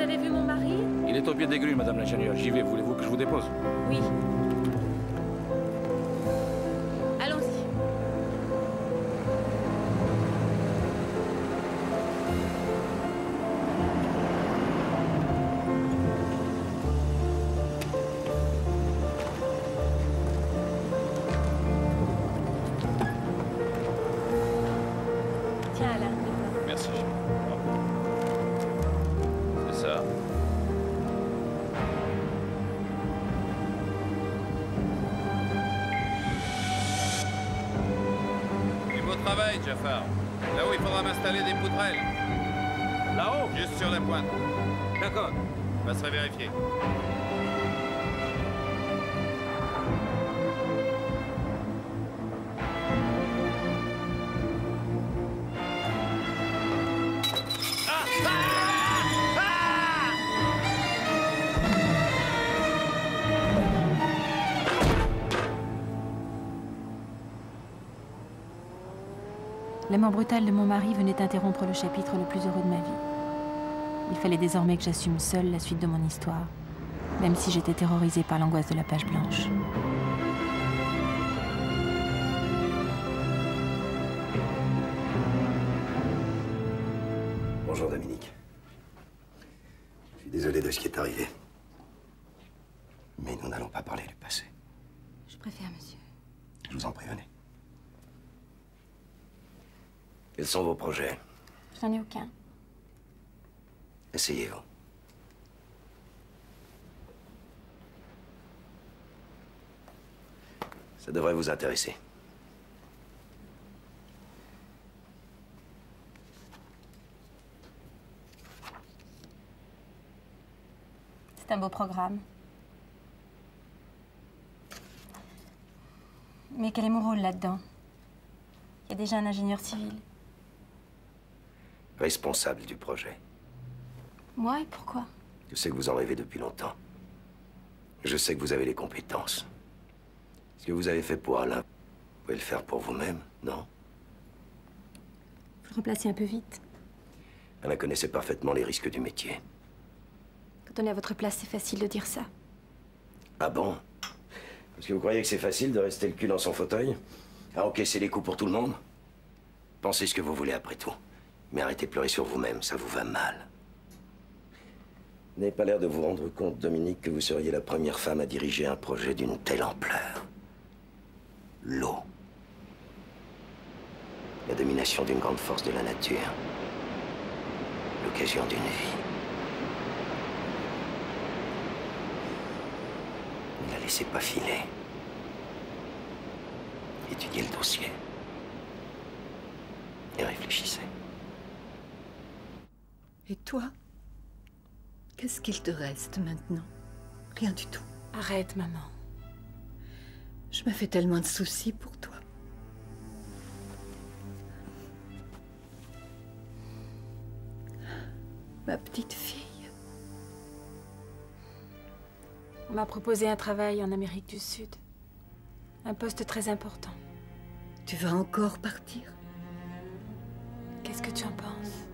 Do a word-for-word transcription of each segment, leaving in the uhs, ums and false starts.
avez vu mon mari? Il est au pied des grues, madame l'ingénieure. J'y vais. Voulez-vous que je vous dépose? Oui. Allons-y. Tiens, Alain. Merci. C'est ça. Du beau travail, Jafar. Là où il faudra m'installer des poutrelles. Là-haut? Juste sur la pointe. D'accord. Je passerai vérifier. La mort brutale de mon mari venait interrompre le chapitre le plus heureux de ma vie. Il fallait désormais que j'assume seule la suite de mon histoire, même si j'étais terrorisée par l'angoisse de la page blanche. Bonjour Dominique. Je suis désolé de ce qui est arrivé. Mais nous n'allons pas parler du passé. Je préfère, monsieur. Je vous en prévenais. Quels sont vos projets? Je n'en ai aucun. Essayez-vous. Ça devrait vous intéresser. C'est un beau programme. Mais quel est mon rôle là-dedans? Il y a déjà un ingénieur civil. Responsable du projet. Moi, et pourquoi? Je sais que vous en rêvez depuis longtemps. Je sais que vous avez les compétences. Ce que vous avez fait pour Alain, vous pouvez le faire pour vous-même, non? Vous le remplacez un peu vite. Alain connaissait parfaitement les risques du métier. Quand on est à votre place, c'est facile de dire ça. Ah bon? Parce que vous croyez que c'est facile de rester le cul dans son fauteuil, à encaisser les coups pour tout le monde? Pensez ce que vous voulez après tout. Mais arrêtez de pleurer sur vous-même, ça vous va mal. Vous n'avez pas l'air de vous rendre compte, Dominique, que vous seriez la première femme à diriger un projet d'une telle ampleur. L'eau. La domination d'une grande force de la nature. L'occasion d'une vie. Ne la laissez pas filer. Étudiez le dossier. Et réfléchissez. Et toi? Qu'est-ce qu'il te reste maintenant? Rien du tout. Arrête, maman. Je me fais tellement de soucis pour toi. Ma petite fille. On m'a proposé un travail en Amérique du Sud. Un poste très important. Tu vas encore partir? Qu'est-ce que tu en penses?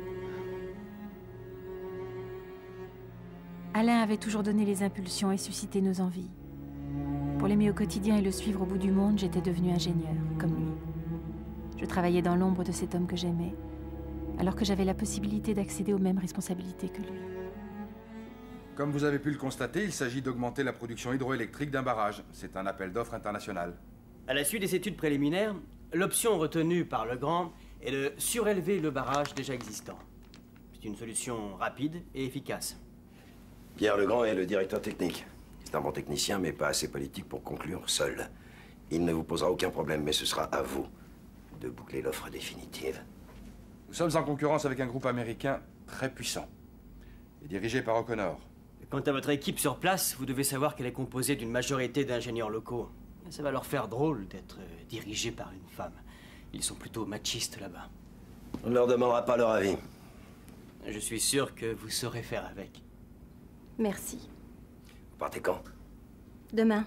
Alain avait toujours donné les impulsions et suscité nos envies. Pour l'aimer au quotidien et le suivre au bout du monde, j'étais devenue ingénieure, comme lui. Je travaillais dans l'ombre de cet homme que j'aimais, alors que j'avais la possibilité d'accéder aux mêmes responsabilités que lui. Comme vous avez pu le constater, il s'agit d'augmenter la production hydroélectrique d'un barrage. C'est un appel d'offres international. À la suite des études préliminaires, l'option retenue par Legrand est de surélever le barrage déjà existant. C'est une solution rapide et efficace. Pierre Legrand est le directeur technique. C'est un bon technicien, mais pas assez politique pour conclure seul. Il ne vous posera aucun problème, mais ce sera à vous de boucler l'offre définitive. Nous sommes en concurrence avec un groupe américain très puissant et dirigé par O'Connor. Quant à votre équipe sur place, vous devez savoir qu'elle est composée d'une majorité d'ingénieurs locaux. Ça va leur faire drôle d'être dirigés par une femme. Ils sont plutôt machistes là-bas. On ne leur demandera pas leur avis. Je suis sûr que vous saurez faire avec. Merci. Vous partez quand? Demain.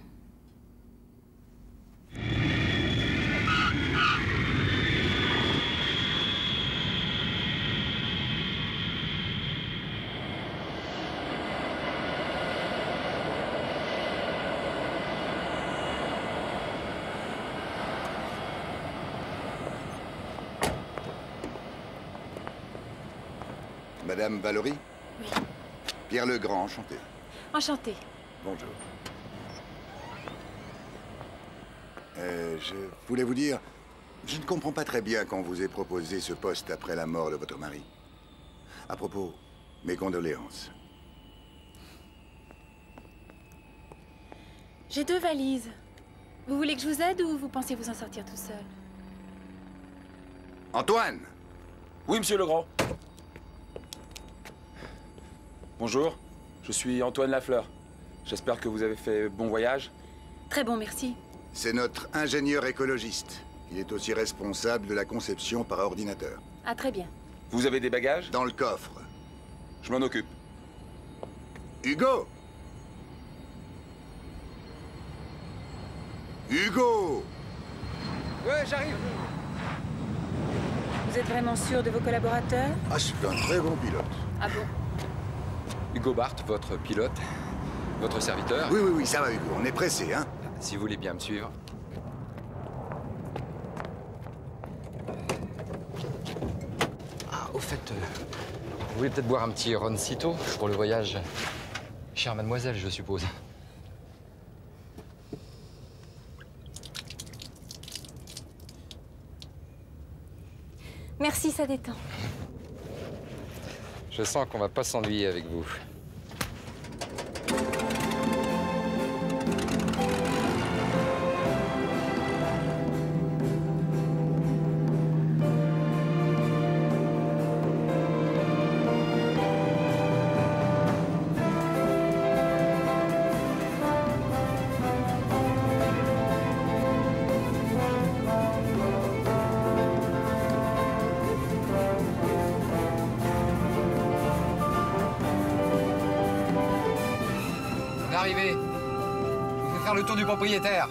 Madame Valerie? Oui. Pierre Legrand, enchanté. Enchanté. Bonjour. Euh, je voulais vous dire, je ne comprends pas très bien qu'on vous ait proposé ce poste après la mort de votre mari. À propos, mes condoléances. J'ai deux valises. Vous voulez que je vous aide ou vous pensez vous en sortir tout seul? Antoine! Oui, monsieur Legrand. Bonjour, je suis Antoine Lafleur. J'espère que vous avez fait bon voyage. Très bon, merci. C'est notre ingénieur écologiste. Il est aussi responsable de la conception par ordinateur. Ah, très bien. Vous avez des bagages? Dans le coffre. Je m'en occupe. Hugo! Hugo! Ouais, j'arrive. Vous êtes vraiment sûr de vos collaborateurs? Ah, c'est un très bon pilote. Ah bon? Hugo Barth, votre pilote, votre serviteur. Oui, oui, oui, ça va, Hugo. On est pressé, hein? Si vous voulez bien me suivre. Ah, au fait, euh, vous voulez peut-être boire un petit roncito pour le voyage. Chère mademoiselle, je suppose. Merci, ça détend. Je sens qu'on va pas s'ennuyer avec vous. Arrivé. Je vais faire le tour du propriétaire.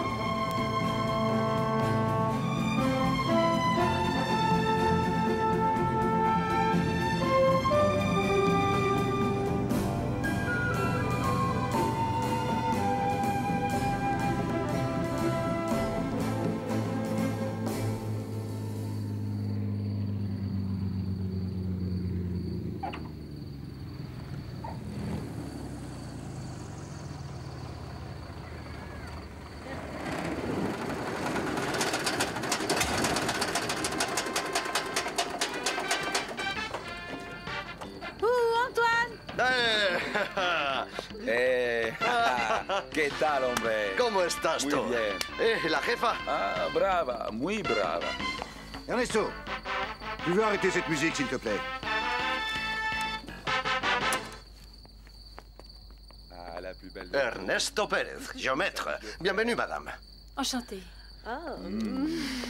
Eh, ¿qué tal, hombre? ¿Cómo estás Muy tú? bien. Eh, la jefa. Ah, brava, muy brava. Ernesto, tu veux arrêter cette musique, s'il te plaît? Ah, la plus belle. Ernesto Pérez, géomètre. Bienvenue, madame. Enchantée. Oh. Mm.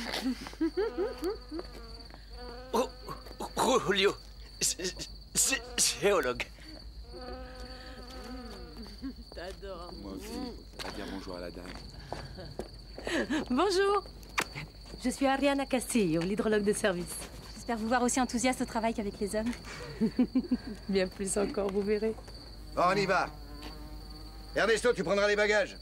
Oh, Julio, c'est géologue. T'adores. Moi aussi. On va dire bonjour à la dame. Bonjour. Je suis Ariana Castillo, l'hydrologue de service. J'espère vous voir aussi enthousiaste au travail qu'avec les hommes. Bien plus encore, vous verrez. Bon, on y va. Ernesto, tu prendras les bagages.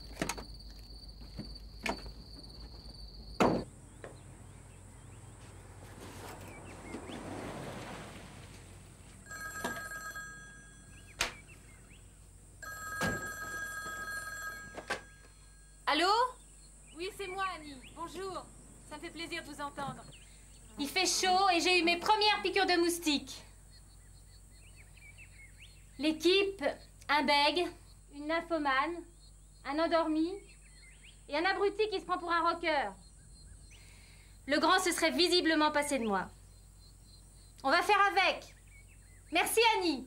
Allô? Oui, c'est moi, Annie. Bonjour. Ça me fait plaisir de vous entendre. Il fait chaud et j'ai eu mes premières piqûres de moustiques. L'équipe, un bègue, une nymphomane, un endormi et un abruti qui se prend pour un rocker. Le grand se serait visiblement passé de moi. On va faire avec. Merci, Annie.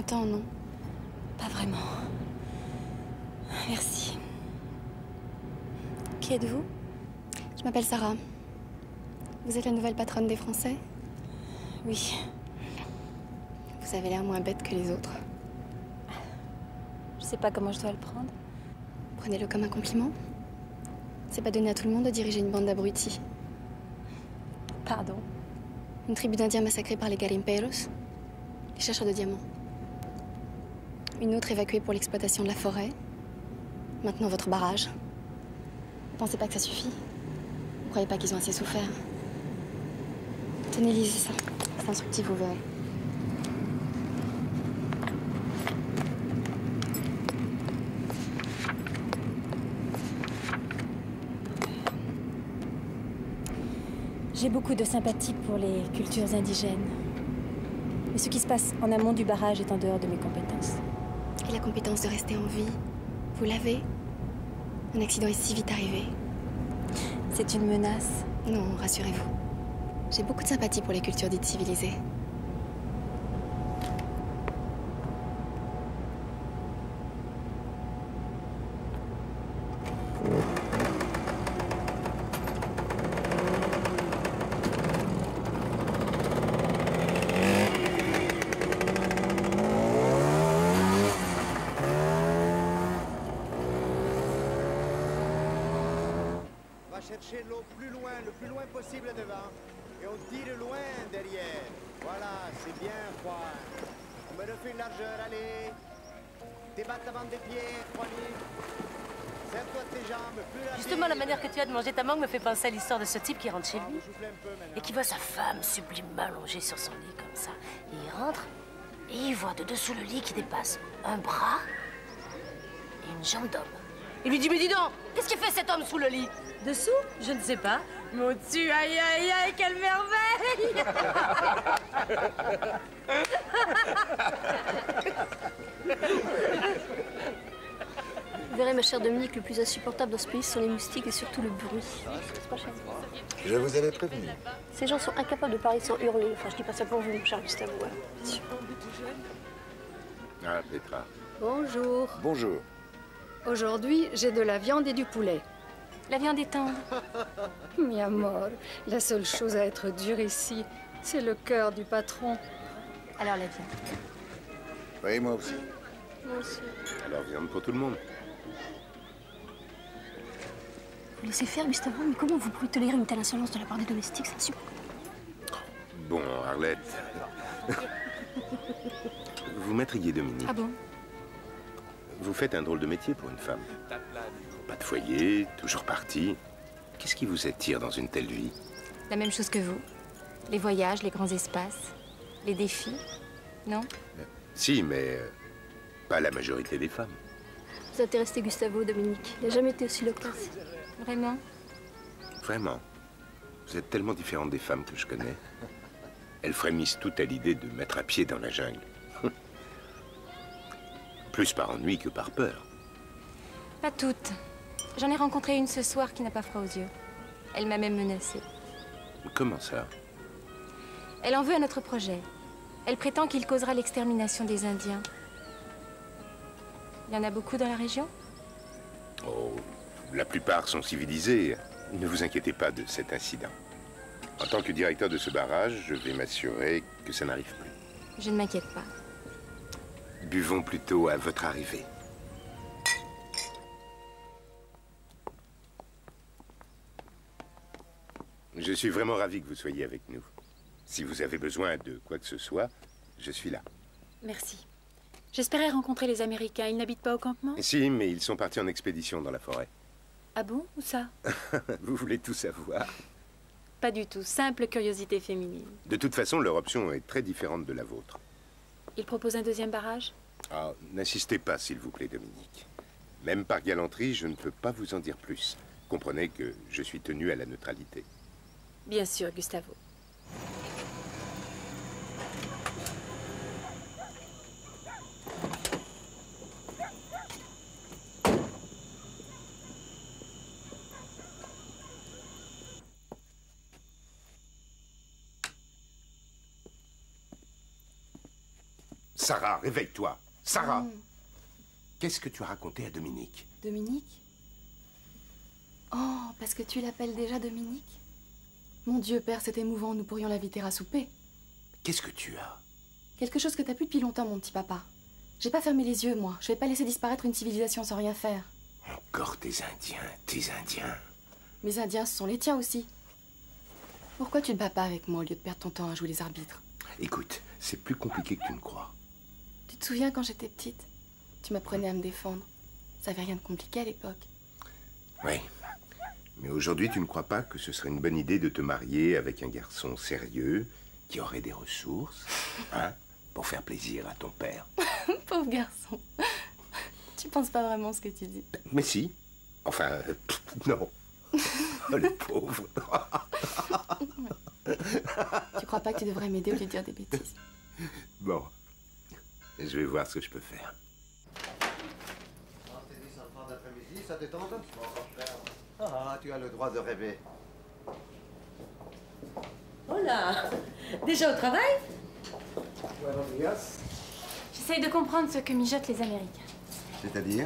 temps, non? Pas vraiment. Merci. Qui êtes-vous? Je m'appelle Sarah. Vous êtes la nouvelle patronne des Français? Oui. Vous avez l'air moins bête que les autres. Je sais pas comment je dois le prendre. Prenez-le comme un compliment. C'est pas donné à tout le monde de diriger une bande d'abrutis. Pardon. Une tribu d'Indiens massacrés par les Garimpeiros, les chercheurs de diamants. Une autre évacuée pour l'exploitation de la forêt. Maintenant votre barrage. Vous pensez pas que ça suffit? Vous croyez pas qu'ils ont assez souffert? Tenez, lisez ça. C'est instructif, vous verrez. J'ai beaucoup de sympathie pour les cultures indigènes. Mais ce qui se passe en amont du barrage est en dehors de mes compétences. Et la compétence de rester en vie, vous l'avez? Un accident est si vite arrivé. C'est une menace? Non, rassurez-vous. J'ai beaucoup de sympathie pour les cultures dites civilisées. Chercher l'eau plus loin, le plus loin possible devant. Et on tire loin derrière. Voilà, c'est bien froid. On me refait une largeur, allez. Débatte avant des pieds, trois livres. Serre-toi de tes jambes, plus rapide. Justement, la manière que tu as de manger ta mangue me fait penser à l'histoire de ce type qui rentre chez lui et qui voit sa femme sublimement allongée sur son lit comme ça. Et il rentre et il voit de dessous le lit qui dépasse un bras et une jambe d'homme. Il lui dit, mais dis donc, qu'est-ce qu'il fait cet homme sous le lit? Dessous? Je ne sais pas. Mais au-dessus, aïe, aïe, aïe, quelle merveille! Vous verrez, ma chère Dominique, le plus insupportable dans ce pays, ce sont les moustiques et surtout le bruit. Je vous avais prévenu. Ces gens sont incapables de parler sans hurler. Enfin, je dis pas ça pour vous, mon cher Gustavo. Ah, Petra. Bonjour. Bonjour. Aujourd'hui, j'ai de la viande et du poulet. La viande est tendre. Mi amor, la seule chose à être dure ici, c'est le cœur du patron. Alors la viande. Oui, moi aussi. Moi aussi. Alors, viande pour tout le monde. Vous laissez faire, Gustavo, mais comment vous pouvez tolérer une telle insolence de la part des domestiques? C'est insupportable. Bon, Arlette. Vous m'intriguez, Dominique. Ah bon? Vous faites un drôle de métier pour une femme. Pas de foyer, toujours partie. Qu'est-ce qui vous attire dans une telle vie? La même chose que vous. Les voyages, les grands espaces, les défis, non? Si, mais euh, pas la majorité des femmes. Vous intéressez Gustavo, Dominique. Il n'a jamais été aussi loquace. Vraiment? Vraiment. Vous êtes tellement différente des femmes que je connais. Elles frémissent toutes à l'idée de mettre à pied dans la jungle. Plus par ennui que par peur. Pas toutes. J'en ai rencontré une ce soir qui n'a pas froid aux yeux. Elle m'a même menacée. Comment ça? Elle en veut à notre projet. Elle prétend qu'il causera l'extermination des Indiens. Il y en a beaucoup dans la région? Oh, la plupart sont civilisés. Ne vous inquiétez pas de cet incident. En tant que directeur de ce barrage, je vais m'assurer que ça n'arrive plus. Je ne m'inquiète pas. Buvons plutôt à votre arrivée. Je suis vraiment ravi que vous soyez avec nous. Si vous avez besoin de quoi que ce soit, je suis là. Merci. J'espérais rencontrer les Américains. Ils n'habitent pas au campement? Si, mais ils sont partis en expédition dans la forêt. Ah bon? Où ça? Vous voulez tout savoir? Pas du tout. Simple curiosité féminine. De toute façon, leur option est très différente de la vôtre. Ils proposent un deuxième barrage? Ah, n'insistez pas, s'il vous plaît, Dominique. Même par galanterie, je ne peux pas vous en dire plus. Comprenez que je suis tenu à la neutralité. Bien sûr, Gustavo. Sarah, réveille-toi. Sarah, Mm. qu'est-ce que tu as raconté à Dominique? Dominique? Oh, parce que tu l'appelles déjà Dominique? Mon Dieu, père, c'est émouvant, nous pourrions l'inviter à souper. Qu'est-ce que tu as? Quelque chose que t'as plus depuis longtemps, mon petit papa. J'ai pas fermé les yeux, moi. Je vais pas laisser disparaître une civilisation sans rien faire. Encore tes Indiens, tes Indiens. Mes Indiens, ce sont les tiens aussi. Pourquoi tu te bats pas avec moi au lieu de perdre ton temps à jouer les arbitres? Écoute, c'est plus compliqué que tu ne crois. Tu te souviens quand j'étais petite? Tu m'apprenais à me défendre. Ça avait rien de compliqué à l'époque. Oui. Mais aujourd'hui, tu ne crois pas que ce serait une bonne idée de te marier avec un garçon sérieux, qui aurait des ressources, hein, pour faire plaisir à ton père? Pauvre garçon. Tu penses pas vraiment ce que tu dis. Mais si. Enfin, euh, pff, non. Oh, le pauvre. Tu crois pas que tu devrais m'aider au lieu de dire des bêtises? Bon. Je vais voir ce que je peux faire. Ça détente? Ah, tu as le droit de rêver. Hola! Déjà au travail? J'essaye de comprendre ce que mijotent les Américains. C'est-à-dire?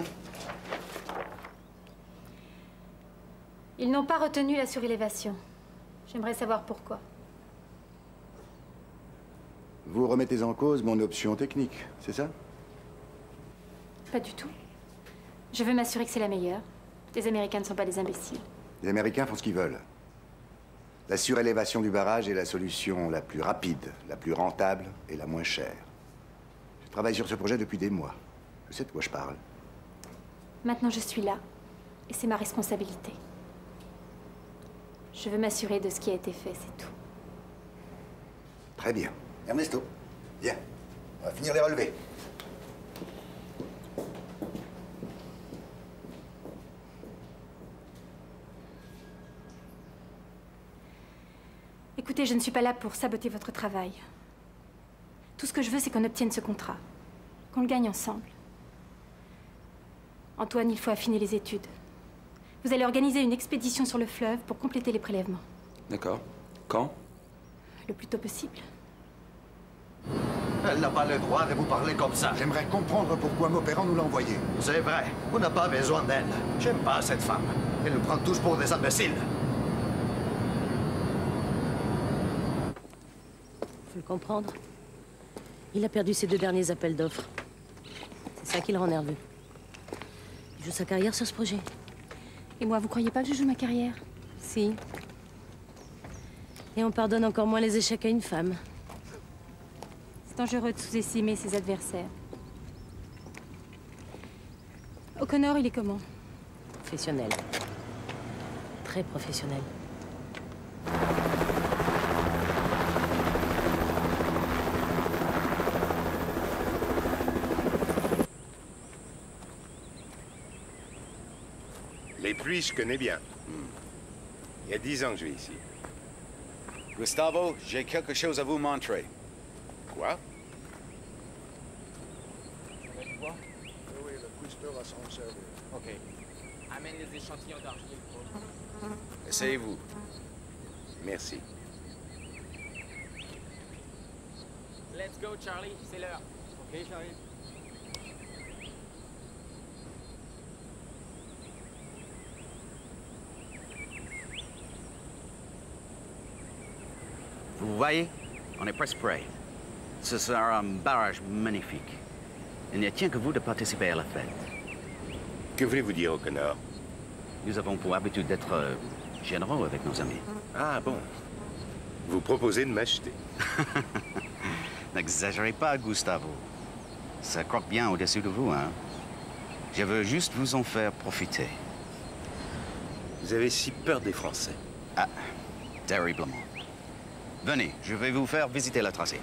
Ils n'ont pas retenu la surélévation. J'aimerais savoir pourquoi. Vous remettez en cause mon option technique, c'est ça? Pas du tout. Je veux m'assurer que c'est la meilleure. Les Américains ne sont pas des imbéciles. Les Américains font ce qu'ils veulent. La surélévation du barrage est la solution la plus rapide, la plus rentable et la moins chère. Je travaille sur ce projet depuis des mois. Je sais de quoi je parle. Maintenant, je suis là. Et c'est ma responsabilité. Je veux m'assurer de ce qui a été fait, c'est tout. Très bien. Ernesto, viens. On va finir les relevés. Écoutez, je ne suis pas là pour saboter votre travail. Tout ce que je veux, c'est qu'on obtienne ce contrat. Qu'on le gagne ensemble. Antoine, il faut affiner les études. Vous allez organiser une expédition sur le fleuve pour compléter les prélèvements. D'accord. Quand? Le plus tôt possible. Elle n'a pas le droit de vous parler comme ça. J'aimerais comprendre pourquoi Mauperran nous l'a envoyé. C'est vrai, on n'a pas besoin d'elle. J'aime pas cette femme. Elle nous prend tous pour des imbéciles. Faut le comprendre. Il a perdu ses deux derniers appels d'offres. C'est ça qui le rend nerveux. Il joue sa carrière sur ce projet. Et moi, vous croyez pas que je joue ma carrière? Si. Et on pardonne encore moins les échecs à une femme. C'est dangereux de sous-estimer ses adversaires. O'Connor, il est comment? Professionnel. Très professionnel. Les pluies, je connais bien. Il y a dix ans que je vis ici. Gustavo, j'ai quelque chose à vous montrer. Quoi? Oui, le cuistot va s'en servir. Ok. Amène les échantillons d'argile. Essayez-vous. Merci. Let's go, Charlie, c'est l'heure. Ok, j'arrive. Vous voyez, on est presque prêt. Ce sera un barrage magnifique. Il ne tient que vous de participer à la fête. Que voulez-vous dire, O'Connor? Nous avons pour habitude d'être euh, généreux avec nos amis. Ah bon? Vous proposez de m'acheter? N'exagérez pas, Gustavo. Ça croque bien au-dessus de vous, hein? Je veux juste vous en faire profiter. Vous avez si peur des Français? Ah, terriblement. Venez, je vais vous faire visiter la tracée.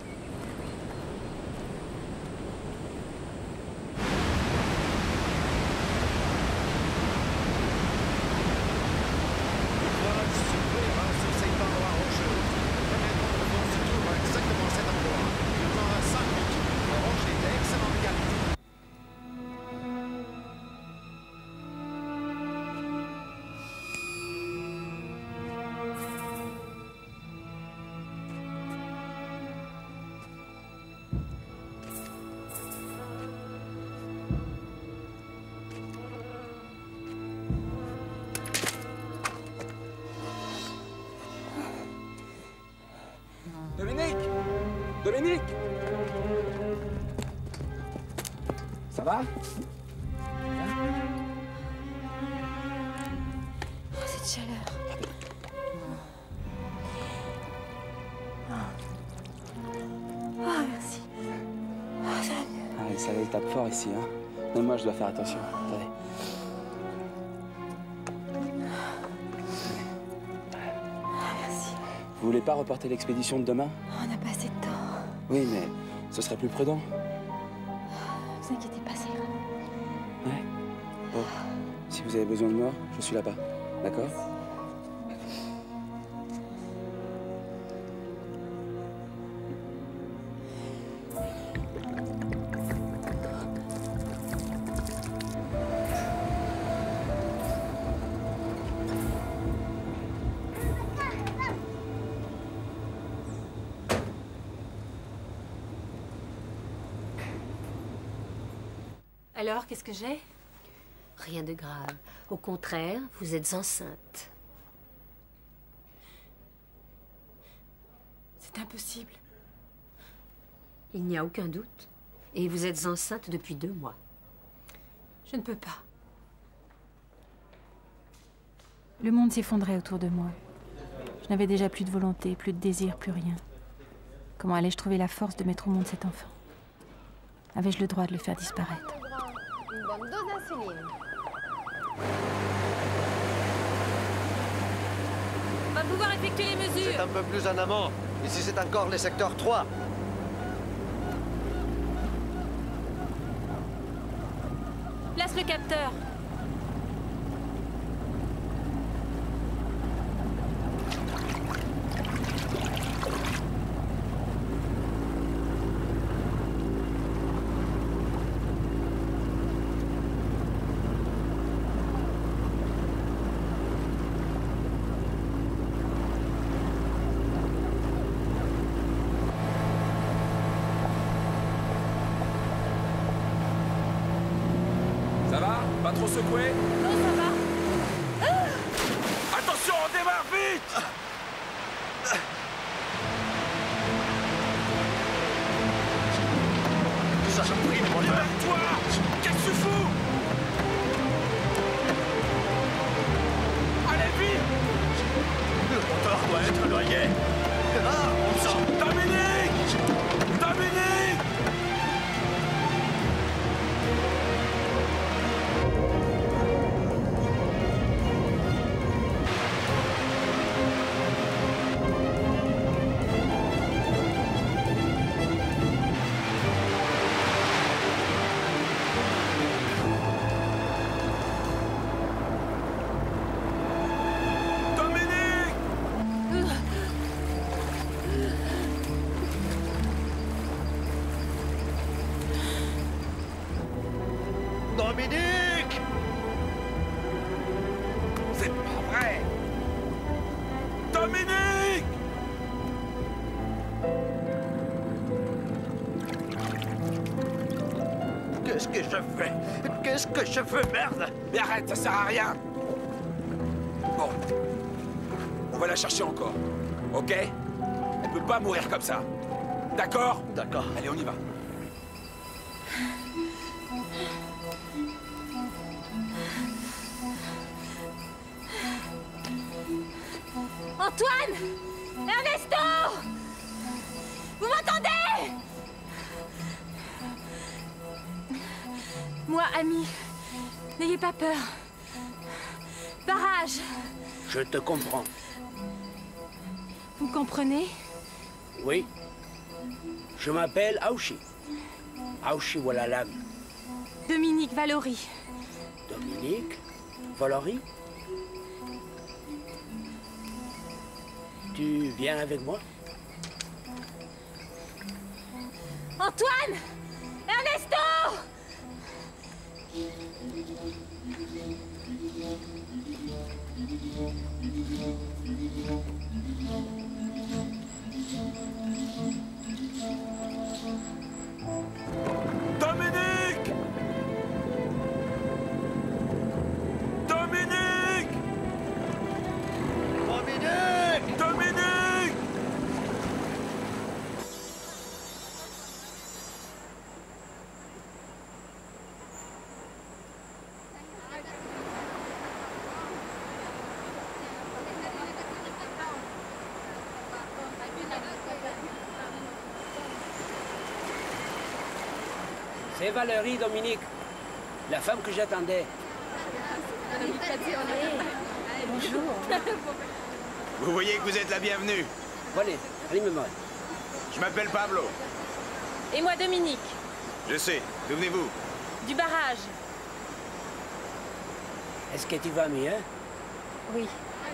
Dominique! Ça va? Oh, cette chaleur. Oh, merci. Oh, ça va mieux. Ah, ça va, il tape fort ici, hein. Même moi, je dois faire attention. Attendez. Ah, merci. Vous voulez pas reporter l'expédition de demain? On n'a pas assez de temps. Oui, mais ce serait plus prudent. Ne vous inquiétez pas, ça ira. Ouais. Bon, si vous avez besoin de moi, je suis là-bas. D'accord? Alors, qu'est-ce que j'ai? Rien de grave. Au contraire, vous êtes enceinte. C'est impossible. Il n'y a aucun doute. Et vous êtes enceinte depuis deux mois. Je ne peux pas. Le monde s'effondrait autour de moi. Je n'avais déjà plus de volonté, plus de désir, plus rien. Comment allais-je trouver la force de mettre au monde cet enfant? Avais-je le droit de le faire disparaître? Une bonne dose d'insuline. On va pouvoir effectuer les mesures. C'est un peu plus en amont. Ici, c'est encore le secteur trois. Place le capteur. Pas trop secoué? Non, ça va. Ah! Attention, on démarre vite! Ça, je prie, mon Dieu! Toi! Qu'est-ce que tu fous? Allez, vite! Le moteur doit être noyé. Ah, on sent. Dominique! Dominique! Dominique! C'est pas vrai! Dominique! Qu'est-ce que je fais? Qu'est-ce que je fais, merde? Mais arrête, ça sert à rien! Bon. On va la chercher encore. Ok? Elle peut pas mourir comme ça. D'accord? D'accord. Allez, on y va. Antoine! Ernesto! Vous m'entendez? Moi, ami, n'ayez pas peur. Barrage! Je te comprends. Vous me comprenez? Oui. Je m'appelle Aouchi. Aouchi Walalam. Dominique Valory. Dominique Valory? Tu viens avec moi? Antoine! Ernesto! Dominique! Dominique! Dominique! Dominique! C'est Valérie, Dominique. La femme que j'attendais. Bonjour. Vous voyez que vous êtes la bienvenue. Allez, allez, maman. Je m'appelle Pablo. Et moi, Dominique. Je sais. D'où venez-vous? Du barrage. Est-ce que tu vas mieux? Oui.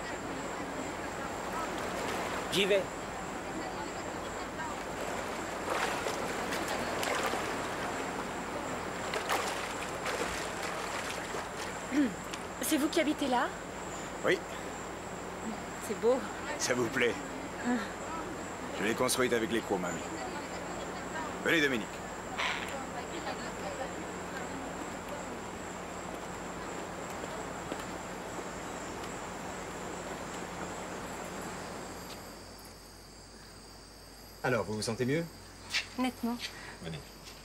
J'y vais. C'est vous qui habitez là? Oui, C'est beau. ça vous plaît. Je l'ai construite avec les crocs, mamie. Venez, Dominique. Alors, vous vous sentez mieux? Nettement. Venez.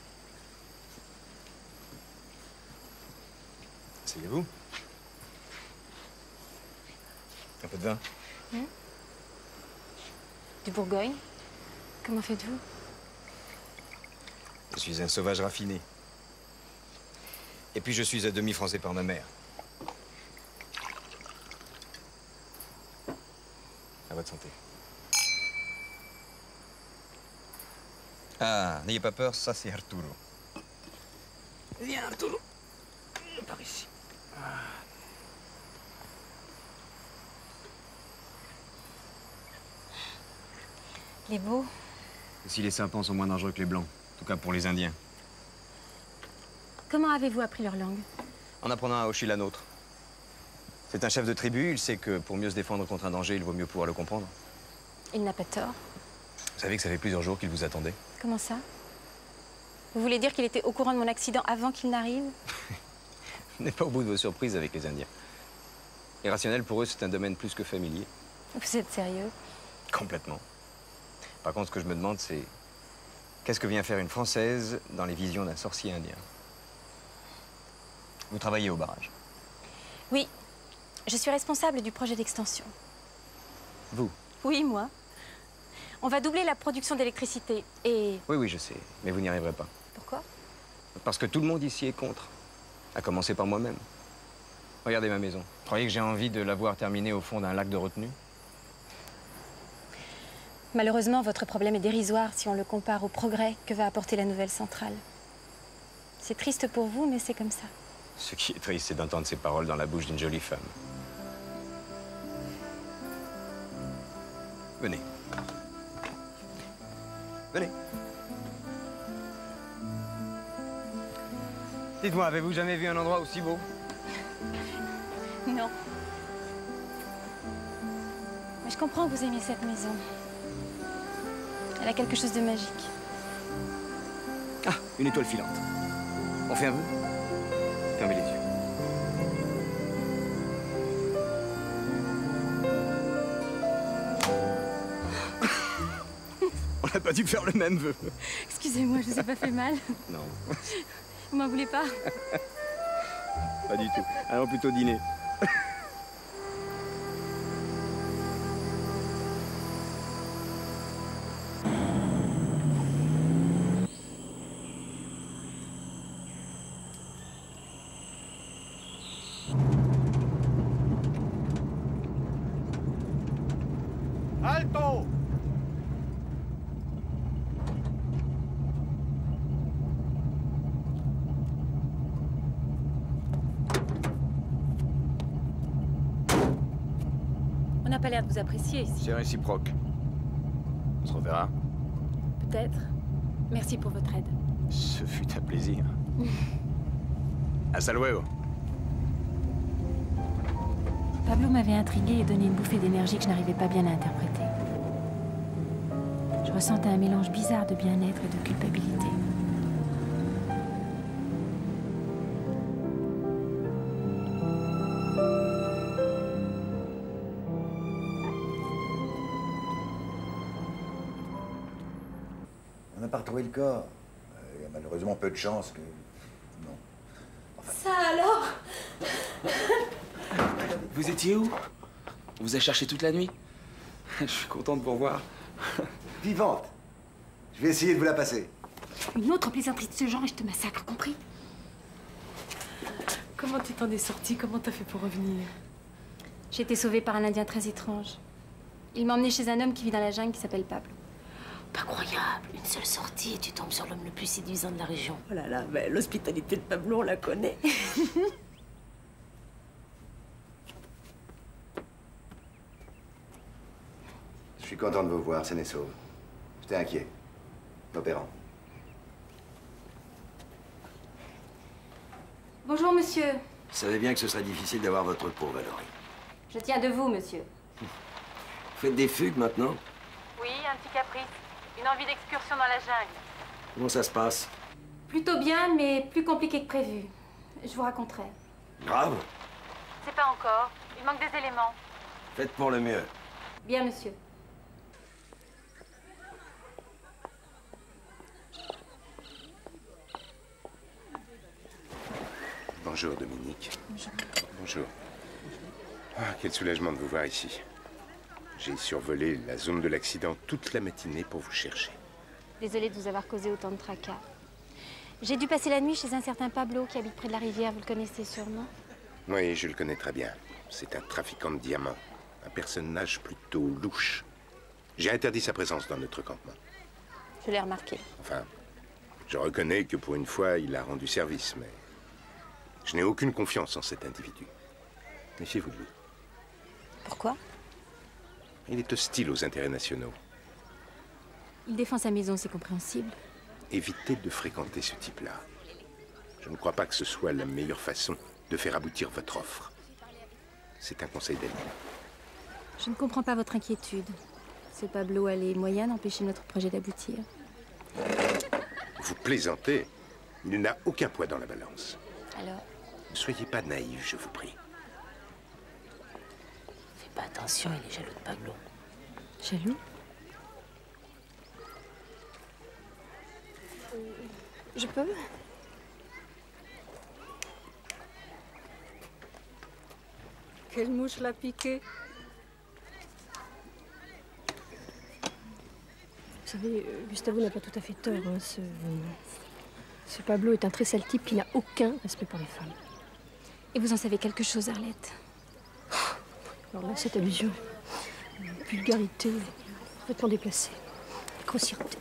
Asseyez-vous. Un peu de vin. Hmm? Du Bourgogne. Comment faites-vous? Je suis un sauvage raffiné. Et puis je suis à demi français par ma mère. À votre santé. Ah, n'ayez pas peur, ça c'est Arturo. Viens, Arturo. Par ici. Il est beau. Si les serpents sont moins dangereux que les blancs, en tout cas pour les Indiens. Comment avez-vous appris leur langue? En apprenant à hocher la nôtre. C'est un chef de tribu, il sait que pour mieux se défendre contre un danger, il vaut mieux pouvoir le comprendre. Il n'a pas tort. Vous savez que ça fait plusieurs jours qu'il vous attendait? Comment ça? Vous voulez dire qu'il était au courant de mon accident avant qu'il n'arrive? Vous n'êtes pas au bout de vos surprises avec les Indiens. Irrationnel, pour eux, c'est un domaine plus que familier. Vous êtes sérieux? Complètement. Par contre, ce que je me demande, c'est... Qu'est-ce que vient faire une Française dans les visions d'un sorcier indien? Vous travaillez au barrage? Oui. Je suis responsable du projet d'extension. Vous? Oui, moi. On va doubler la production d'électricité et... Oui, oui, je sais. Mais vous n'y arriverez pas. Pourquoi? Parce que tout le monde ici est contre. À commencer par moi-même. Regardez ma maison. Vous croyez que j'ai envie de la voir terminée au fond d'un lac de retenue? Malheureusement, votre problème est dérisoire si on le compare au progrès que va apporter la nouvelle centrale. C'est triste pour vous, mais c'est comme ça. Ce qui est triste, c'est d'entendre ces paroles dans la bouche d'une jolie femme. Venez. Venez. Dites-moi, avez-vous jamais vu un endroit aussi beau? Non. Mais je comprends que vous aimiez cette maison. Elle a quelque chose de magique. Ah, une étoile filante. On fait un vœu? Fermez les yeux. On n'a pas dû faire le même vœu. Excusez-moi, je vous ai pas fait mal. Non. Vous m'en voulez pas? Pas du tout. Allons plutôt dîner. Alto! On n'a pas l'air de vous apprécier ici. C'est réciproque. On se reverra. Peut-être. Merci pour votre aide. Ce fut un plaisir. Hasta luego. Pablo m'avait intriguée et donné une bouffée d'énergie que je n'arrivais pas bien à interpréter. Je ressentais un mélange bizarre de bien-être et de culpabilité. On n'a pas retrouvé le corps. Il y a malheureusement peu de chances que... Non. Ça alors? Vous étiez où? On vous a cherché toute la nuit? Je suis content de vous revoir. Vivante. Je vais essayer de vous la passer. Une autre plaisanterie de ce genre et je te massacre, compris? Comment tu t'en es sortie? Comment t'as fait pour revenir? J'ai été sauvée par un Indien très étrange. Il m'a emmenée chez un homme qui vit dans la jungle qui s'appelle Pablo. Pas croyable. Une seule sortie et tu tombes sur l'homme le plus séduisant de la région. Oh là là, ben, l'hospitalité de Pablo, on la connaît. Je suis content de vous voir, sain et sauve. J'étais inquiet. Opérant. Bonjour, monsieur. Je savais bien que ce serait difficile d'avoir votre peau, Valérie. Je tiens de vous, monsieur. Vous faites des fugues maintenant? Oui, un petit caprice. Une envie d'excursion dans la jungle. Comment ça se passe? Plutôt bien, mais plus compliqué que prévu. Je vous raconterai. Grave? C'est pas encore. Il manque des éléments. Faites pour le mieux. Bien, monsieur. Bonjour, Dominique. Bonjour. Bonjour. Ah, quel soulagement de vous voir ici. J'ai survolé la zone de l'accident toute la matinée pour vous chercher. Désolée de vous avoir causé autant de tracas. J'ai dû passer la nuit chez un certain Pablo qui habite près de la rivière. Vous le connaissez sûrement? Oui, je le connais très bien. C'est un trafiquant de diamants. Un personnage plutôt louche. J'ai interdit sa présence dans notre campement. Je l'ai remarqué. Enfin, je reconnais que pour une fois, il a rendu service, mais je n'ai aucune confiance en cet individu. Méfiez-vous de lui. Pourquoi? Il est hostile aux intérêts nationaux. Il défend sa maison, c'est compréhensible. Évitez de fréquenter ce type-là. Je ne crois pas que ce soit la meilleure façon de faire aboutir votre offre. C'est un conseil d'amis. Je ne comprends pas votre inquiétude. Ce Pablo a les moyens d'empêcher notre projet d'aboutir. Vous plaisantez. Il n'a aucun poids dans la balance. Alors? Ne soyez pas naïf, je vous prie. Fais pas attention, il est jaloux de Pablo. Jaloux? Je peux? Quelle mouche l'a piqué? Vous savez, Gustavo n'a pas tout à fait tort. Hein. Ce, ce Pablo est un très sale type qui n'a aucun respect pour les femmes. Et vous en savez quelque chose, Arlette? Alors là, cette allusion, une vulgarité complètement déplacée, grossièreté.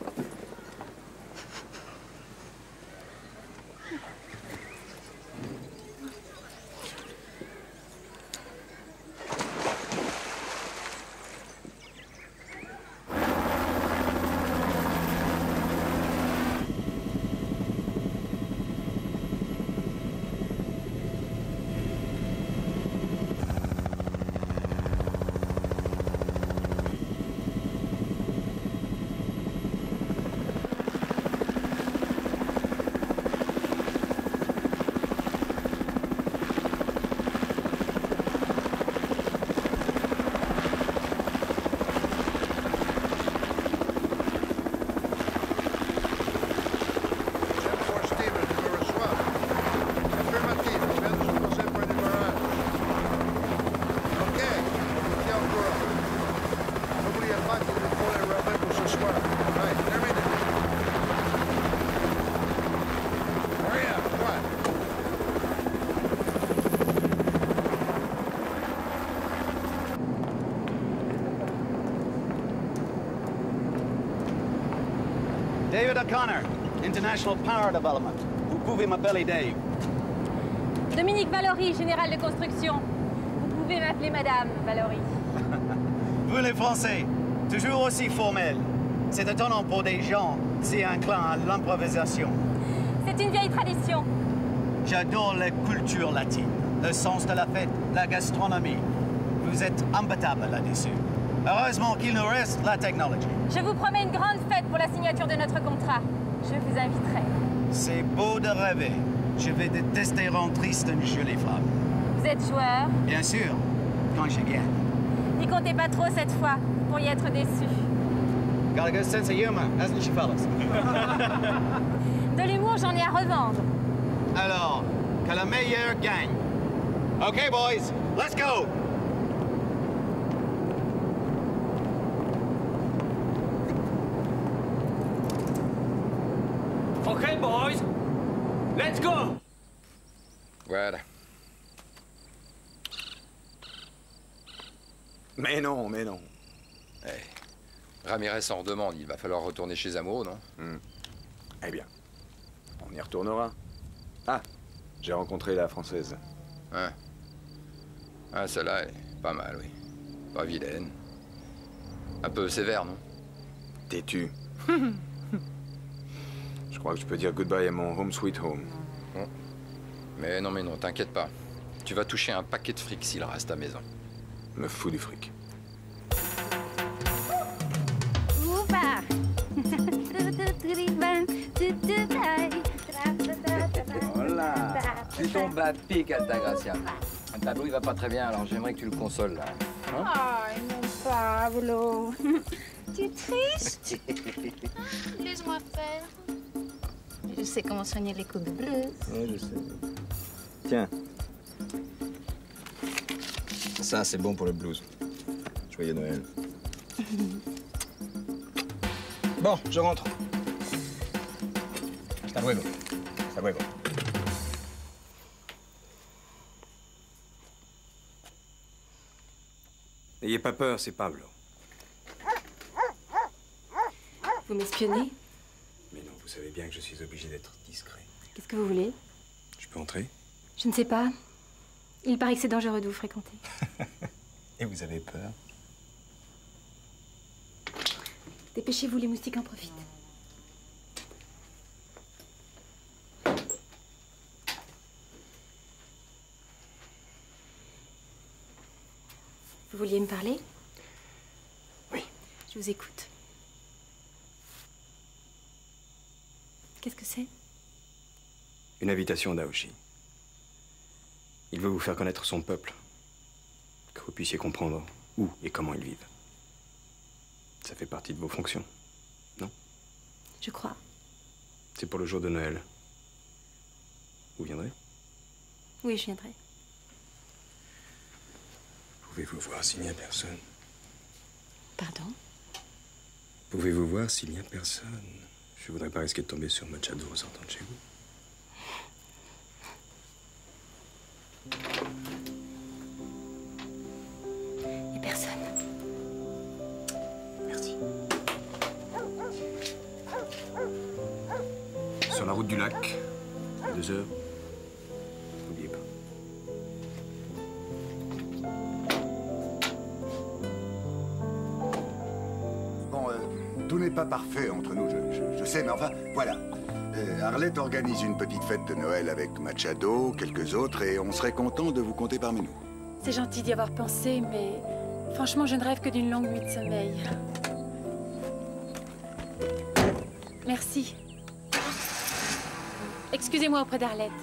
David O'Connor, International Power Development. Vous pouvez m'appeler Dave. Dominique Valory, général de construction. Vous pouvez m'appeler Madame Valory. Vous les Français, toujours aussi formels. C'est étonnant pour des gens si inclins à l'improvisation. C'est une vieille tradition. J'adore la culture latine, le sens de la fête, la gastronomie. Vous êtes imbattable là-dessus. Heureusement qu'il nous reste la technologie. Je vous promets une grande fête pour la signature de notre contrat. Je vous inviterai. C'est beau de rêver. Je vais détester rendre triste une jolie femme. Vous êtes joueur? Bien sûr, quand je gagne. N'y comptez pas trop cette fois, pour y être déçu. Got a good sense of humor, hasn't she, fellas? De l'humour, j'en ai à revendre. Alors, que le meilleur gagne. OK, boys, let's go! Voilà. Mais non, mais non. Eh, Ramirez en redemande, il va falloir retourner chez Zamoro, non? Hmm. Eh bien, on y retournera. Ah, j'ai rencontré la Française. Ouais. Ah, celle-là, elle est pas mal, oui. Pas vilaine. Un peu sévère, non? Têtu. Je crois que je peux dire goodbye à mon home sweet home. Bon. Mais non, mais non, t'inquiète pas. Tu vas toucher un paquet de fric s'il reste à maison. Me fous du fric. Voilà. Tu tombes à pic, Altagracia. Un tableau, il va pas très bien, alors j'aimerais que tu le consoles, là. Hein? Ay, mon Pablo. Tu es triste? Laisse-moi faire. Je sais comment soigner les coups de blues. Oui, je sais. Tiens. Ça, c'est bon pour le blues. Joyeux Noël. Bon, je rentre. Hasta luego. Hasta luego. N'ayez pas peur, c'est Pablo. Vous m'espionnez? Mais non, vous savez bien que je suis obligé d'être discret. Qu'est-ce que vous voulez? Je peux entrer? Je ne sais pas. Il paraît que c'est dangereux de vous fréquenter. Et vous avez peur? Dépêchez-vous, les moustiques en profitent. Vous vouliez me parler? Oui. Je vous écoute. Qu'est-ce que c'est? Une invitation d'Aoshi. Il veut vous faire connaître son peuple. Que vous puissiez comprendre où et comment ils vivent. Ça fait partie de vos fonctions, non? Je crois. C'est pour le jour de Noël. Vous viendrez? Oui, je viendrai. Pouvez-vous voir s'il n'y a personne? Pardon? Pouvez-vous voir s'il n'y a personne? Je voudrais pas risquer de tomber sur Machado en sortant de chez vous. Il n'y a personne. Merci. Sur la route du lac, à deux heures. N'oubliez pas. Bon, euh, tout n'est pas parfait entre nous, je, je- je sais, mais enfin, voilà. Euh, Arlette organise une petite fête de Noël avec Machado, quelques autres, et on serait content de vous compter parmi nous. C'est gentil d'y avoir pensé, mais franchement, je ne rêve que d'une longue nuit de sommeil. Merci. Excusez-moi auprès d'Arlette.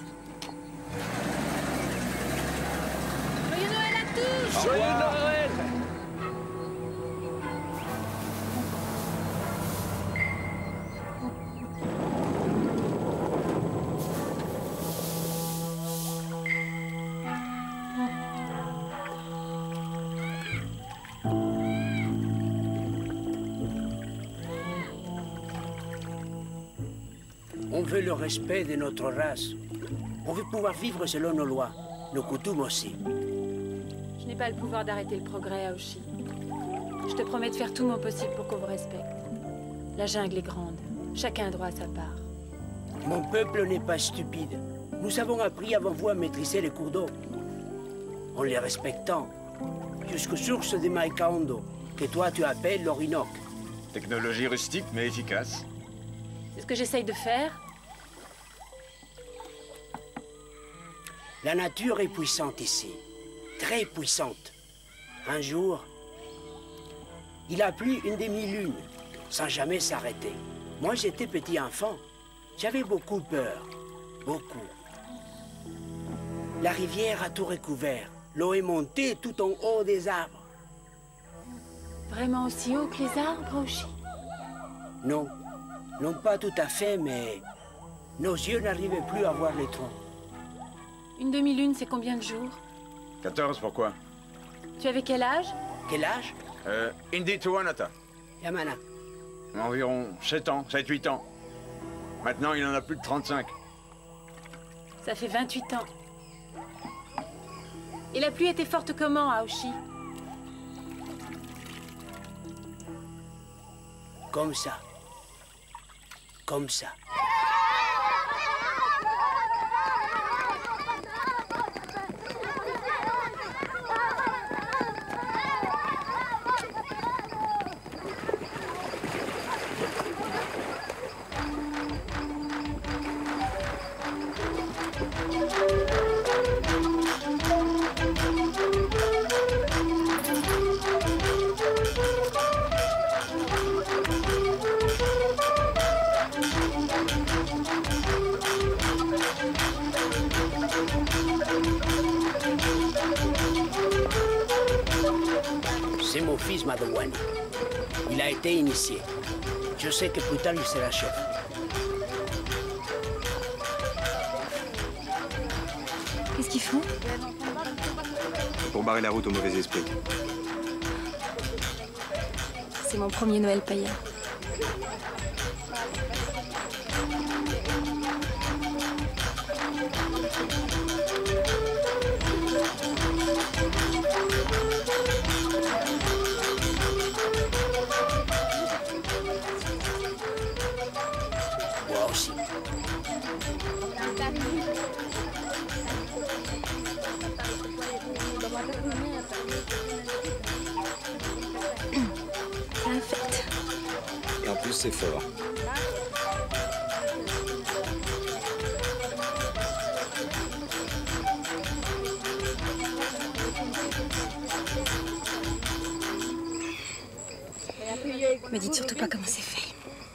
Joyeux Noël à tous! Joyeux Noël! On veut le respect de notre race. On veut pouvoir vivre selon nos lois, nos coutumes aussi. Je n'ai pas le pouvoir d'arrêter le progrès, Aoshi. Je te promets de faire tout mon possible pour qu'on vous respecte. La jungle est grande. Chacun a droit à sa part. Mon peuple n'est pas stupide. Nous avons appris avant vous à maîtriser les cours d'eau. En les respectant, jusqu'aux sources de Maikaondo, que toi tu appelles l'Orinoque. Technologie rustique mais efficace. C'est ce que j'essaye de faire. La nature est puissante ici, très puissante. Un jour, il a plu une demi-lune, sans jamais s'arrêter. Moi, j'étais petit enfant. J'avais beaucoup peur, beaucoup. La rivière a tout recouvert. L'eau est montée tout en haut des arbres. Vraiment aussi haut que les arbres, Aoshi? Non, non pas tout à fait, mais nos yeux n'arrivaient plus à voir les troncs. Une demi-lune, c'est combien de jours? quatorze, pourquoi? Tu avais quel âge? Quel âge? Euh, Indi Tuanata. Yamana. Environ sept ans, sept huit ans. Maintenant, il en a plus de trente-cinq. Ça fait vingt-huit ans. Et la pluie était forte comment, Aoshi? Comme ça. Comme ça. C'est mon fils Madawani. Il a été initié. Je sais que plus tard il sera chef. Qu'est-ce qu'ils font? Pour barrer la route aux mauvais esprits. C'est mon premier Noël païen. Moi aussi. C'est un fête. Et en plus, c'est fort. Me dites surtout pas comment c'est fait.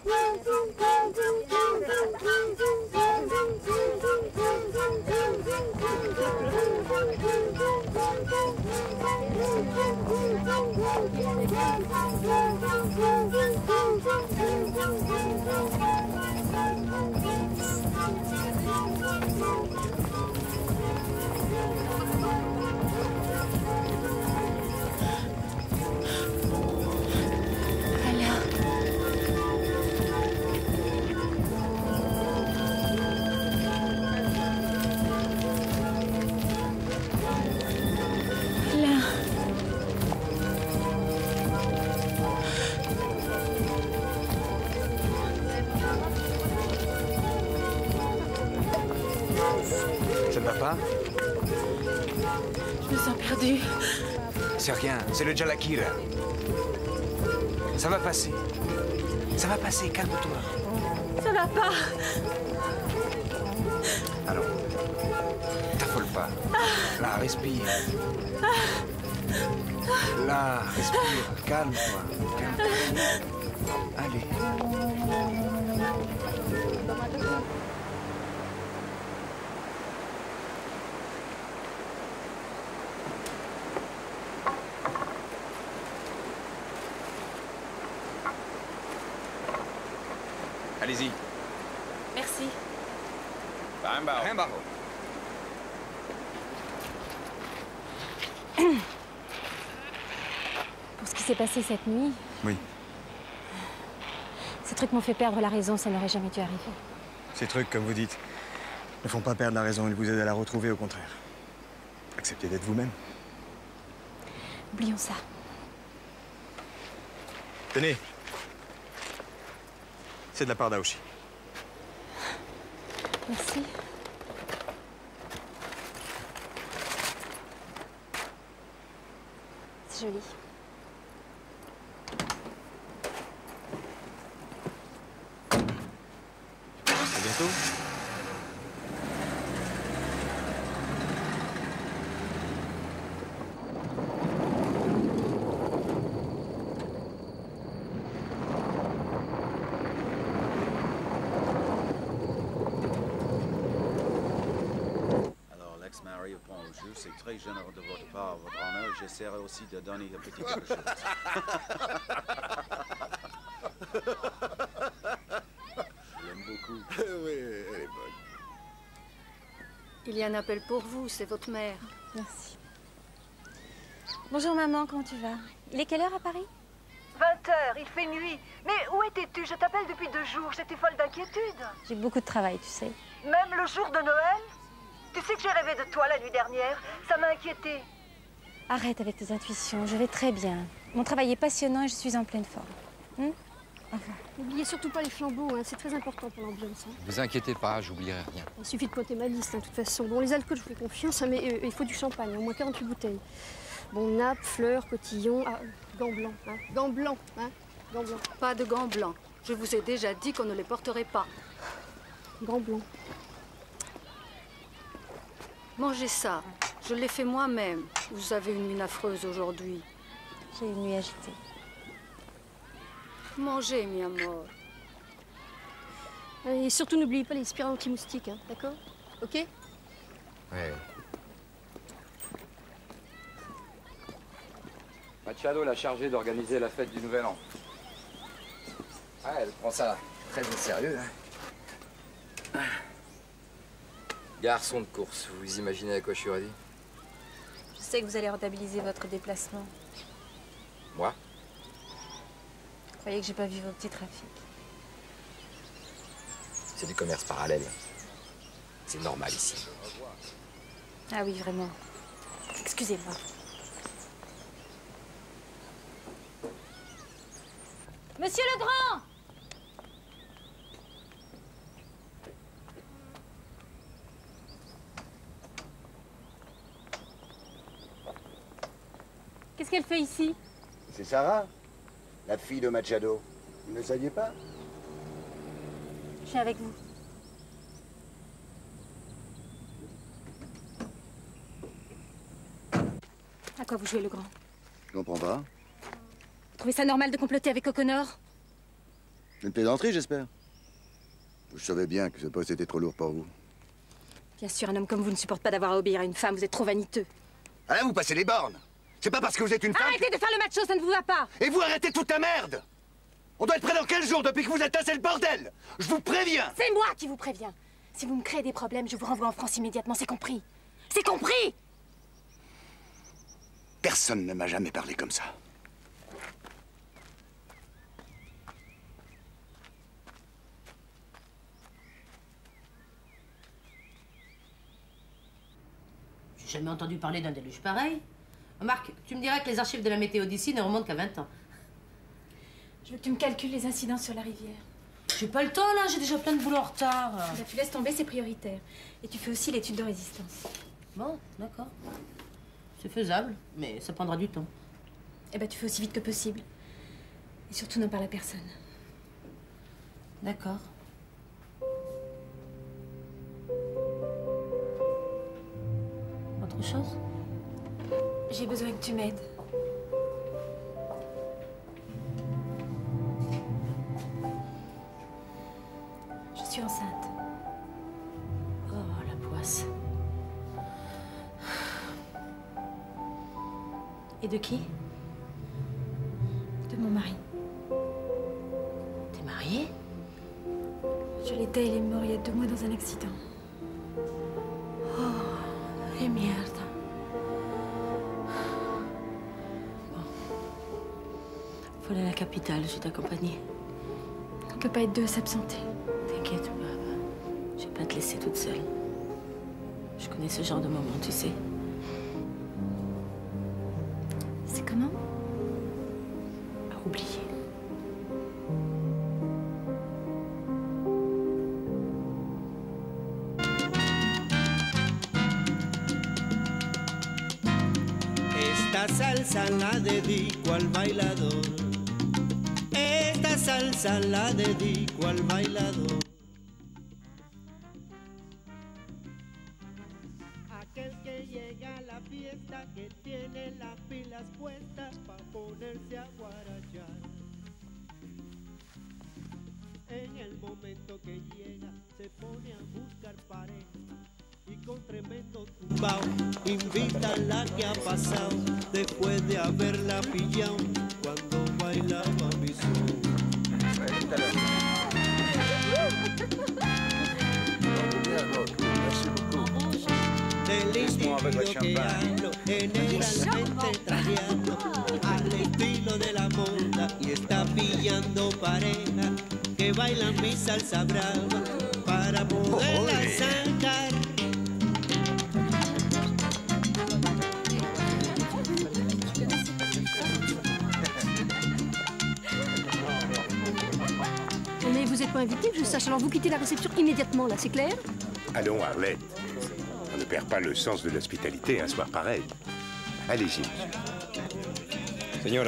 Ça ne va pas? Je me sens perdue. C'est rien, c'est le Jalakira. Ça va passer. Ça va passer, calme-toi. Ça va pas. Alors, t'affole pas. Là, respire. Là, respire. Calme-toi. Calme-toi. Allez. Allez-y. Merci. Un barreau. Un barreau. Pour ce qui s'est passé cette nuit, Oui. ces trucs m'ont fait perdre la raison, ça n'aurait jamais dû arriver. Ces trucs, comme vous dites, ne font pas perdre la raison, ils vous aident à la retrouver, au contraire. Acceptez d'être vous-même. Oublions ça. Tenez. C'est de la part d'Aoshi. Merci. C'est joli. À bientôt. Marie au point au jeu, c'est très généreux de votre part, votre honneur. J'essaierai aussi de donner un petit quelque chose. Je l'aime beaucoup. Oui, elle est bonne. Il y a un appel pour vous, c'est votre mère. Merci. Bonjour maman, comment tu vas? Il est quelle heure à Paris? vingt heures, il fait nuit. Mais où étais-tu? Je t'appelle depuis deux jours, j'étais folle d'inquiétude. J'ai beaucoup de travail, tu sais. Même le jour de Noël? Tu sais que j'ai rêvé de toi la nuit dernière. Ça m'a inquiétée. Arrête avec tes intuitions, je vais très bien. Mon travail est passionnant et je suis en pleine forme. Hum? Enfin. N'oubliez surtout pas les flambeaux, hein. C'est très important pour l'ambiance. Hein. Vous inquiétez pas, j'oublierai rien. Il suffit de pointer ma liste, hein, de toute façon. Bon, les alcools, je vous fais confiance, hein, mais euh, il faut du champagne, au moins quarante-huit bouteilles. Bon, nappes, fleurs, cotillons, ah, gants blancs, hein. Gants blancs, hein. Gants blancs. Pas de gants blancs. Je vous ai déjà dit qu'on ne les porterait pas. Gants blancs. Mangez ça. Je l'ai fait moi-même. Vous avez une mine affreuse aujourd'hui. J'ai une nuit agitée. Mangez, mi amor. Et surtout, n'oubliez pas les spirales anti-moustiques, hein, d'accord? Ok? Ouais. Machado l'a chargé d'organiser la fête du Nouvel An. Ah, elle prend ça très au sérieux. Hein. Garçon de course, vous imaginez à quoi je suis réduit? Je sais que vous allez rentabiliser votre déplacement. Moi? Vous croyez que j'ai pas vu vos petits trafics? C'est du commerce parallèle. C'est normal ici. Ah oui, vraiment. Excusez-moi. Monsieur Legrand! Qu'est-ce qu'elle fait ici? C'est Sarah, la fille de Machado. Vous ne le saviez pas? Je suis avec vous. À quoi vous jouez, Legrand? Je comprends pas. Vous trouvez ça normal de comploter avec O'Connor? Une plaisanterie, j'espère. Je savais bien que ce poste était trop lourd pour vous. Bien sûr, un homme comme vous ne supporte pas d'avoir à obéir à une femme. Vous êtes trop vaniteux. Ah là, vous passez les bornes. C'est pas parce que vous êtes une femme... Arrêtez de faire le macho, ça ne vous va pas. Et vous arrêtez toute la merde. On doit être prêt dans quinze jours depuis que vous êtes tassé le bordel. Je vous préviens. C'est moi qui vous préviens. Si vous me créez des problèmes, je vous renvoie en France immédiatement, c'est compris. C'est compris. Personne ne m'a jamais parlé comme ça. J'ai jamais entendu parler d'un déluge pareil. Marc, tu me diras que les archives de la météo d'ici ne remontent qu'à vingt ans. Je veux que tu me calcules les incidents sur la rivière. J'ai pas le temps, là. J'ai déjà plein de boulot en retard. Bah, tu laisses tomber, c'est prioritaire. Et tu fais aussi l'étude de résistance. Bon, d'accord. C'est faisable, mais ça prendra du temps. Eh ben, tu fais aussi vite que possible. Et surtout, n'en parle à personne. D'accord. Autre chose? J'ai besoin que tu m'aides. Je suis enceinte. Oh, la poisse. Et de qui? De mon mari. T'es mariée? Je l'étais, il est mort il y a deux mois dans un accident. Oh, et merde. Faut aller à la capitale, je vais t'accompagner. On peut pas être deux à s'absenter. T'inquiète pas, je vais pas te laisser toute seule. Je connais ce genre de moment, tu sais. C'est comment? À oublier. Esta salsa la dedico al bailador. Esta salsa la dedico al bailador. Aquel que llega a la fiesta, que tiene las pilas puestas para ponerse a guarachar. En el momento que llega, se pone a buscar pareja. Y con tremendo tumbao invita a la que ha pasado después de haberla pillado cuando bailaba mi son. Del individuo que hablo generalmente trajeado al estilo de la moda y está pillando pareja que bailan mi salsa brava para poderla sacar. pas invité, que je sache. Alors vous quittez la réception immédiatement, là, c'est clair? Allons, Arlette. On ne perd pas le sens de l'hospitalité un soir pareil. Allez-y, monsieur. Señora.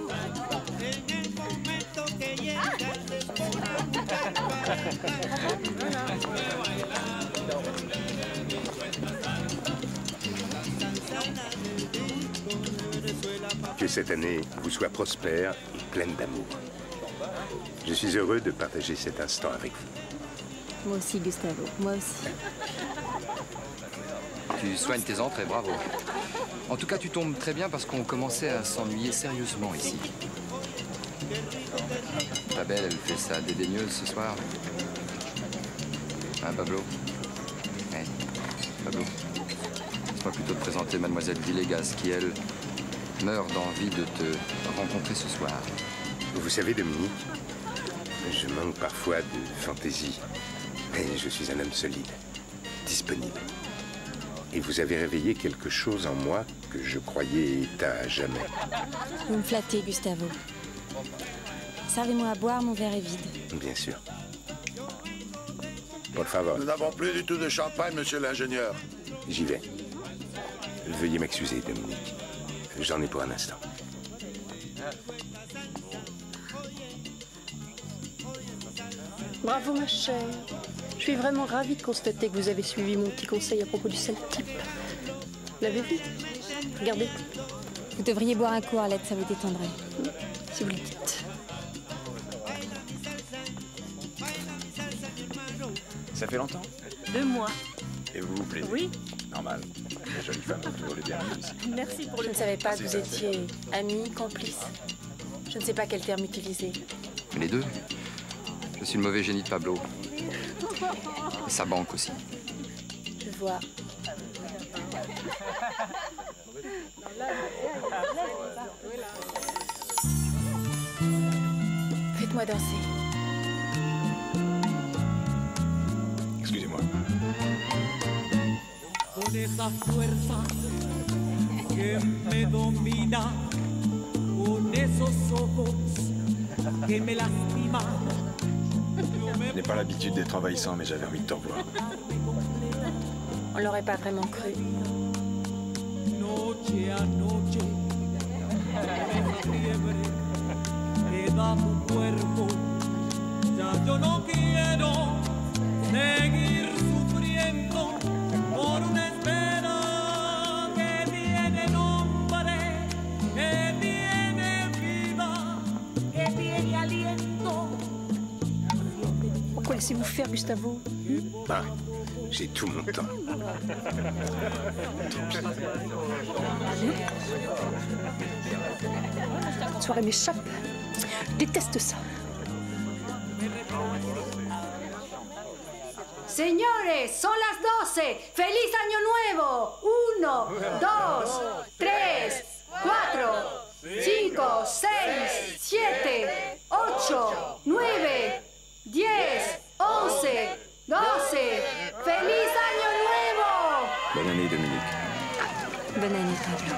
Que cette année vous soit prospère et pleine d'amour. Je suis heureux de partager cet instant avec vous. Moi aussi, Gustavo, moi aussi. Tu soignes tes entrées, bravo. En tout cas, tu tombes très bien parce qu'on commençait à s'ennuyer sérieusement ici. Ta belle, elle fait ça dédaigneuse ce soir. Hein, Pablo? Hey, Pablo, laisse-moi plutôt te présenter Mademoiselle Villegas qui, elle, meurt d'envie de te rencontrer ce soir. Vous savez, Dominique, je manque parfois de fantaisie. Mais je suis un homme solide, disponible. Et vous avez réveillé quelque chose en moi que je croyais éteint à jamais. Vous me flattez, Gustavo. Servez-moi à boire, mon verre est vide. Bien sûr. Por favor. Nous n'avons plus du tout de champagne, monsieur l'ingénieur. J'y vais. Veuillez m'excuser, Dominique. J'en ai pour un instant. Bravo, ma chère. Je suis vraiment ravie de constater que vous avez suivi mon petit conseil à propos du sale type. Vous l'avez vu? Regardez. Vous devriez boire un coup, Arlette, ça vous détendrait. Si vous le dites. Ça fait longtemps? Deux mois. Et vous vous plaisez? Oui. Normal. Les jolies femmes ont toujours les bienvenus ici. Merci pour le... Je ne savais pas que vous C'est étiez amis, complices. Je ne sais pas quel terme utiliser. Les deux. Je suis le mauvais génie de Pablo. Et sa banque aussi. Je vois. Faites-moi danser. Excusez-moi. Con esa fuerza que me domina, con esos ojos que me lastiman. Je n'ai pas l'habitude d'être envahissant, mais j'avais envie de te revoir. On l'aurait pas vraiment cru. Noche a noche, esa fiebre que da tu cuerpo. Ya yo no quiero seguir sufriendo por una espera que tiene nombre, que tiene vida, que tiene aliento. Pourquoi laissez-vous faire, Gustavo? Ah, j'ai tout mon temps. Cette soirée m'échappe. Je déteste ça. Señores, son las doce. ¡Feliz Año Nuevo! Uno, dos, tres, cuatro, cinco, seis, siete, ocho, nueve, diez, once, doce. ¡Feliz Año Nuevo! Bonne année, Dominique. Bonne année, Pablo.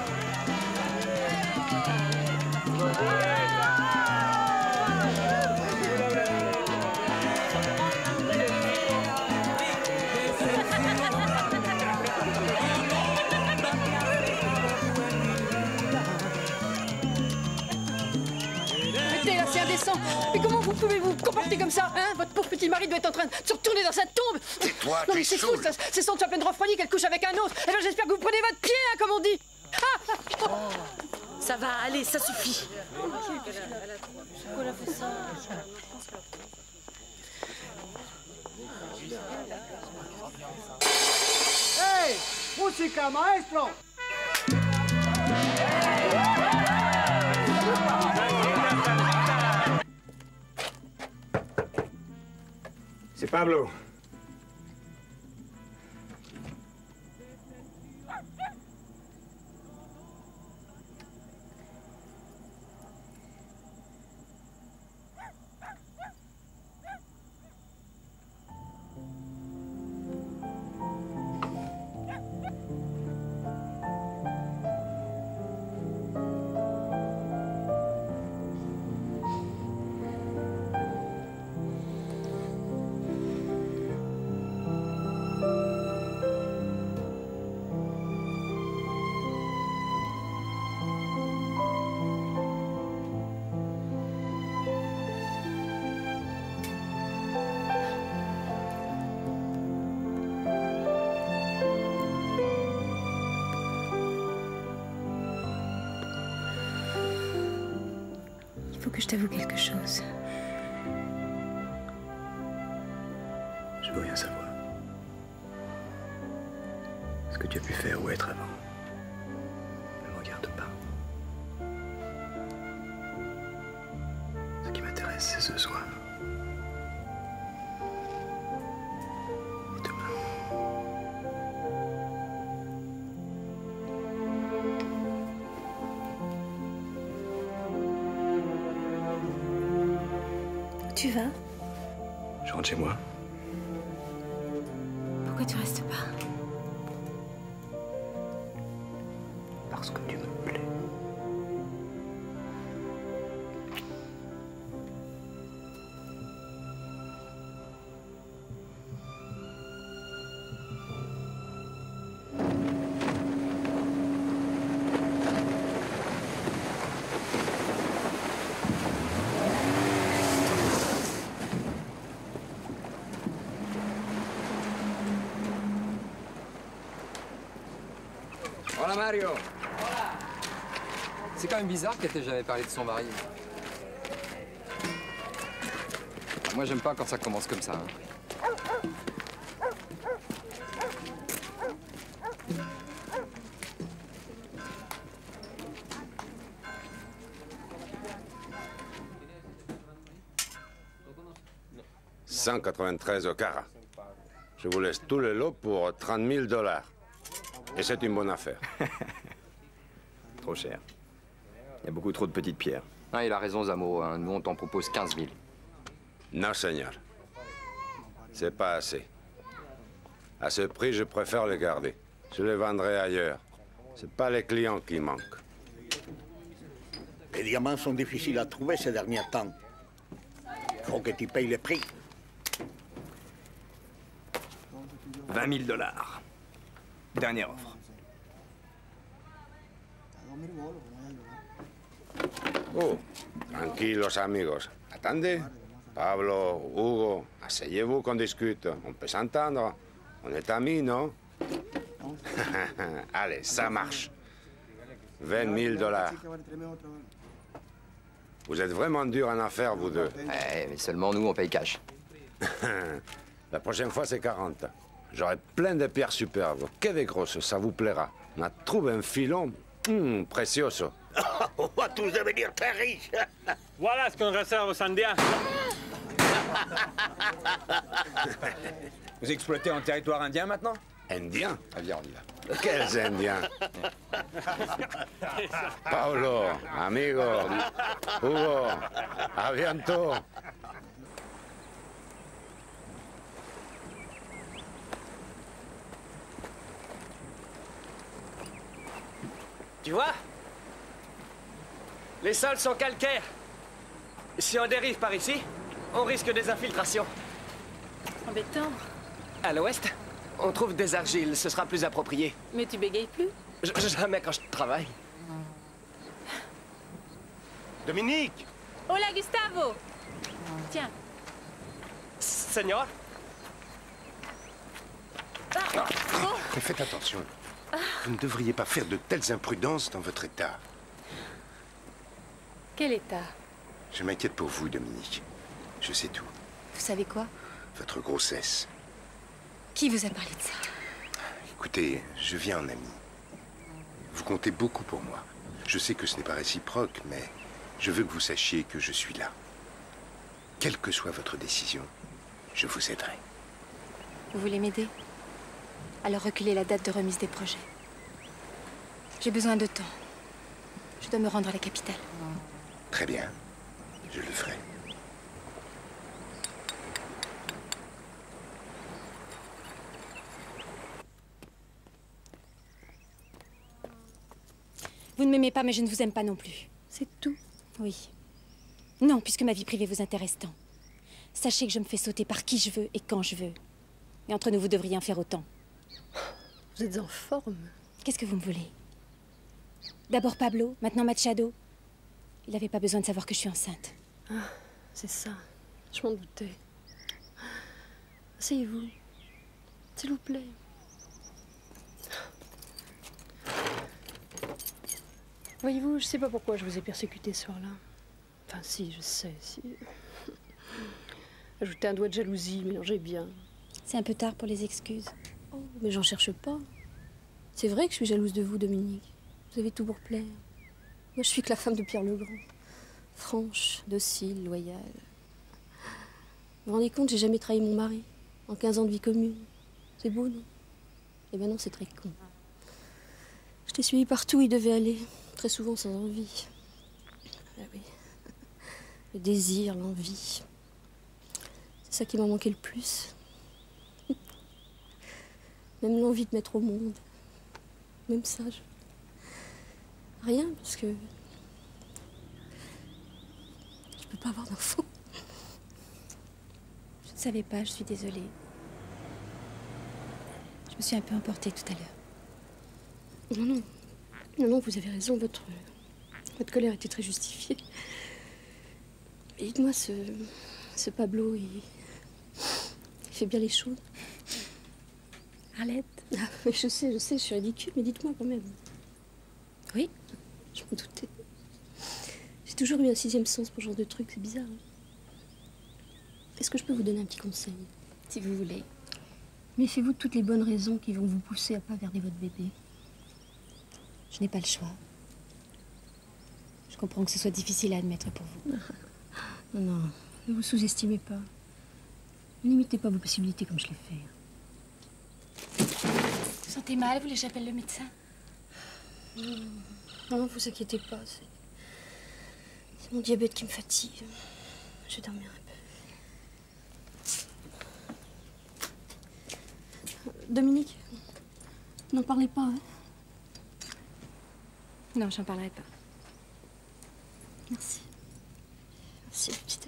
Arrêtez là, c'est indécent. Mais comment vous pouvez vous comporter comme ça, hein? Votre pauvre petit mari doit être en train de se retourner dans sa tombe. Et toi, non tu mais es c'est fou, saoul. ça. C'est sans tu à peine refroidi qu'elle couche avec un autre. Alors j'espère que vous prenez votre pied, hein, comme on dit. Ah, Ça va, allez, ça suffit. Pourquoi elle a fait ça? ¡Hey! ¡Música, maestro! C'est Pablo. faut que je t'avoue quelque chose. Je veux rien savoir. Ce que tu as pu faire ou être avant ne me regarde pas. Ce qui m'intéresse, c'est ce soir. Et demain. Où tu vas? Je rentre chez moi. Pourquoi tu restes pas? Parce que tu me plais. Hola Mario. C'est quand même bizarre qu'elle t'ait jamais parlé de son mari. Moi, j'aime pas quand ça commence comme ça. Hein. cent quatre-vingt-treize au carat. Je vous laisse tout le lot pour trente mille dollars. Et c'est une bonne affaire. Trop cher. Il y a beaucoup trop de petites pierres. Ah, il a raison, Zamo. Hein. Nous, on t'en propose quinze mille. Non, Seigneur. C'est pas assez. À ce prix, je préfère le garder. Je le vendrai ailleurs. C'est pas les clients qui manquent. Les diamants sont difficiles à trouver ces derniers temps. Faut que tu payes le prix. vingt mille dollars. Dernière offre. Oh, tranquilos, amigos. Attendez. Pablo, Hugo, asseyez-vous qu'on discute. On peut s'entendre. On est amis, non? Allez, ça marche. vingt mille dollars. Vous êtes vraiment durs en affaires, vous deux. Eh, mais seulement nous, on paye cash. La prochaine fois, c'est quarante. J'aurai plein de pierres superbes. Que de grosses, ça vous plaira. On a trouvé un filon mm, precioso. On va tous devenir très riches. Voilà ce qu'on réserve aux Indiens. Vous exploitez en territoire indien maintenant? Indien? Ah, viens, on y va. Quels Indiens? Paolo, amigo, Hugo, à bientôt. Tu vois? Les sols sont calcaires. Si on dérive par ici, on risque des infiltrations. Embêtant. À l'ouest, on trouve des argiles, ce sera plus approprié. Mais tu bégayes plus? Je, jamais quand je travaille. Dominique! Hola, Gustavo! Tiens. Seigneur? Ah. Oh. Mais faites attention. Vous ne devriez pas faire de telles imprudences dans votre état. Quel état? Je m'inquiète pour vous, Dominique. Je sais tout. Vous savez quoi? Votre grossesse. Qui vous a parlé de ça? Écoutez, je viens en ami. Vous comptez beaucoup pour moi. Je sais que ce n'est pas réciproque, mais je veux que vous sachiez que je suis là. Quelle que soit votre décision, je vous aiderai. Vous voulez m'aider? Alors reculez la date de remise des projets. J'ai besoin de temps. Je dois me rendre à la capitale. Très bien. Je le ferai. Vous ne m'aimez pas, mais je ne vous aime pas non plus. C'est tout? Oui. Non, puisque ma vie privée vous intéresse tant. Sachez que je me fais sauter par qui je veux et quand je veux. Et entre nous, vous devriez en faire autant. Vous êtes en forme. Qu'est-ce que vous me voulez? D'abord Pablo, maintenant Machado. Il n'avait pas besoin de savoir que je suis enceinte. Ah, c'est ça. Je m'en doutais. Asseyez-vous. S'il vous plaît. Voyez-vous, je sais pas pourquoi je vous ai persécuté ce soir-là. Enfin, si, je sais, si. Ajouter un doigt de jalousie, mélangez bien. C'est un peu tard pour les excuses. Oh, mais j'en cherche pas. C'est vrai que je suis jalouse de vous, Dominique. Vous avez tout pour plaire. Moi, je suis que la femme de Pierre le Grand. Franche, docile, loyale. Vous vous rendez compte, j'ai jamais trahi mon mari. En quinze ans de vie commune. C'est beau, non? Eh ben non, c'est très con. Je t'ai suivi partout où il devait aller. Très souvent sans envie. Ah oui. Le désir, l'envie. C'est ça qui m'a manqué le plus. Même l'envie de mettre au monde. Même ça, je... Rien, parce que... Je peux pas avoir d'enfant. Je ne savais pas, je suis désolée. Je me suis un peu emportée tout à l'heure. Non, non. Non, non, vous avez raison, votre... Votre colère était très justifiée. Et dites-moi, ce... Ce Pablo, il... Il fait bien les choses. Arlette? Ah, mais je sais, je sais, je suis ridicule, mais dites-moi quand même. Oui? Je m'en doutais. J'ai toujours eu un sixième sens pour ce genre de truc, c'est bizarre. Hein. Est-ce que je peux vous donner un petit conseil? Si vous voulez. Méfiez-vous de toutes les bonnes raisons qui vont vous pousser à pas garder votre bébé. Je n'ai pas le choix. Je comprends que ce soit difficile à admettre pour vous. Non, non, ne vous sous-estimez pas. Ne limitez pas vos possibilités comme je l'ai fait. Vous vous sentez mal? Vous voulez que j'appelle le médecin? Non, non, vous inquiétez pas. C'est mon diabète qui me fatigue. Je vais dormir un peu. Dominique, n'en parlez pas, hein? Non, j'en parlerai pas. Merci. Merci, la petite.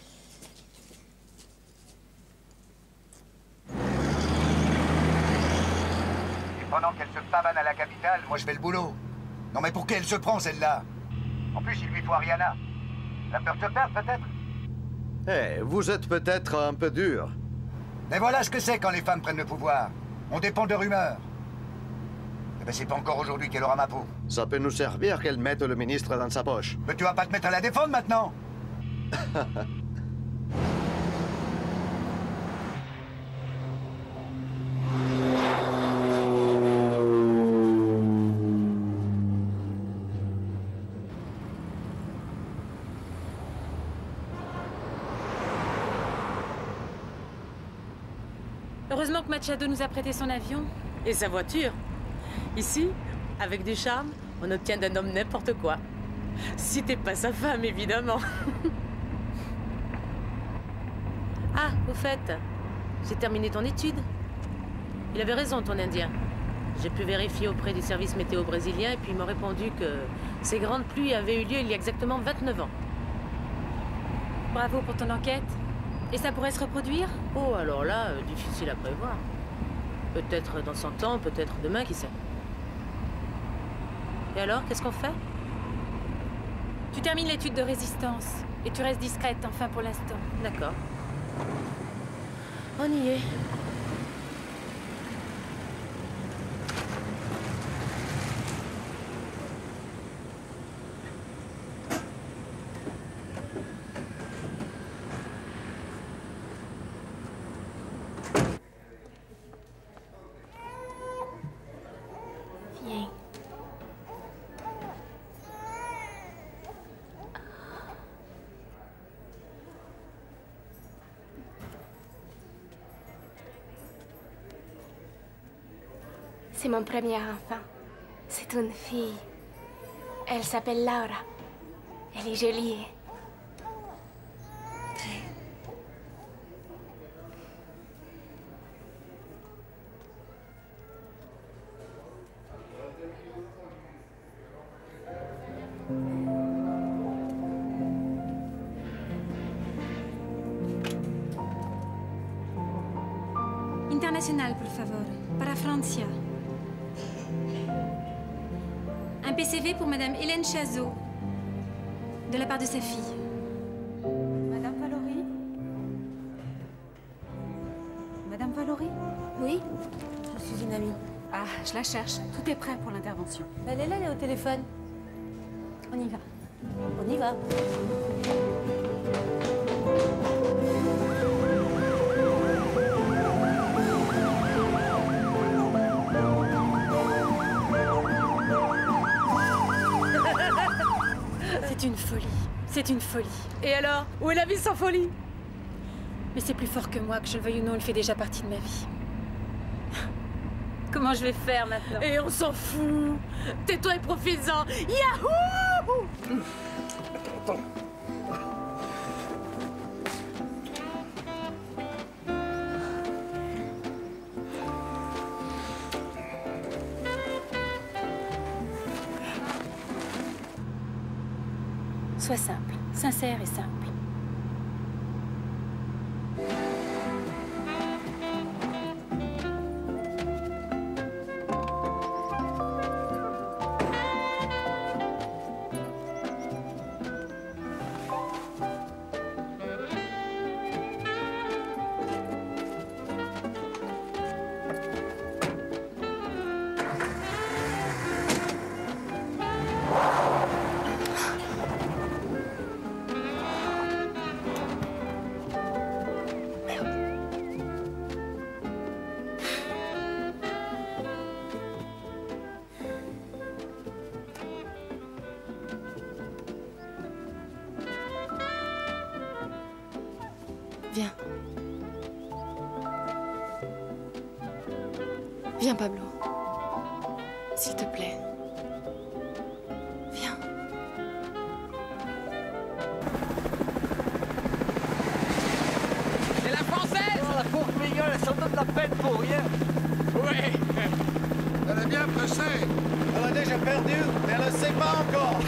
Et pendant qu'elle se pavane à la capitale, moi je fais le boulot. Non mais pour qui elle se prend celle-là? En plus, il lui faut Ariana. La peur de te perdre peut-être? Eh, vous êtes peut-être un peu dur. Mais voilà ce que c'est quand les femmes prennent le pouvoir. On dépend de rumeurs. Eh ben c'est pas encore aujourd'hui qu'elle aura ma peau. Ça peut nous servir qu'elle mette le ministre dans sa poche. Mais tu vas pas te mettre à la défendre maintenant? Heureusement que Machado nous a prêté son avion. Et sa voiture. Ici, avec du charme, on obtient d'un homme n'importe quoi. Si t'es pas sa femme, évidemment. Ah, au fait, j'ai terminé ton étude. Il avait raison, ton Indien. J'ai pu vérifier auprès du service météo brésilien et puis ils m'ont répondu que ces grandes pluies avaient eu lieu il y a exactement vingt-neuf ans. Bravo pour ton enquête. Et ça pourrait se reproduire? Oh, alors là, euh, difficile à prévoir. Peut-être dans cent ans, peut-être demain, qui sait. Et alors, qu'est-ce qu'on fait? Tu termines l'étude de résistance. Et tu restes discrète, enfin, pour l'instant. D'accord. On y est. Viens. C'est mon premier enfant. C'est une fille. Elle s'appelle Laura. Elle est jolie. Internacional, por favor. Para Francia. Un P C V pour Madame Hélène Chazot, de la part de sa fille. Madame Valory? Madame Valory? Oui, je suis une amie. Ah, je la cherche. Tout est prêt pour l'intervention. Elle est là, elle est au téléphone. On y va. On y va. C'est une folie. C'est une folie. Et alors? Où est la vie sans folie? Mais c'est plus fort que moi, que je le veuille ou non, il fait déjà partie de ma vie. Comment je vais faire maintenant? Et on s'en fout. Tais-toi et profites-en. Yahoo! Attends. Sois simple, sincère et simple. Viens. Viens, Pablo. S'il te plaît. Viens. C'est la française! Oh, la pauvre mignonne, elle s'en donne la peine pour rien. Ouais. Elle est bien pressée. Elle a déjà perdu, mais elle ne sait pas encore.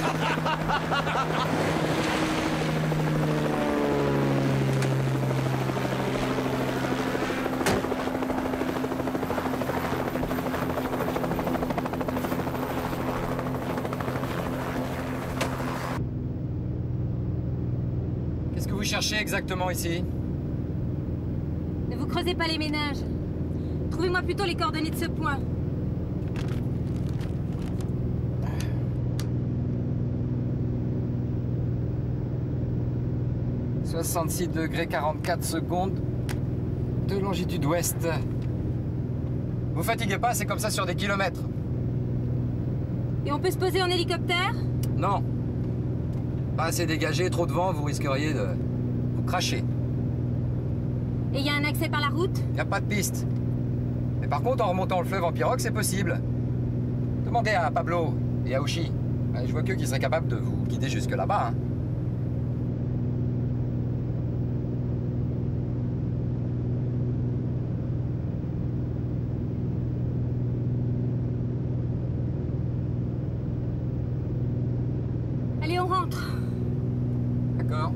Qu'est-ce que vous cherchez exactement ici? Ne vous creusez pas les méninges. Trouvez-moi plutôt les coordonnées de ce point. soixante-six degrés quarante-quatre secondes de longitude ouest. Vous fatiguez pas, c'est comme ça sur des kilomètres. Et on peut se poser en hélicoptère? Non. Pas assez dégagé, trop de vent, vous risqueriez de vous cracher. Et il y a un accès par la route? Y a pas de piste. Mais par contre, en remontant le fleuve en pirogue, c'est possible. Demandez à Pablo et à Uchi. Je vois qu'eux qui seraient capables de vous guider jusque là-bas. Hein. Allez, on rentre. D'accord.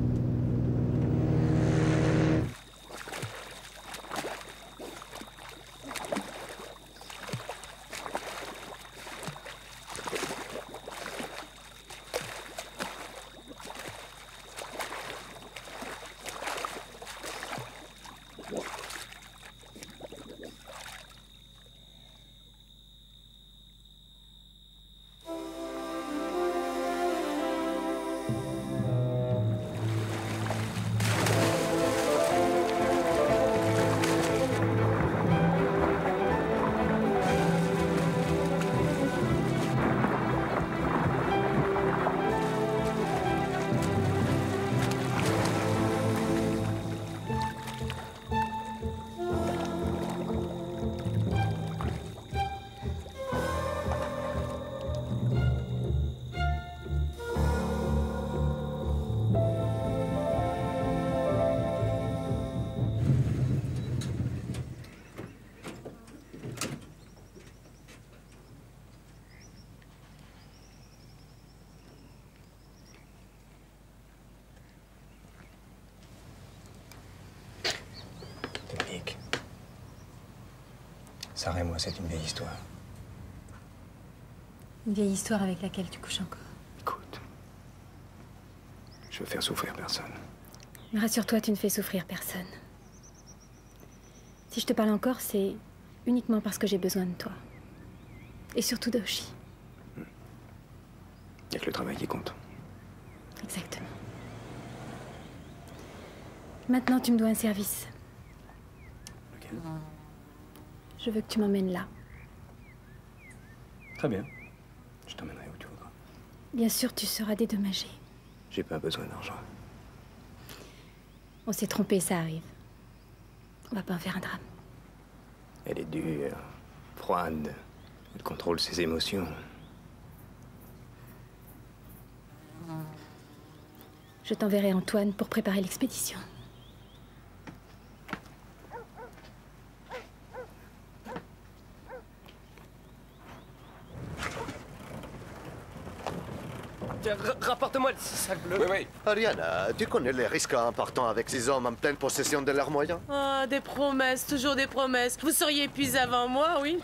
Sarah et moi, c'est une vieille histoire. Une vieille histoire avec laquelle tu couches encore. Écoute, je veux faire souffrir personne. Rassure-toi, tu ne fais souffrir personne. Si je te parle encore, c'est uniquement parce que j'ai besoin de toi. Et surtout d'Oshi. Il n'y a que le travail qui compte. Maintenant, tu me dois un service. Lequel? Je veux que tu m'emmènes là. Très bien. Je t'emmènerai où tu voudras. Bien sûr, tu seras dédommagé. J'ai pas besoin d'argent. On s'est trompé, ça arrive. On va pas en faire un drame. Elle est dure, froide. Elle contrôle ses émotions. Je t'enverrai Antoine pour préparer l'expédition. Rapporte-moi le sac bleu. Oui, oui. Ariana, tu connais les risques importants avec ces hommes en pleine possession de leurs moyens? Ah, des promesses, toujours des promesses. Vous seriez épuisé avant moi, oui.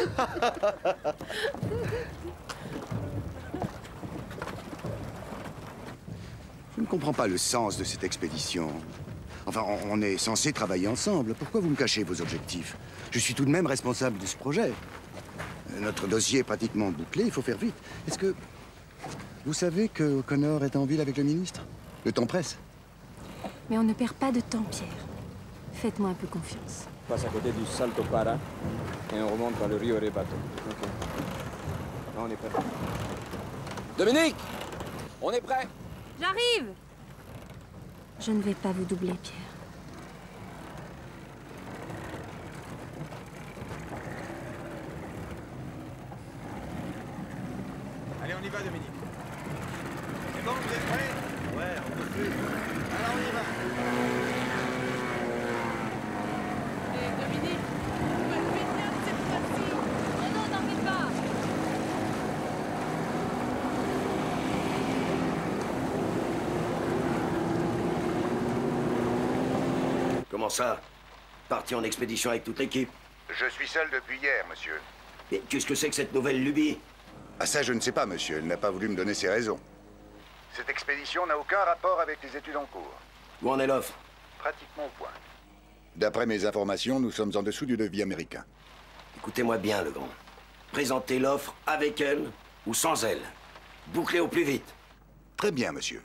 Je ne comprends pas le sens de cette expédition. Enfin, on on est censé travailler ensemble. Pourquoi vous me cachez vos objectifs? Je suis tout de même responsable de ce projet. Notre dossier est pratiquement bouclé, il faut faire vite. Est-ce que... Vous savez que O'Connor est en ville avec le ministre? Le temps presse. Mais on ne perd pas de temps, Pierre. Faites-moi un peu confiance. On passe à côté du Salto Para et on remonte par le Rio Repato. Ok. Non, on est prêt. Dominique! On est prêt! J'arrive! Je ne vais pas vous doubler, Pierre. Allez, on y va, Dominique. C'est bon, vous êtes prêts? Ouais, on peut plus. Alors, on y va. Et Dominique, vous me faites bien cette fois-ci. Oh non, n'en fais pas! Comment ça? Parti en expédition avec toute l'équipe? Je suis seul depuis hier, monsieur. Mais qu'est-ce que c'est que cette nouvelle lubie? Ah ça, je ne sais pas, monsieur. Elle n'a pas voulu me donner ses raisons. Cette expédition n'a aucun rapport avec les études en cours. Où en est l'offre? Pratiquement au point. D'après mes informations, nous sommes en dessous du devis américain. Écoutez-moi bien, le grand. Présentez l'offre avec elle ou sans elle. Bouclez au plus vite. Très bien, monsieur.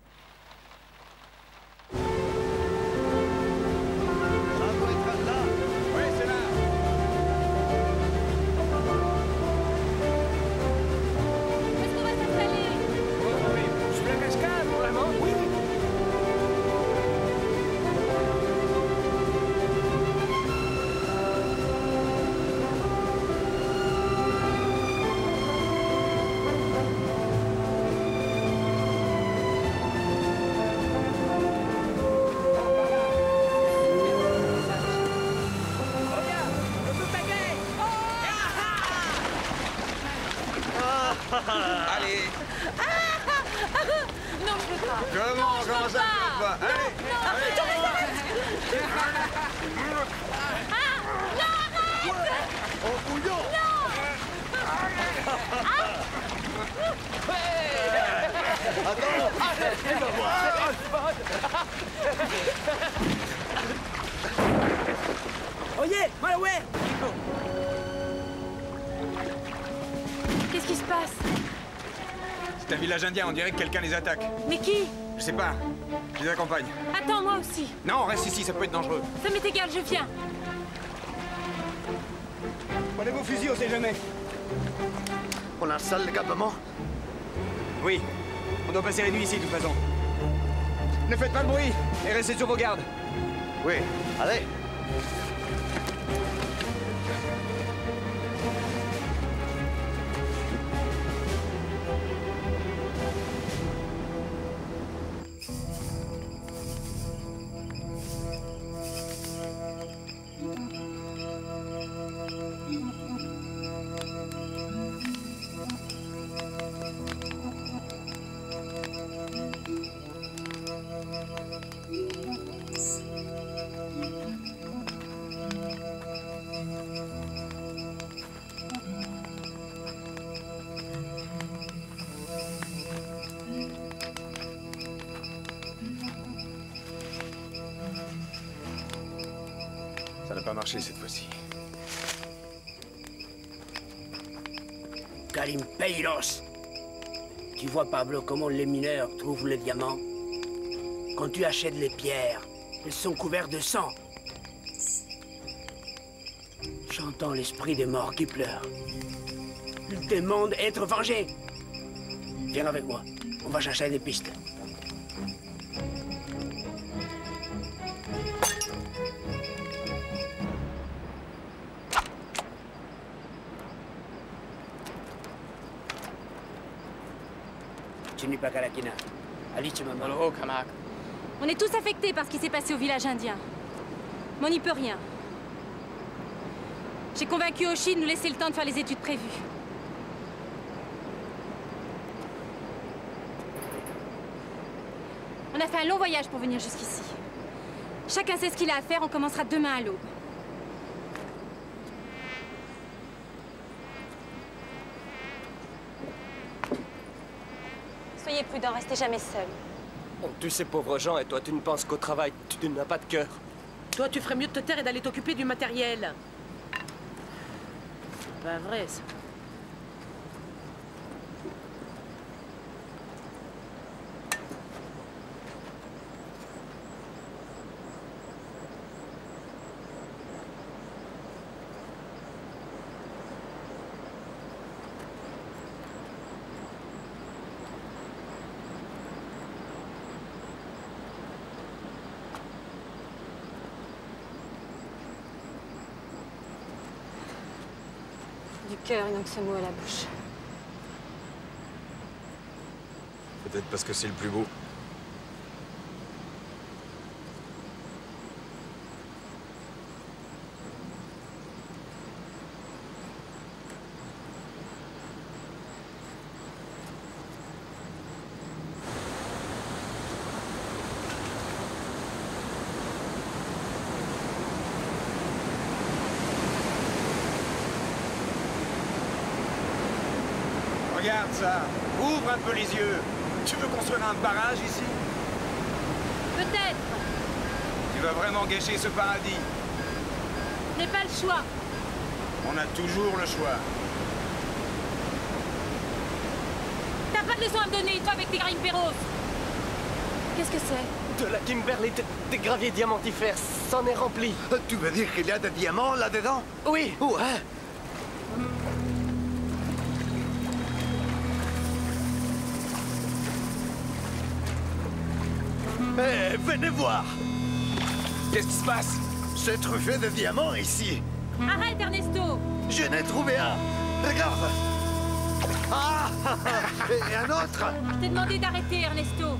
Allez! Non, je peux pas. Comment? Non, je Comment peux ça, pas. je peux pas? Allez! Non, non, Allez. non, arrête! Oh, bouillon! Oye, Malaway! Qu'est-ce qui se passe? C'est un village indien, on dirait que quelqu'un les attaque. Mais qui? Je sais pas. Je les accompagne. Attends, moi aussi. Non, reste ici, ça peut être dangereux. Ça m'est égal, je viens. Prenez vos fusils, on sait jamais. On installe l'équipement? Oui. On doit passer la nuit ici, de toute façon. Ne faites pas de bruit et restez sur vos gardes. Oui, allez. Ça n'a pas marché cette fois-ci. Garimpeiros. Tu vois, Pablo, comment les mineurs trouvent les diamants? Quand tu achètes les pierres, Elles sont couvertes de sang. J'entends l'esprit des morts qui pleurent. Ils demandent être vengés. Viens avec moi. On va chercher des pistes. Tu n'es pas Kalakina. Ali, tu m'as Oh, Kamak. On est tous affectés par ce qui s'est passé au village indien. Mais on n'y peut rien. J'ai convaincu Oshi de nous laisser le temps de faire les études prévues. On a fait un long voyage pour venir jusqu'ici. Chacun sait ce qu'il a à faire, on commencera demain à l'aube. Soyez prudents, restez jamais seuls. On tue ces pauvres gens et toi tu ne penses qu'au travail. Tu n'as pas de cœur. Toi, tu ferais mieux de te taire et d'aller t'occuper du matériel. C'est pas vrai, ça. Du cœur, il manque ce mot à la bouche. Peut-être parce que c'est le plus beau. Regarde ça. Ouvre un peu les yeux. Tu veux construire un barrage ici? Peut-être. Tu vas vraiment gâcher ce paradis. Je n'ai pas le choix. On a toujours le choix. T'as pas de leçon à me donner, toi, avec tes Garimperos. Qu'est-ce que c'est? De la Kimberley, des graviers diamantifères, c'en est rempli. Tu veux dire qu'il y a des diamants là-dedans? Oui. Où, hein? Eh, venez voir! Qu'est-ce qui se passe? C'est truffé de diamants ici! Arrête, Ernesto! Je n'ai trouvé un! Regarde! Ah! Et un autre! Je t'ai demandé d'arrêter, Ernesto!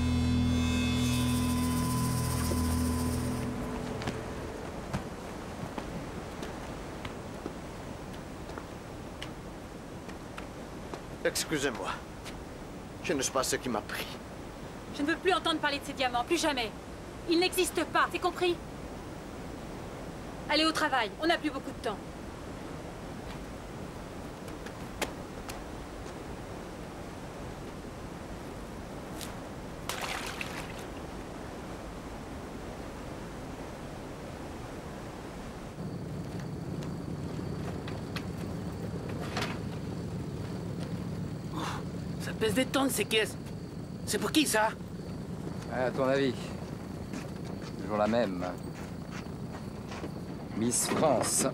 Excusez-moi. Je ne sais pas ce qui m'a pris. Je ne veux plus entendre parler de ces diamants, plus jamais. Ils n'existent pas, c'est compris? Allez au travail, on n'a plus beaucoup de temps. Ça pèse des tonnes, ces caisses. C'est pour qui, ça? À ton avis, toujours la même. Miss France.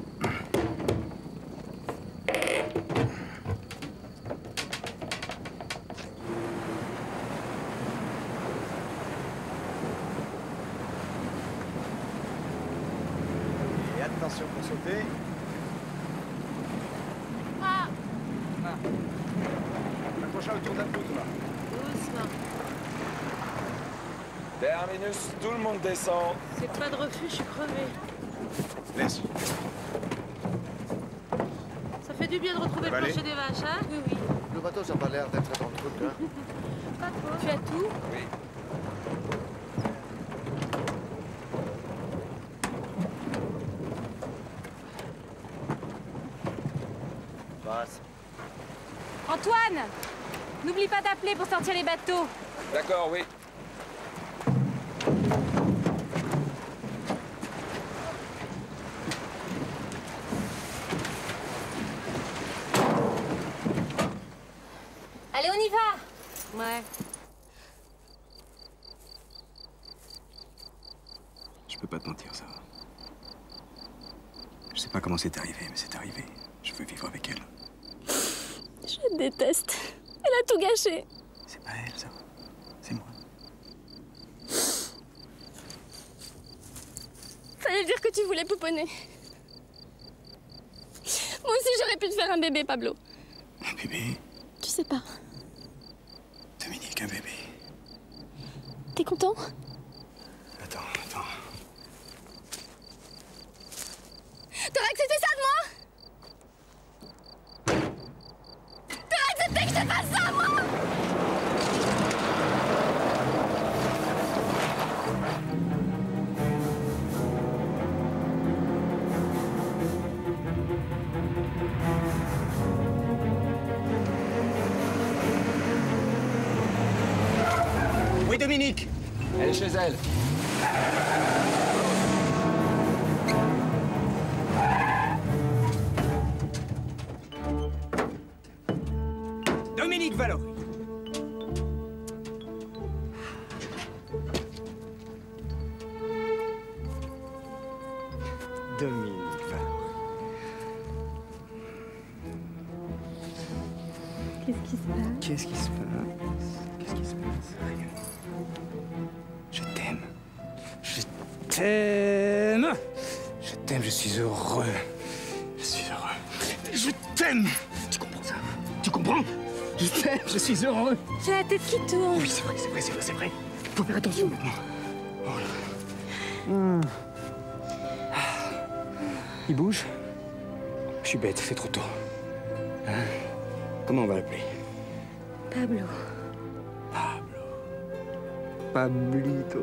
Et attention pour sauter. Ah! Accroche-la autour d'un bout, toi. Doucement. Terminus, tout le monde descend. C'est pas de refus, je suis crevée. Laisse. Ça fait du bien de retrouver Ça va le aller plancher des vaches, hein? Oui, oui. Le bateau, ça n'a pas l'air d'être dans le truc, hein? Pas trop. Tu as tout? Oui. Passe. Antoine! N'oublie pas d'appeler pour sortir les bateaux. D'accord, oui. Allez, on y va! Ouais. peux pas te mentir, ça. Je sais pas comment c'est arrivé, mais c'est arrivé. Je veux vivre avec elle. Je la déteste. Elle a tout gâché. C'est pas elle, ça. C'est moi. Fallait dire que tu voulais pouponner. Moi aussi, j'aurais pu te faire un bébé, Pablo. Un bébé? Tu sais pas. Dominique, un bébé. T'es content? Attends, attends. T'aurais accepté ça de moi? T'aurais accepté que je te fasse ça, moi? Oui, Dominique. Elle est chez elle. Dominique Valory. Dominique Valory. Qu'est-ce qui se passe? Qu'est-ce qui se passe? Qu'est-ce qui se passe? Rien. Je t'aime. Je t'aime. Je t'aime, je suis heureux. Je suis heureux. Je t'aime. Tu comprends ça? Tu comprends? Je t'aime, je suis heureux. J'ai la tête qui tourne. Oui, c'est vrai, c'est vrai, c'est vrai, c'est vrai. Faut faire attention maintenant. Oh là. Hum. Il bouge? Je suis bête, c'est trop tôt. Hein? Comment on va l'appeler? Pablo. Pablito.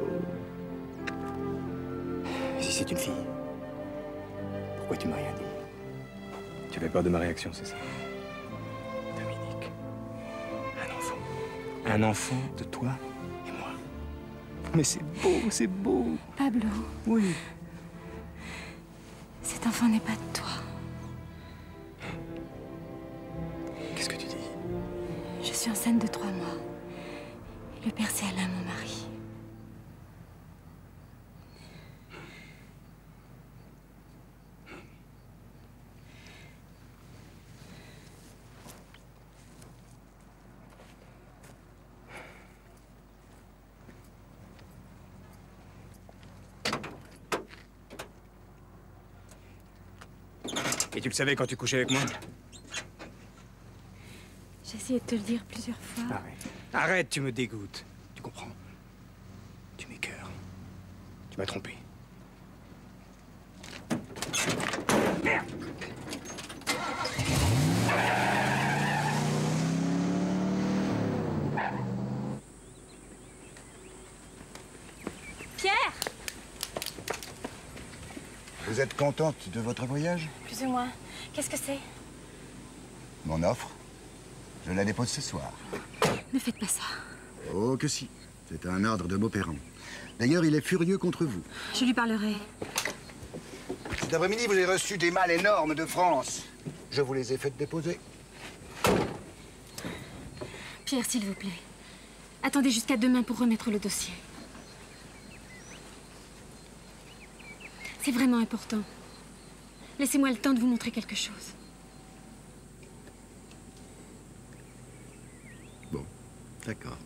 Et si c'est une fille? Pourquoi tu m'as rien dit? Tu avais peur de ma réaction, c'est ça? Dominique. Un enfant. Un enfant de toi et moi. Mais c'est beau, c'est beau. Pablo. Oui. Cet enfant n'est pas de toi. Qu'est-ce que tu dis? Je suis enceinte de trois mois. Le père, c'est Alain, mon mari. Et tu le savais quand tu couchais avec moi? J'ai essayé de te le dire plusieurs fois. Arrête. Arrête, tu me dégoûtes. Tu comprends? Tu m'écœures. Tu m'as trompé. Merde! Pierre! Vous êtes contente de votre voyage? Plus ou moins. Qu'est-ce que c'est? Mon offre? Je la dépose ce soir. Ne faites pas ça. Oh que si. C'est un ordre de Beauperron. D'ailleurs, il est furieux contre vous. Je lui parlerai. Cet après-midi, vous avez reçu des malles énormes de France. Je vous les ai faites déposer. Pierre, s'il vous plaît. Attendez jusqu'à demain pour remettre le dossier. C'est vraiment important. Laissez-moi le temps de vous montrer quelque chose. Bon, d'accord.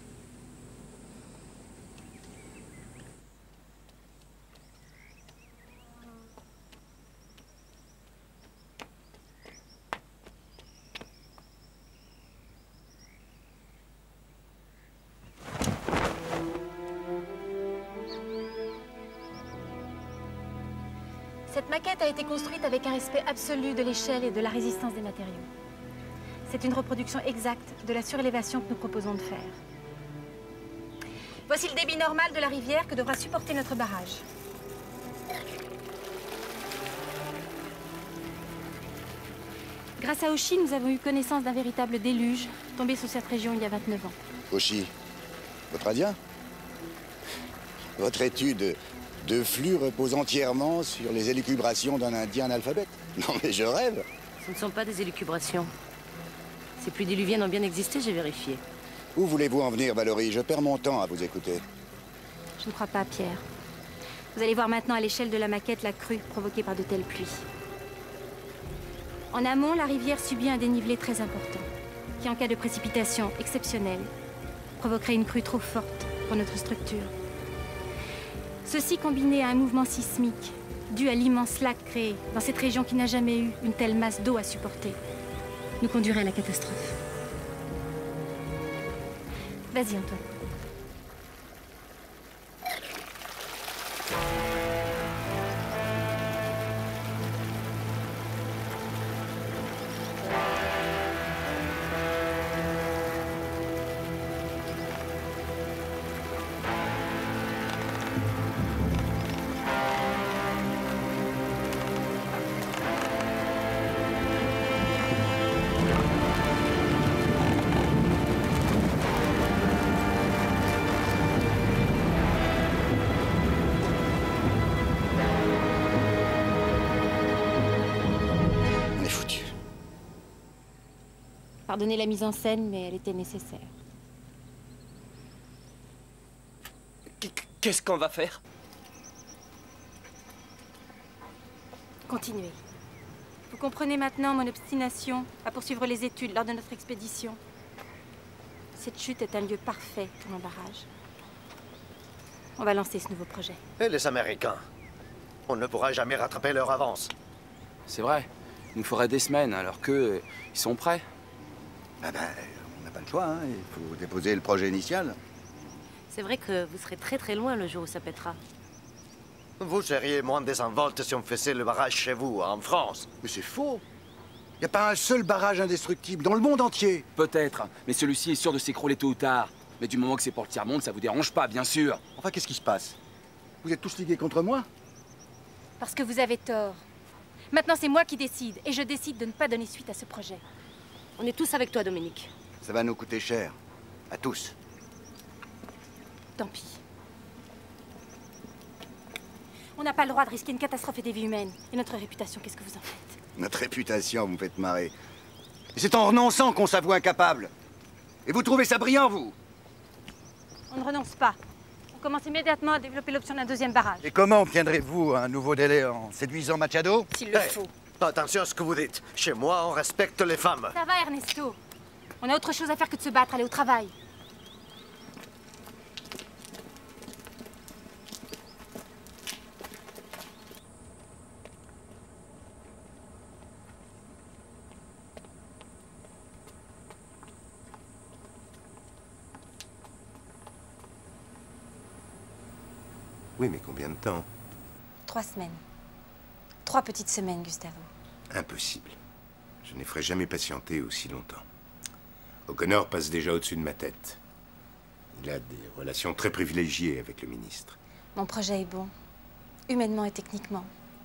Cette maquette a été construite avec un respect absolu de l'échelle et de la résistance des matériaux. C'est une reproduction exacte de la surélévation que nous proposons de faire. Voici le débit normal de la rivière que devra supporter notre barrage. Grâce à Oshi, nous avons eu connaissance d'un véritable déluge tombé sur cette région il y a vingt-neuf ans. Oshi, votre indien? Votre étude de flux repose entièrement sur les élucubrations d'un indien analphabète? Non mais je rêve. Ce ne sont pas des élucubrations. Ces pluies diluviennes ont bien existé, j'ai vérifié. Où voulez-vous en venir, Valory? Je perds mon temps à vous écouter. Je ne crois pas, Pierre. Vous allez voir maintenant à l'échelle de la maquette la crue provoquée par de telles pluies. En amont, la rivière subit un dénivelé très important, qui en cas de précipitation exceptionnelle, provoquerait une crue trop forte pour notre structure. Ceci combiné à un mouvement sismique, dû à l'immense lac créé dans cette région qui n'a jamais eu une telle masse d'eau à supporter, nous conduirait à la catastrophe. Vas-y, Antoine. Pardonnez la mise en scène, mais elle était nécessaire. Qu'est-ce qu'on va faire? Continuez. Vous comprenez maintenant mon obstination à poursuivre les études lors de notre expédition. Cette chute est un lieu parfait pour un barrage. On va lancer ce nouveau projet. Et les Américains? On ne pourra jamais rattraper leur avance. C'est vrai. Il nous faudrait des semaines, alors qu'eux, ils sont prêts. Ah ben, on n'a pas le choix, hein. Il faut déposer le projet initial. C'est vrai que vous serez très très loin le jour où ça pètera. Vous seriez moins désinvolte si on faisait le barrage chez vous, en France. Mais c'est faux. Il n'y a pas un seul barrage indestructible dans le monde entier. Peut-être, mais celui-ci est sûr de s'écrouler tôt ou tard. Mais du moment que c'est pour le tiers-monde, ça vous dérange pas, bien sûr. Enfin, qu'est-ce qui se passe? Vous êtes tous ligués contre moi? Parce que vous avez tort. Maintenant, c'est moi qui décide, et je décide de ne pas donner suite à ce projet. On est tous avec toi, Dominique. Ça va nous coûter cher. À tous. Tant pis. On n'a pas le droit de risquer une catastrophe et des vies humaines. Et notre réputation, qu'est-ce que vous en faites? Notre réputation, vous me faites marrer. Et c'est en renonçant qu'on s'avoue incapable. Et vous trouvez ça brillant, vous? On ne renonce pas. On commence immédiatement à développer l'option d'un deuxième barrage. Et comment obtiendrez-vous un nouveau délai en séduisant Machado? S'il le faut. Attention à ce que vous dites. Chez moi, on respecte les femmes. Ça va, Ernesto. On a autre chose à faire que de se battre, aller au travail. Oui, mais combien de temps? Trois semaines. Trois petites semaines, Gustavo. Impossible. Je ne ferai jamais patienter aussi longtemps. O'Connor passe déjà au-dessus de ma tête. Il a des relations très privilégiées avec le ministre. Mon projet est bon, humainement et techniquement.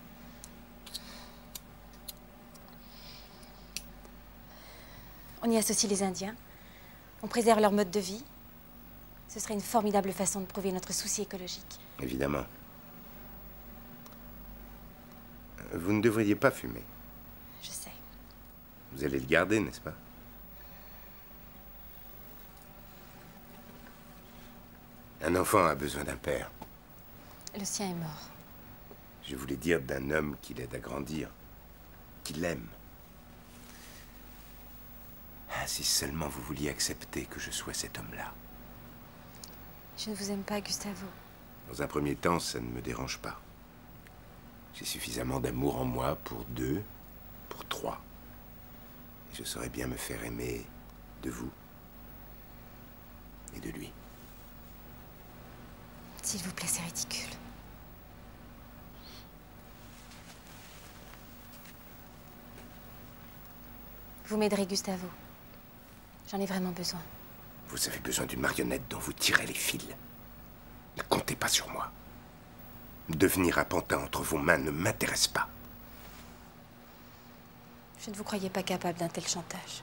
On y associe les Indiens. On préserve leur mode de vie. Ce serait une formidable façon de prouver notre souci écologique. Évidemment. Vous ne devriez pas fumer. Je sais. Vous allez le garder, n'est-ce pas? Un enfant a besoin d'un père. Le sien est mort. Je voulais dire d'un homme qui l'aide à grandir, qui l'aime. Ah, si seulement vous vouliez accepter que je sois cet homme-là. Je ne vous aime pas, Gustavo. Dans un premier temps, ça ne me dérange pas. J'ai suffisamment d'amour en moi pour deux, pour trois. Et je saurais bien me faire aimer de vous et de lui. S'il vous plaît, c'est ridicule. Vous m'aiderez, Gustavo. J'en ai vraiment besoin. Vous avez besoin d'une marionnette dont vous tirez les fils. Ne comptez pas sur moi. Devenir un pantin entre vos mains ne m'intéresse pas. Je ne vous croyais pas capable d'un tel chantage.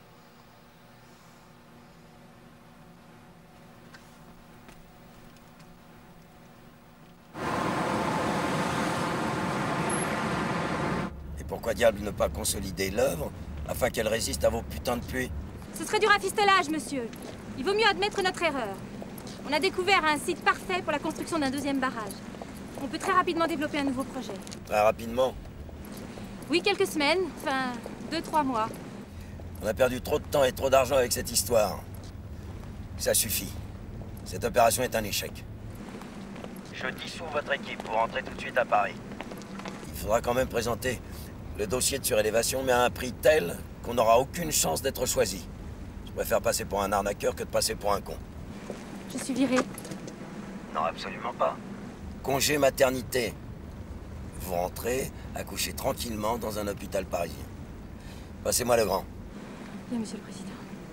Et pourquoi diable ne pas consolider l'œuvre afin qu'elle résiste à vos putains de pluies? Ce serait du rafistolage, monsieur. Il vaut mieux admettre notre erreur. On a découvert un site parfait pour la construction d'un deuxième barrage. On peut très rapidement développer un nouveau projet. Très rapidement. Oui, quelques semaines, enfin, deux, trois mois. On a perdu trop de temps et trop d'argent avec cette histoire. Ça suffit. Cette opération est un échec. Je dissous votre équipe pour rentrer tout de suite à Paris. Il faudra quand même présenter le dossier de surélévation, mais à un prix tel qu'on n'aura aucune chance d'être choisi. Je préfère passer pour un arnaqueur que de passer pour un con. Je suis virée. Non, absolument pas. Congé maternité. Vous rentrez, accouchez tranquillement dans un hôpital parisien. Passez-moi le grand. Oui, monsieur le président.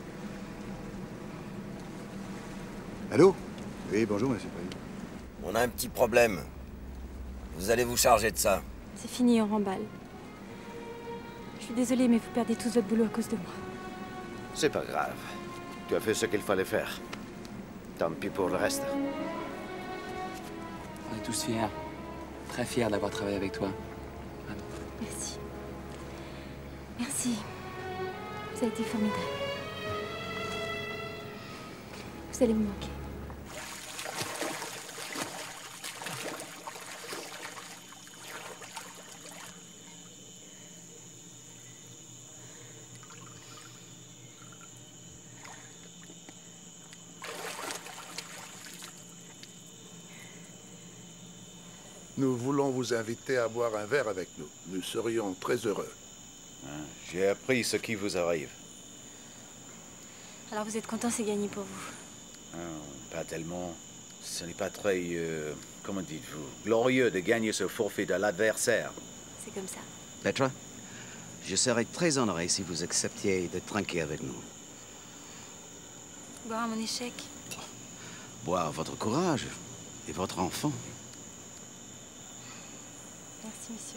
Allô? Oui, bonjour, monsieur le président. On a un petit problème. Vous allez vous charger de ça. C'est fini, on remballe. Je suis désolée, mais vous perdez tous votre boulot à cause de moi. C'est pas grave. Tu as fait ce qu'il fallait faire. Tant pis pour le reste. On est tous fiers. Très fiers d'avoir travaillé avec toi. Merci. Merci. Ça a été formidable. Vous allez me manquer. Nous voulons vous inviter à boire un verre avec nous. Nous serions très heureux. J'ai appris ce qui vous arrive. Alors vous êtes content, c'est gagné pour vous? Ah, pas tellement. Ce n'est pas très, euh, comment dites-vous, glorieux de gagner ce forfait de l'adversaire. C'est comme ça. Petra, je serais très honoré si vous acceptiez de trinquer avec nous. Boire à mon échec. Boire votre courage et votre enfant. Merci, monsieur.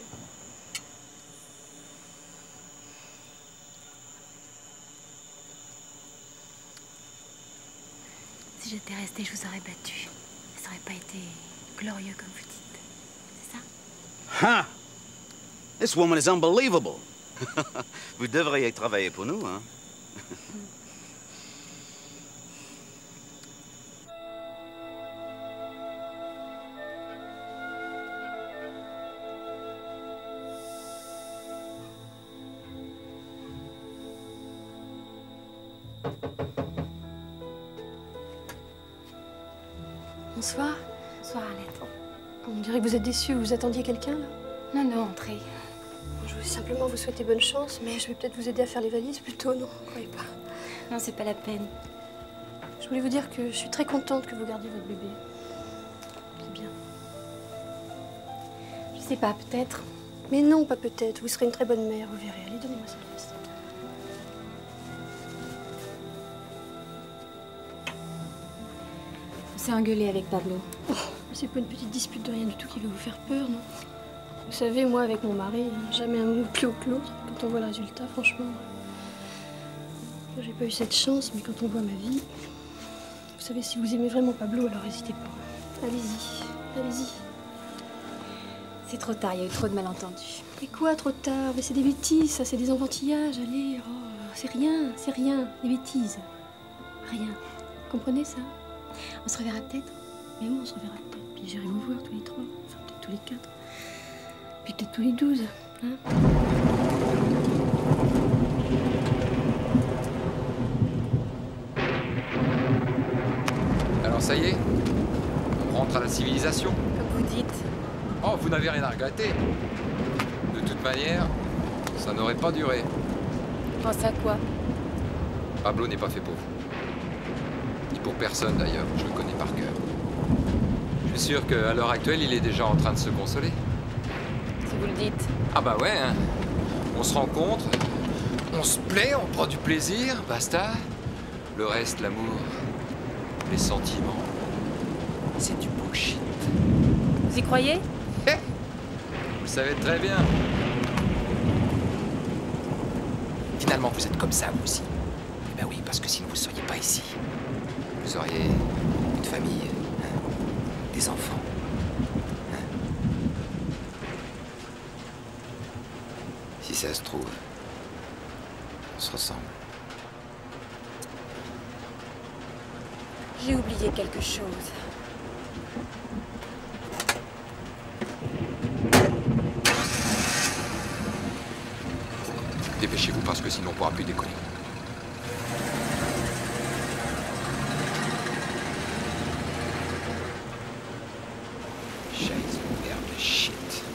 Si j'étais restée, je vous aurais battu. Ça n'aurait pas été glorieux comme vous dites. C'est ça? Ha! This woman is unbelievable. Vous devriez travailler pour nous, hein? Bonsoir. Bonsoir, Arlette. On dirait que vous êtes déçue. Vous attendiez quelqu'un, là? Non, non, entrez. Je voulais simplement vous souhaiter bonne chance, mais je vais peut-être vous aider à faire les valises plutôt, non? Vous croyez pas? Non, c'est pas la peine. Je voulais vous dire que je suis très contente que vous gardiez votre bébé. C'est bien. Je sais pas, peut-être. Mais non, pas peut-être. Vous serez une très bonne mère, vous verrez. Allez, donnez-moi cette liste. On s'est engueulé avec Pablo. Oh, c'est pas une petite dispute de rien du tout qui va vous faire peur, non? Vous savez, moi, avec mon mari, jamais un mot plus haut que l'autre. Quand on voit le résultat, franchement... Moi, j'ai pas eu cette chance, mais quand on voit ma vie... Vous savez, si vous aimez vraiment Pablo, alors n'hésitez pas. Allez-y, allez-y. C'est trop tard, il y a eu trop de malentendus. Et quoi, trop tard? Mais c'est des bêtises, ça, c'est des enfantillages, allez. Oh, c'est rien, c'est rien, des bêtises. Rien. Vous comprenez ça? On se reverra peut-être? Mais oui, on se reverra peut-être. Puis j'irai vous voir tous les trois, enfin peut-être tous les quatre. Puis peut-être tous les douze, hein? Alors ça y est, on rentre à la civilisation. Comme vous dites. Oh, vous n'avez rien à regretter. De toute manière, ça n'aurait pas duré. Pense à quoi? Pablo n'est pas fait pour vous. Ni pour personne d'ailleurs, je le connais par cœur. Je suis sûr qu'à l'heure actuelle, il est déjà en train de se consoler. Si vous le dites. Ah bah ouais, hein. On se rencontre, on se plaît, on prend du plaisir, basta. Le reste, l'amour, les sentiments, c'est du bullshit. Vous y croyez? Vous le savez très bien. Finalement, vous êtes comme ça, vous aussi. Eh ben oui, parce que sinon vous ne seriez pas ici. Vous auriez une famille, hein, des enfants. Hein. Si ça se trouve, on se ressemble. J'ai oublié quelque chose. Dépêchez-vous parce que sinon on pourra plus décoller. Scheiße, merde, shit.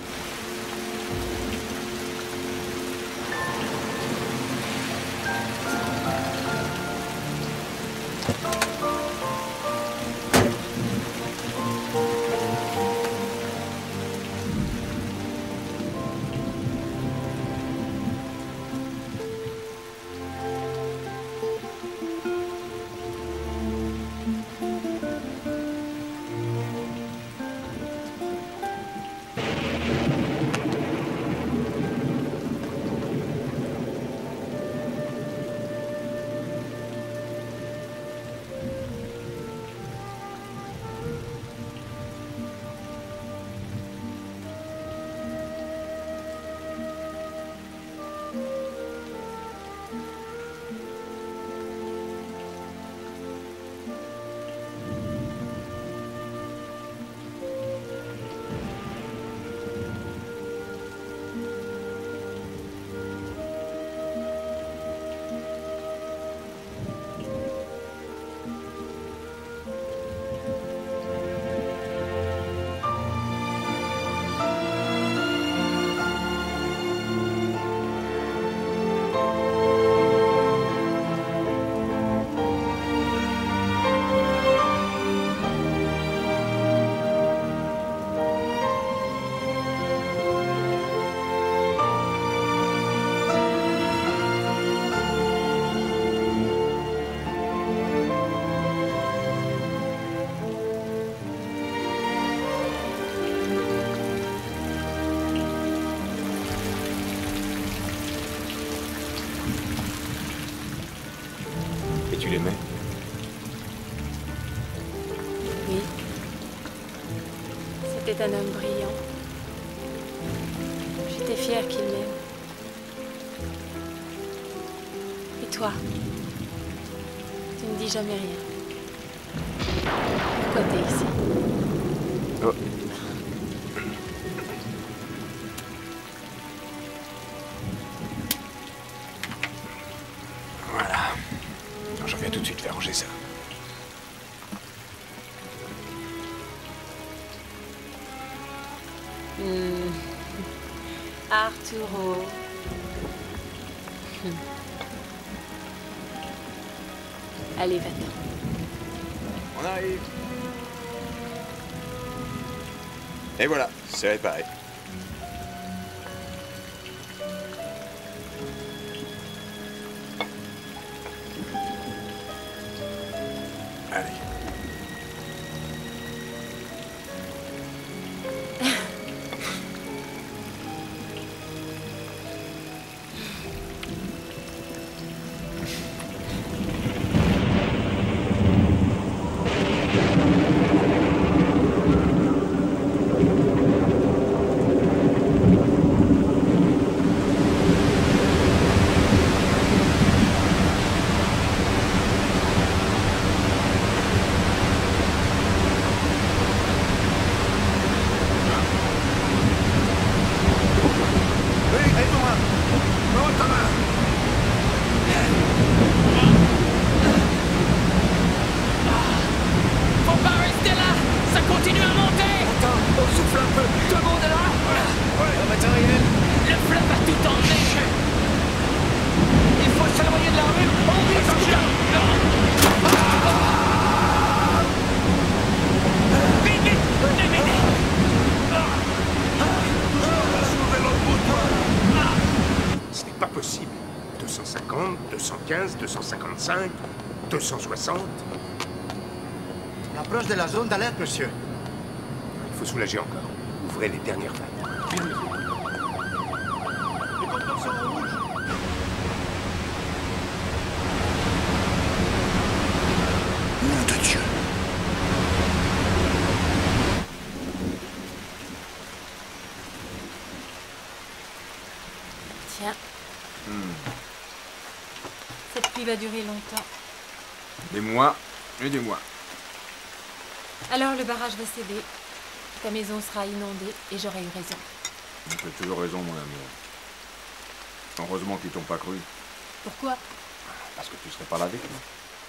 Tu l'aimais? Oui. C'était un homme brillant. J'étais fière qu'il m'aime. Et toi? Tu ne dis jamais rien. Pourquoi t'es ici? Oh. Voilà. Je reviens tout de suite faire ranger ça. Hmm. Arturo. Hmm. Allez, va-t'en. On arrive. Et voilà, c'est réparé. Allez. deux cent quinze, deux cent cinquante-cinq, deux cent soixante. On approche de la zone d'alerte, monsieur. Il faut soulager encore. Ouvrez les dernières vannes. Les compteurs sont en rouge. Nom de Dieu. Tiens. Hmm. Cette pluie va durer longtemps. Des mois et des mois. Alors le barrage va céder. Ta maison sera inondée et j'aurai eu raison. Tu as toujours raison, mon amour. Heureusement qu'ils t'ont pas cru. Pourquoi? Parce que tu serais pas là avec nous.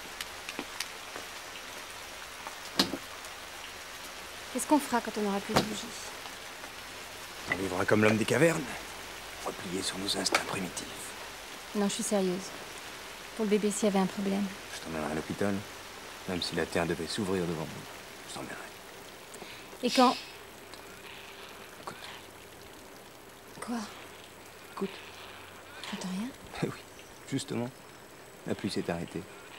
Qu'est-ce qu'on fera quand on aura plus de bougies? On vivra comme l'homme des cavernes, replié sur nos instincts primitifs. Non, je suis sérieuse. Pour le bébé, s'il y avait un problème. Je t'emmènerai à l'hôpital, même si la terre devait s'ouvrir devant nous. Je t'emmènerai. Et quand... Écoute. Quoi? Écoute. J'entends rien? Oui, justement. La pluie s'est arrêtée.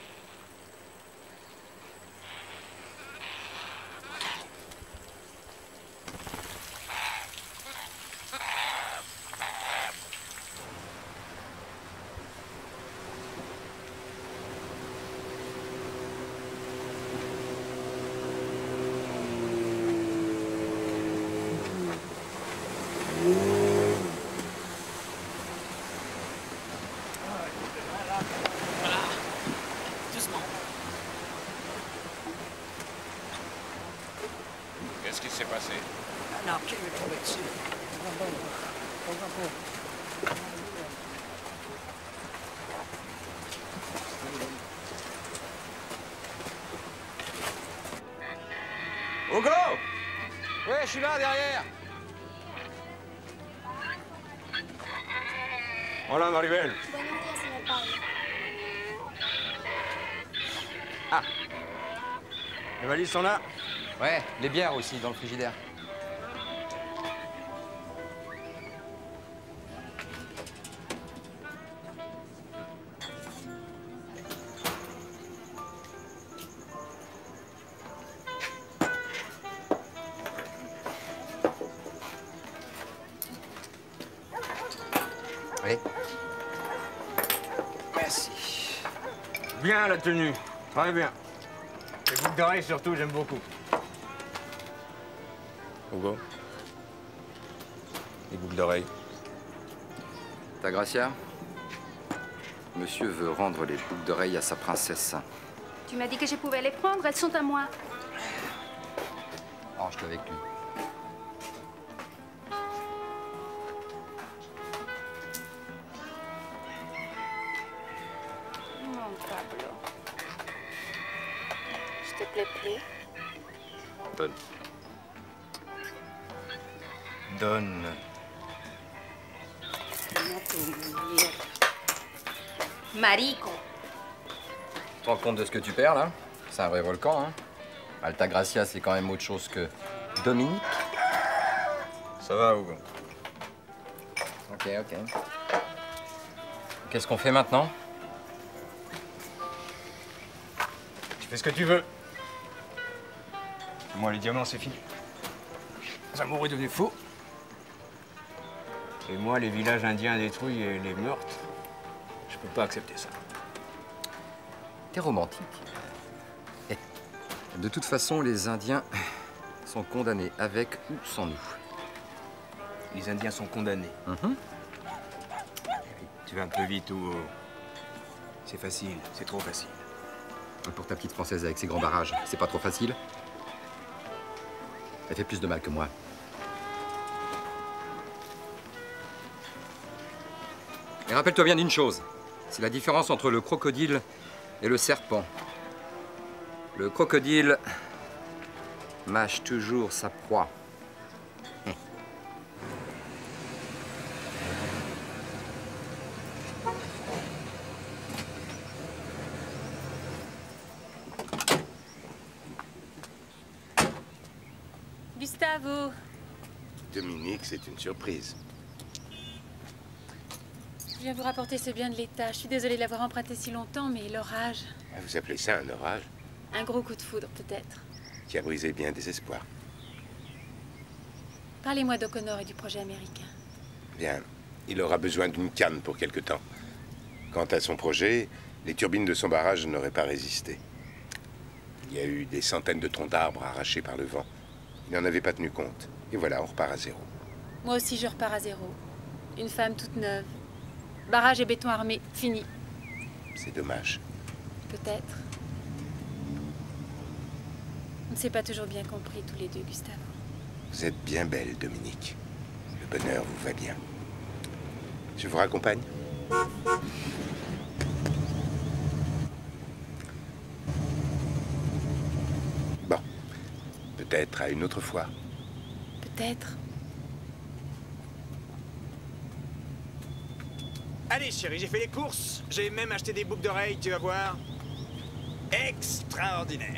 Qu'est-ce qui s'est passé? Un arbre qui lui est tombé dessus. Hugo! Ouais, je suis là, derrière. Hola, Maribel. Ah. Les valises sont là? Ouais, les bières aussi, dans le frigidaire. Allez. Merci. Bien la tenue, très bien. Les boucles d'oreilles surtout, j'aime beaucoup. Hugo, les boucles d'oreilles. Ta Gracia, monsieur veut rendre les boucles d'oreilles à sa princesse. Tu m'as dit que je pouvais les prendre, elles sont à moi. Arrange-toi avec lui. Mon Pablo. Je te plais plus. Donne. Donne. Marico. Tu te rends compte de ce que tu perds, là? C'est un vrai volcan, hein? Alta Gracia, c'est quand même autre chose que Dominique. Ça va, Hugo? Ok, ok. Qu'est-ce qu'on fait maintenant? Tu fais ce que tu veux. Moi, les diamants, c'est fini. Zamora est devenu fou. Et moi, les villages indiens détruits et les meurtres, je peux pas accepter ça. T'es romantique. Et de toute façon, les Indiens sont condamnés avec ou sans nous. Les Indiens sont condamnés. Mm-hmm. Tu vas un peu vite ou... C'est facile, c'est trop facile. Pour ta petite Française avec ses grands barrages, c'est pas trop facile? Elle fait plus de mal que moi. Et rappelle-toi bien d'une chose, c'est la différence entre le crocodile et le serpent. Le crocodile mâche toujours sa proie. Gustavo. Dominique, c'est une surprise. Je viens vous rapporter ce bien de l'État. Je suis désolée de l'avoir emprunté si longtemps, mais l'orage... Vous appelez ça un orage? Un gros coup de foudre, peut-être. Qui a brisé bien des espoirs. Parlez-moi d'O'Connor et du projet américain. Bien, il aura besoin d'une canne pour quelque temps. Quant à son projet, les turbines de son barrage n'auraient pas résisté. Il y a eu des centaines de troncs d'arbres arrachés par le vent. Il n'en avait pas tenu compte. Et voilà, on repart à zéro. Moi aussi, je repars à zéro. Une femme toute neuve. Barrage et béton armé, fini. C'est dommage. Peut-être. On ne s'est pas toujours bien compris, tous les deux, Gustavo. Vous êtes bien belle, Dominique. Le bonheur vous va bien. Je vous raccompagne? Bon. Peut-être à une autre fois. Peut-être. Allez, chérie, j'ai fait les courses. J'ai même acheté des boucles d'oreilles, tu vas voir. Extraordinaire.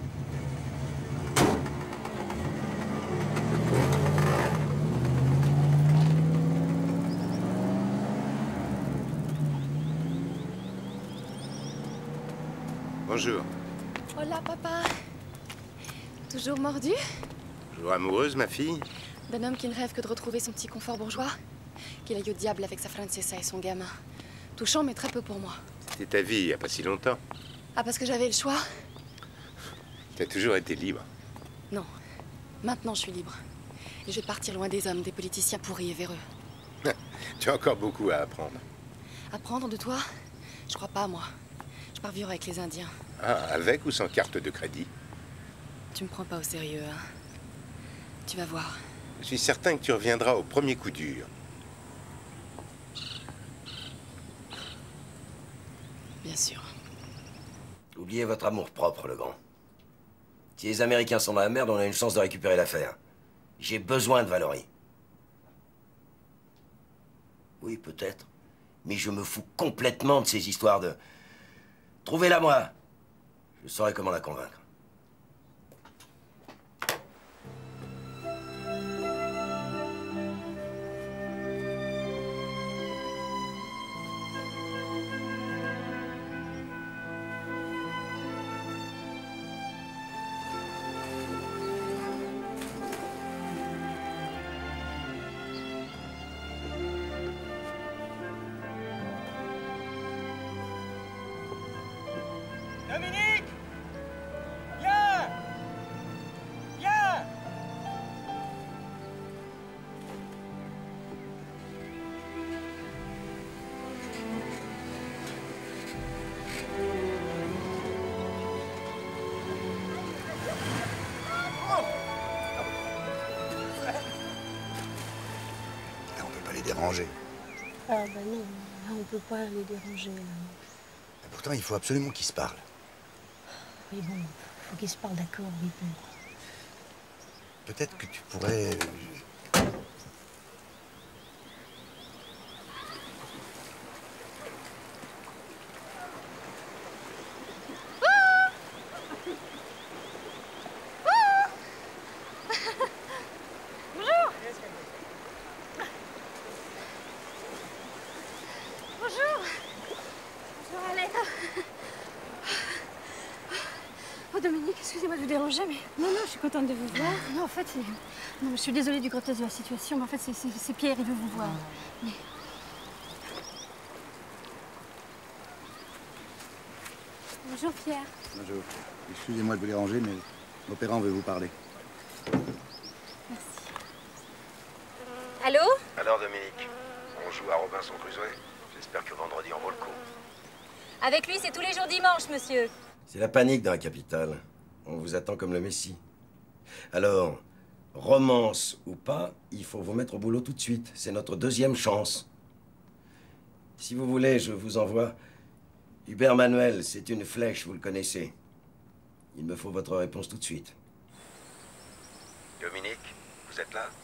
Bonjour. Hola, papa. Toujours mordu? Toujours amoureuse, ma fille? D'un homme qui ne rêve que de retrouver son petit confort bourgeois? Qu'il aille au diable avec sa francesa et son gamin. Touchant, mais très peu pour moi. C'était ta vie il n'y a pas si longtemps. Ah, parce que j'avais le choix? Tu as toujours été libre. Non. Maintenant, je suis libre. Et je vais partir loin des hommes, des politiciens pourris et véreux. Tu as encore beaucoup à apprendre. Apprendre de toi? Je crois pas, moi. Je pars vivre avec les Indiens. Ah, avec ou sans carte de crédit? Tu me prends pas au sérieux, hein? Tu vas voir. Je suis certain que tu reviendras au premier coup dur. Bien sûr. Oubliez votre amour-propre, le grand. Si les Américains sont dans la merde, on a une chance de récupérer l'affaire. J'ai besoin de Valerie. Oui, peut-être. Mais je me fous complètement de ces histoires de... Trouvez-la moi. Je saurai comment la convaincre. Dominique! Viens! Viens! Là, on peut pas les déranger. Ah bah non, là, on peut pas les déranger. Là. Et pourtant, il faut absolument qu'ils se parlent. Oui bon, faut qu'ils se parlent d'accord, oui bon. Peut-être que tu pourrais... Bonjour. Bonjour. Bonjour, Alex. Oh, Dominique, excusez-moi de vous déranger, mais... Non, non, je suis contente de vous voir. Non, en fait, c'est... Non, mais je suis désolée du grotesque de la situation, mais en fait, c'est- c'est c'est Pierre, il veut vous voir. Mais... Bonjour, Pierre. Bonjour. Excusez-moi de vous déranger, mais l'opérant veut vous parler. Allô? Alors, Dominique, on joue à Robinson Crusoe. J'espère que vendredi, on vaut le coup. Avec lui, c'est tous les jours dimanche, monsieur. C'est la panique dans la capitale. On vous attend comme le Messie. Alors, romance ou pas, il faut vous mettre au boulot tout de suite. C'est notre deuxième chance. Si vous voulez, je vous envoie... Hubert Manuel, c'est une flèche, vous le connaissez. Il me faut votre réponse tout de suite. Dominique, vous êtes là?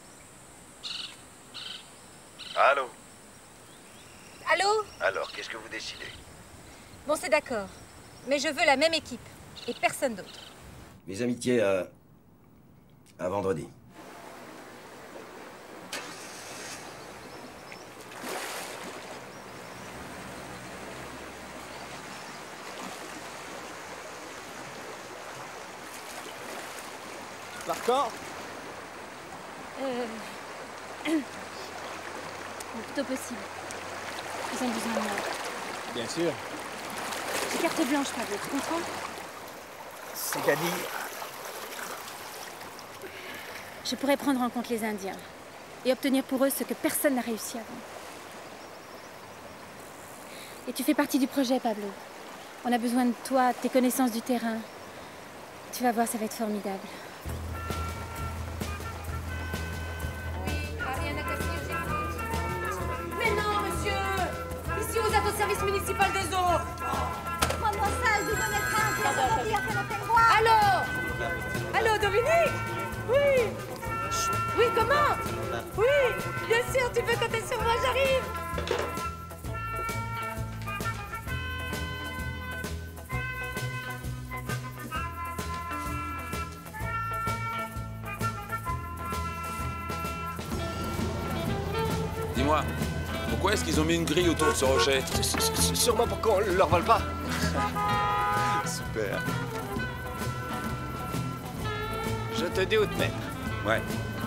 Allô? Allô? Alors, qu'est-ce que vous décidez? Bon, c'est d'accord. Mais je veux la même équipe. Et personne d'autre. Mes amitiés à... à vendredi. Partant? Euh... Le plus tôt possible. Ils ont besoin de moi. Bien sûr. J'ai carte blanche, Pablo, tu comprends? C'est-à-dire? Je pourrais prendre en compte les Indiens et obtenir pour eux ce que personne n'a réussi avant. Et tu fais partie du projet, Pablo. On a besoin de toi, de tes connaissances du terrain. Tu vas voir, ça va être formidable. Mais non, monsieur! service municipal des eaux. Mademoiselle, vous venez de Allô? Allô, Dominique? Oui. Oui, comment? Oui, bien sûr, tu peux compter sur moi, j'arrive. Dis-moi, pourquoi est-ce qu'ils ont mis une grille autour de ce rocher? Sûrement pour qu'on leur vole pas. Super. Je te doute, mais... Ouais.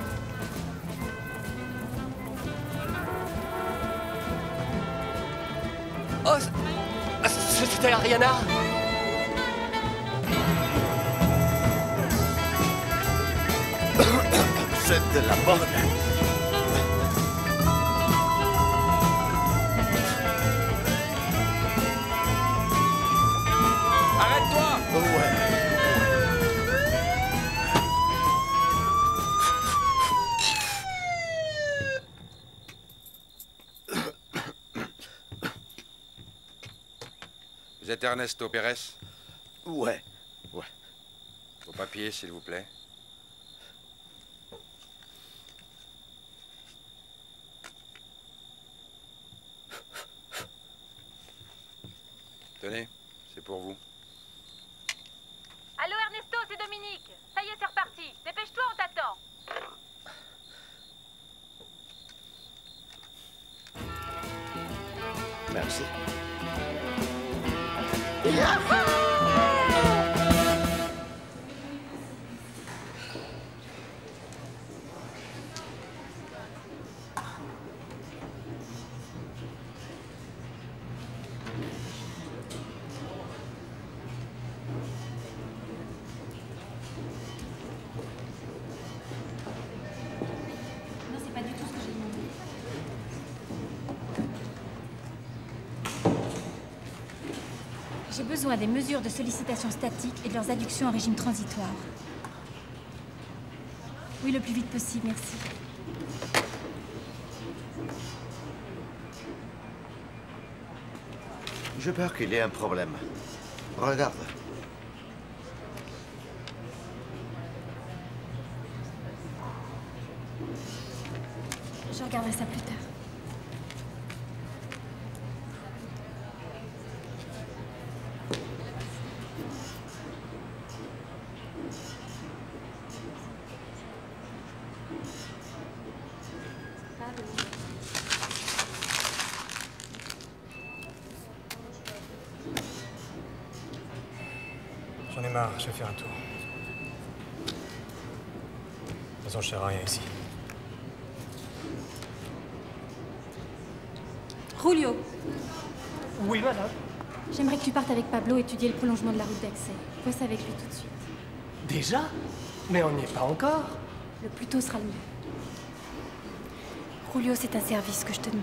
Oh, c'était Ariana. C'est de la bonne. Arrête-toi! Ouais. Vous êtes Ernesto Pérez? Ouais, ouais. Vos papiers, s'il vous plaît. Tenez, c'est pour vous. Allô Ernesto, c'est Dominique. Ça y est, c'est reparti. Dépêche-toi, on t'attend. Merci. Non, c'est pas du tout ce que j'ai demandé. J'ai besoin des mesures de sollicitation statique et de leurs adductions en régime transitoire. Oui, le plus vite possible, merci. J'ai peur qu'il y ait un problème. Regarde. Je regarderai ça plus tard. J'en ai marre, je vais faire un tour. De toute façon, je sais rien ici. Julio, Oui, madame. j'aimerais que tu partes avec Pablo étudier le prolongement de la route d'accès. Bosse avec lui tout de suite. Déjà? Mais on n'y est pas encore. Le plus tôt sera le mieux. Julio, c'est un service que je te demande.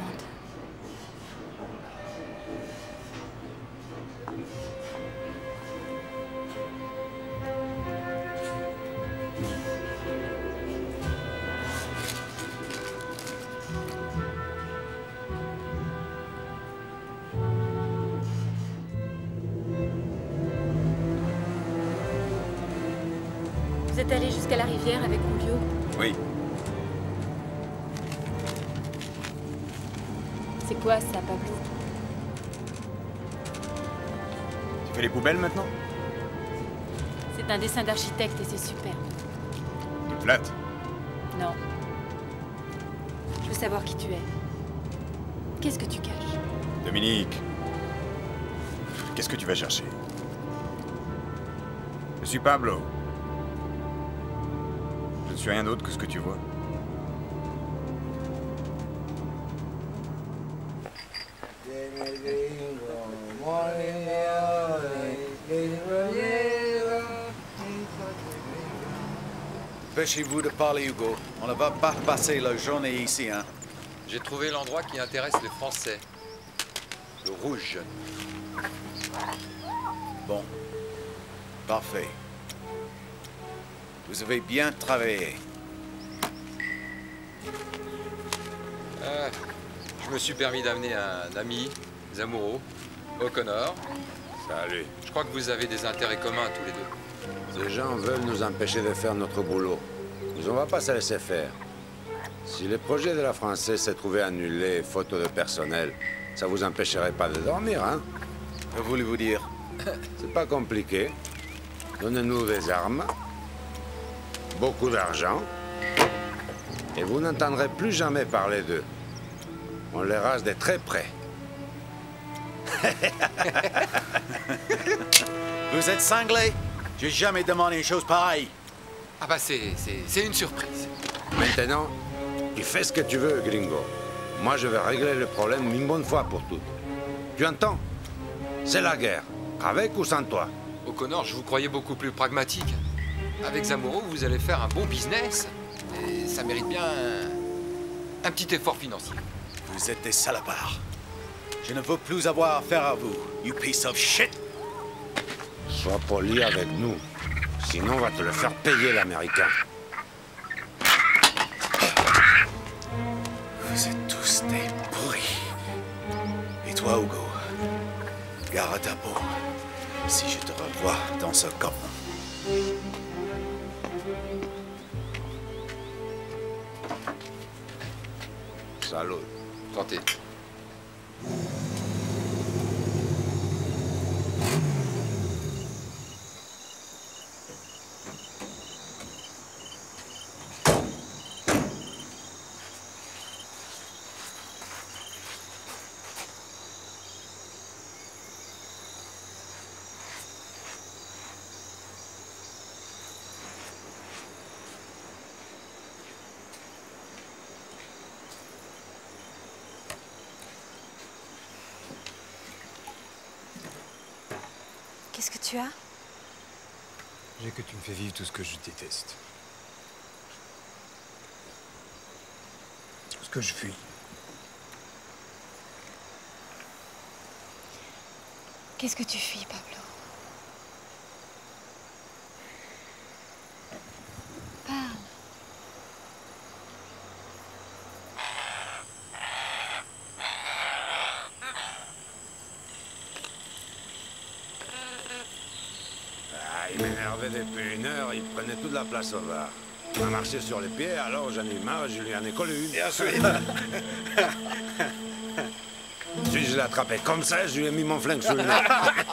Vous êtes allé jusqu'à la rivière avec Julio? Oui. C'est quoi ça, Pablo? Tu fais les poubelles maintenant? C'est un dessin d'architecte et c'est super. T'es plate. Non. Je veux savoir qui tu es. Qu'est-ce que tu caches? Dominique. Qu'est-ce que tu vas chercher? Je suis Pablo. Je ne suis rien d'autre que ce que tu vois. Dépêchez-vous de parler, Hugo. On ne va pas passer la journée ici, hein. J'ai trouvé l'endroit qui intéresse les Français. Le rouge. Bon. Parfait. Vous avez bien travaillé. Euh, je me suis permis d'amener un ami, Zamuro, O'Connor. Salut. Je crois que vous avez des intérêts communs tous les deux. Ces gens veulent nous empêcher de faire notre boulot. Mais on va pas se laisser faire. Si le projet de la Française s'est trouvé annulé, faute de personnel, ça vous empêcherait pas de dormir, hein? Que voulez-vous dire? C'est pas compliqué. Donnez-nous des armes, beaucoup d'argent, et vous n'entendrez plus jamais parler d'eux. On les rase de très près. Vous êtes cinglé? J'ai jamais demandé une chose pareille. Ah bah c'est c'est une surprise. Maintenant, tu fais ce que tu veux, gringo. Moi, je vais régler le problème une bonne fois pour toutes. Tu entends? C'est la guerre, avec ou sans toi. O'Connor, je vous croyais beaucoup plus pragmatique. Avec Zamuro, vous allez faire un bon business. Et ça mérite bien un, un petit effort financier. Vous êtes des salopards. Je ne veux plus avoir affaire à vous, you piece of shit. Sois poli avec nous. Sinon, on va te le faire payer, l'Américain. Vous êtes tous des pourris. Et toi, Hugo, gare à ta peau. Si je te revois dans ce camp. Salut. Santé. Qu'est-ce que tu as? J'ai que tu me fais vivre tout ce que je déteste. Tout ce que je fuis. Qu'est-ce que tu fuis, Pablo? Parle. Il m'énervait depuis une heure, il prenait toute la place au bar. Il m'a marché sur les pieds, alors j'en ai eu marre, je lui en ai collé une. Bien sûr. Puis je l'ai attrapé comme ça, je lui ai mis mon flingue sur le nez.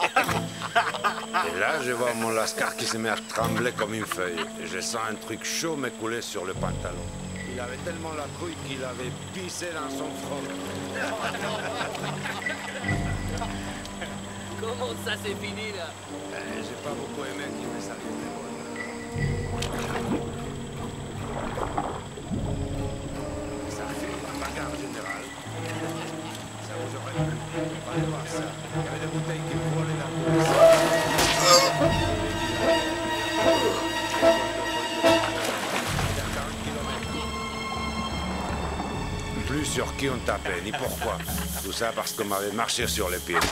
Et là, je vois mon lascar qui se met à trembler comme une feuille. Et je sens un truc chaud me couler sur le pantalon. Il avait tellement la trouille qu'il avait pissé dans son front. Comment ça c'est fini là? Eh, j'ai pas beaucoup aimé qu'il me salue des bonnes. Ça fait une bagarre générale. Ça vous aurait plu. Allez voir ça. Il y avait des bouteilles qui frôlaient la bouche. Plus sur qui on tapait, ni pourquoi. Tout ça parce qu'on m'avait marché sur les pieds.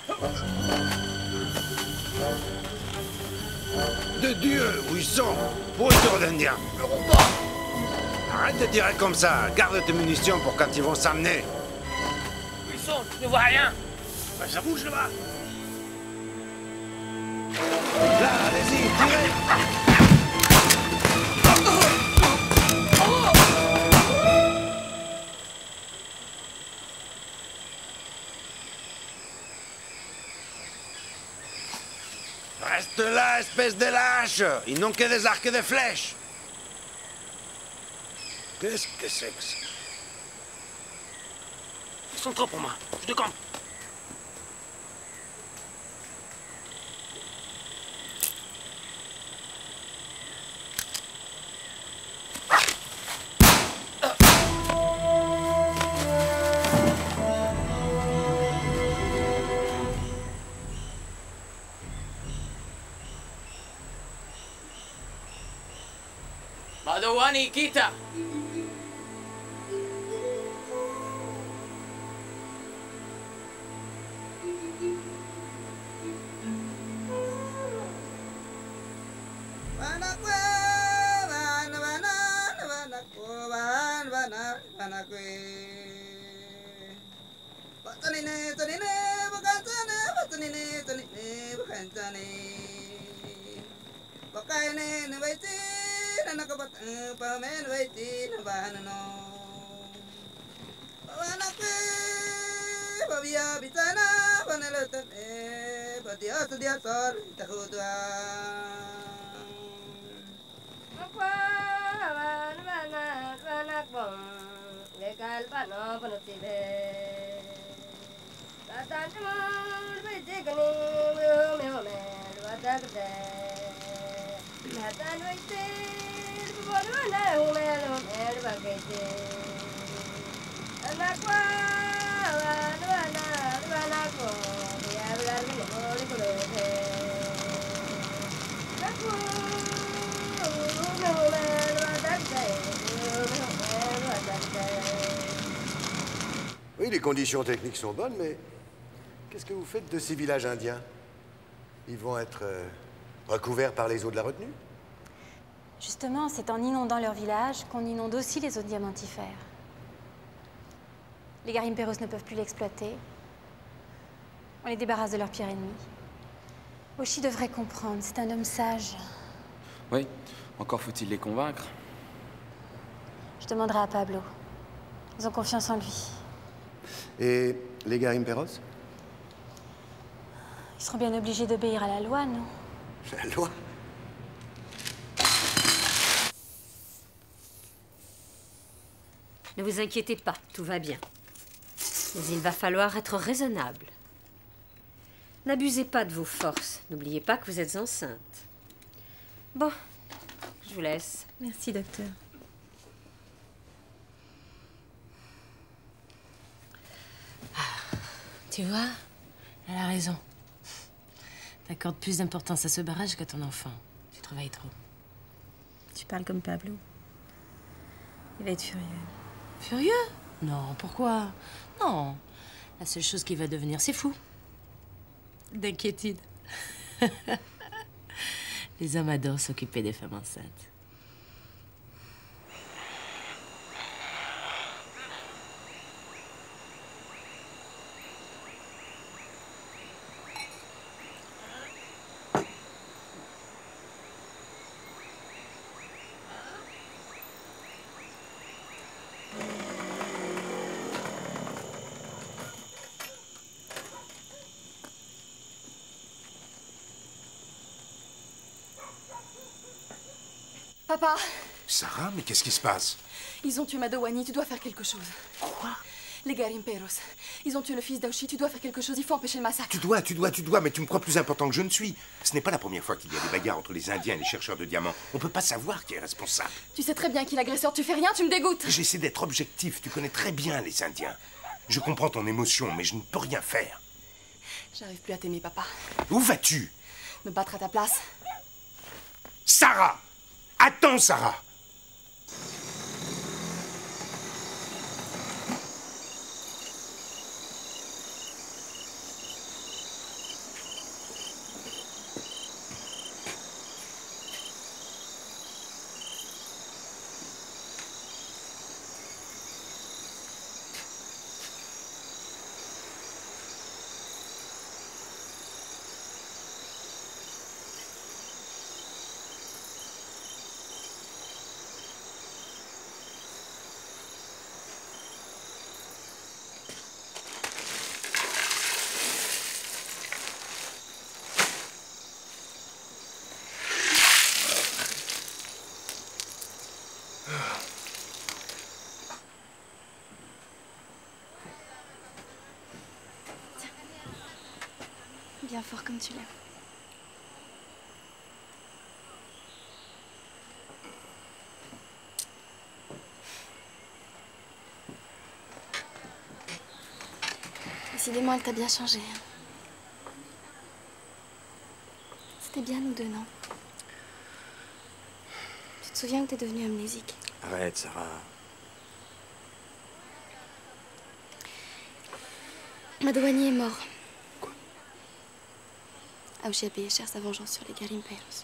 De Dieu, où ils sont? Pourriture d'Indiens. Arrête de tirer comme ça. Garde tes munitions pour quand ils vont s'amener. Où ils sont? Je ne vois rien. Ben, ça bouge là-bas. Là, allez-y, tirez. Reste là, espèce de lâche! Ils n'ont que des arcs et des flèches! Qu'est-ce que c'est que ça? Ils sont trop pour moi. Je décampe. Badawani, kita! Oui, les conditions techniques sont bonnes, mais qu'est-ce que vous faites de ces villages indiens? Ils vont être euh, recouverts par les eaux de la retenue? Justement, c'est en inondant leur village qu'on inonde aussi les eaux diamantifères. Les Garimperos ne peuvent plus l'exploiter. On les débarrasse de leur pire ennemi. Oshi devrait comprendre, c'est un homme sage. Oui, encore faut-il les convaincre. Je demanderai à Pablo. Ils ont confiance en lui. Et les Garimperos? Ils seront bien obligés d'obéir à la loi, non? La loi? Ne vous inquiétez pas, tout va bien. Mais il va falloir être raisonnable. N'abusez pas de vos forces. N'oubliez pas que vous êtes enceinte. Bon, je vous laisse. Merci, docteur. Tu vois, elle a raison. T'accordes plus d'importance à ce barrage qu'à ton enfant. Tu travailles trop. Tu parles comme Pablo. Il va être furieux. Furieux? Non, pourquoi? Non. La seule chose qu'il va devenir, c'est fou. D'inquiétude. Les hommes adorent s'occuper des femmes enceintes. Papa! Sarah, mais qu'est-ce qui se passe? Ils ont tué Madowani, tu dois faire quelque chose. Quoi? Les Garimperos. Ils ont tué le fils d'Aoshi, tu dois faire quelque chose, il faut empêcher le massacre. Tu dois, tu dois, tu dois, mais tu me crois plus important que je ne suis. Ce n'est pas la première fois qu'il y a des bagarres entre les Indiens et les chercheurs de diamants. On peut pas savoir qui est responsable. Tu sais très bien qui est l'agresseur, tu fais rien, tu me dégoûtes. J'essaie d'être objectif, tu connais très bien les Indiens. Je comprends ton émotion, mais je ne peux rien faire. J'arrive plus à t'aimer, papa. Où vas-tu? Me battre à ta place. Sarah! Attends, Sarah! Bien fort comme tu l'aimes. Décidément, elle t'a bien changé. C'était bien nous deux, non? Tu te souviens que t'es devenue amnésique? Arrête, Sarah. Madowani est mort. Quoi? Aoshi a payé cher sa vengeance sur les Garimperos.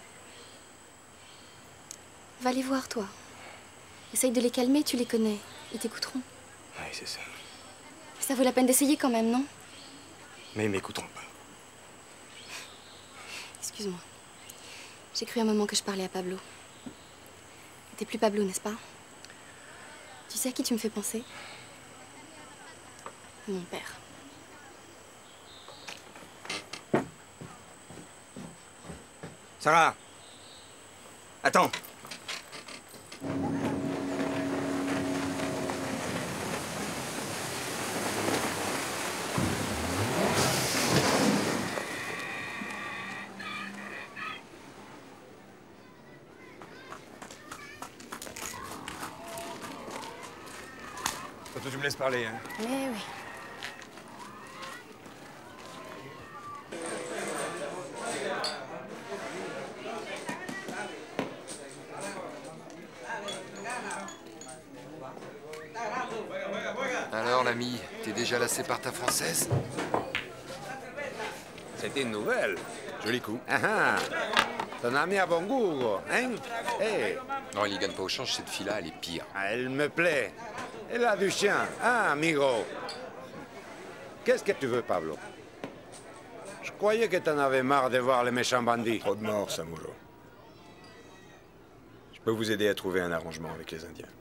Va les voir, toi. Essaye de les calmer, tu les connais. Ils t'écouteront. Oui, c'est ça. Ça vaut la peine d'essayer quand même, non? Mais ils m'écouteront pas. Excuse-moi. J'ai cru un moment que je parlais à Pablo. T'es plus Pablo, n'est-ce pas? Tu sais à qui tu me fais penser? À mon père. Sarah! Attends! Toi, tu me laisses parler, hein? Mais oui. Alors, l'ami, t'es déjà lassé par ta française? C'était une nouvelle. Joli coup. Ah ah. Ton ami a bon goût, Hugo, hein? Hey. Non, il y gagne pas au change, cette fille-là, elle est pire. Ah, elle me plaît. Elle a du chien, hein, amigo? Qu'est-ce que tu veux, Pablo? Je croyais que t'en avais marre de voir les méchants bandits. Trop de morts, Samuro. Je peux vous aider à trouver un arrangement avec les Indiens.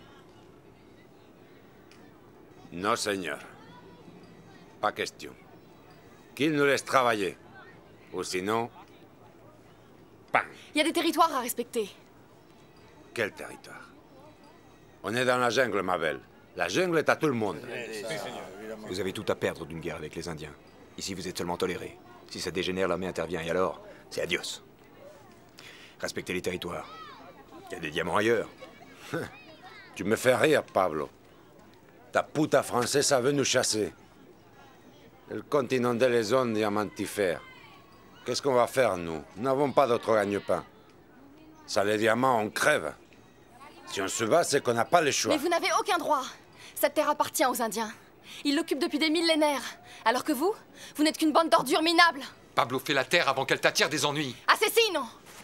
Non, Seigneur. Pas question. Qu'ils nous laissent travailler. Ou sinon... Bang! Il y a des territoires à respecter. Quel territoire? On est dans la jungle, ma belle. La jungle est à tout le monde. Vous avez tout à perdre d'une guerre avec les Indiens. Ici, vous êtes seulement tolérés. Si ça dégénère, l'armée intervient, et alors, c'est adios. Respectez les territoires. Il y a des diamants ailleurs. Tu me fais rire, Pablo. Ta puta française veut nous chasser. Elle compte inonder les zones diamantifères. Qu'est-ce qu'on va faire, nous? Nous n'avons pas d'autre gagne-pain. Sans les diamants, on crève. Si on se bat, c'est qu'on n'a pas le choix. Mais vous n'avez aucun droit. Cette terre appartient aux Indiens. Ils l'occupent depuis des millénaires. Alors que vous, vous n'êtes qu'une bande d'ordures minables. Pablo, fais la terre avant qu'elle t'attire des ennuis. Assassine!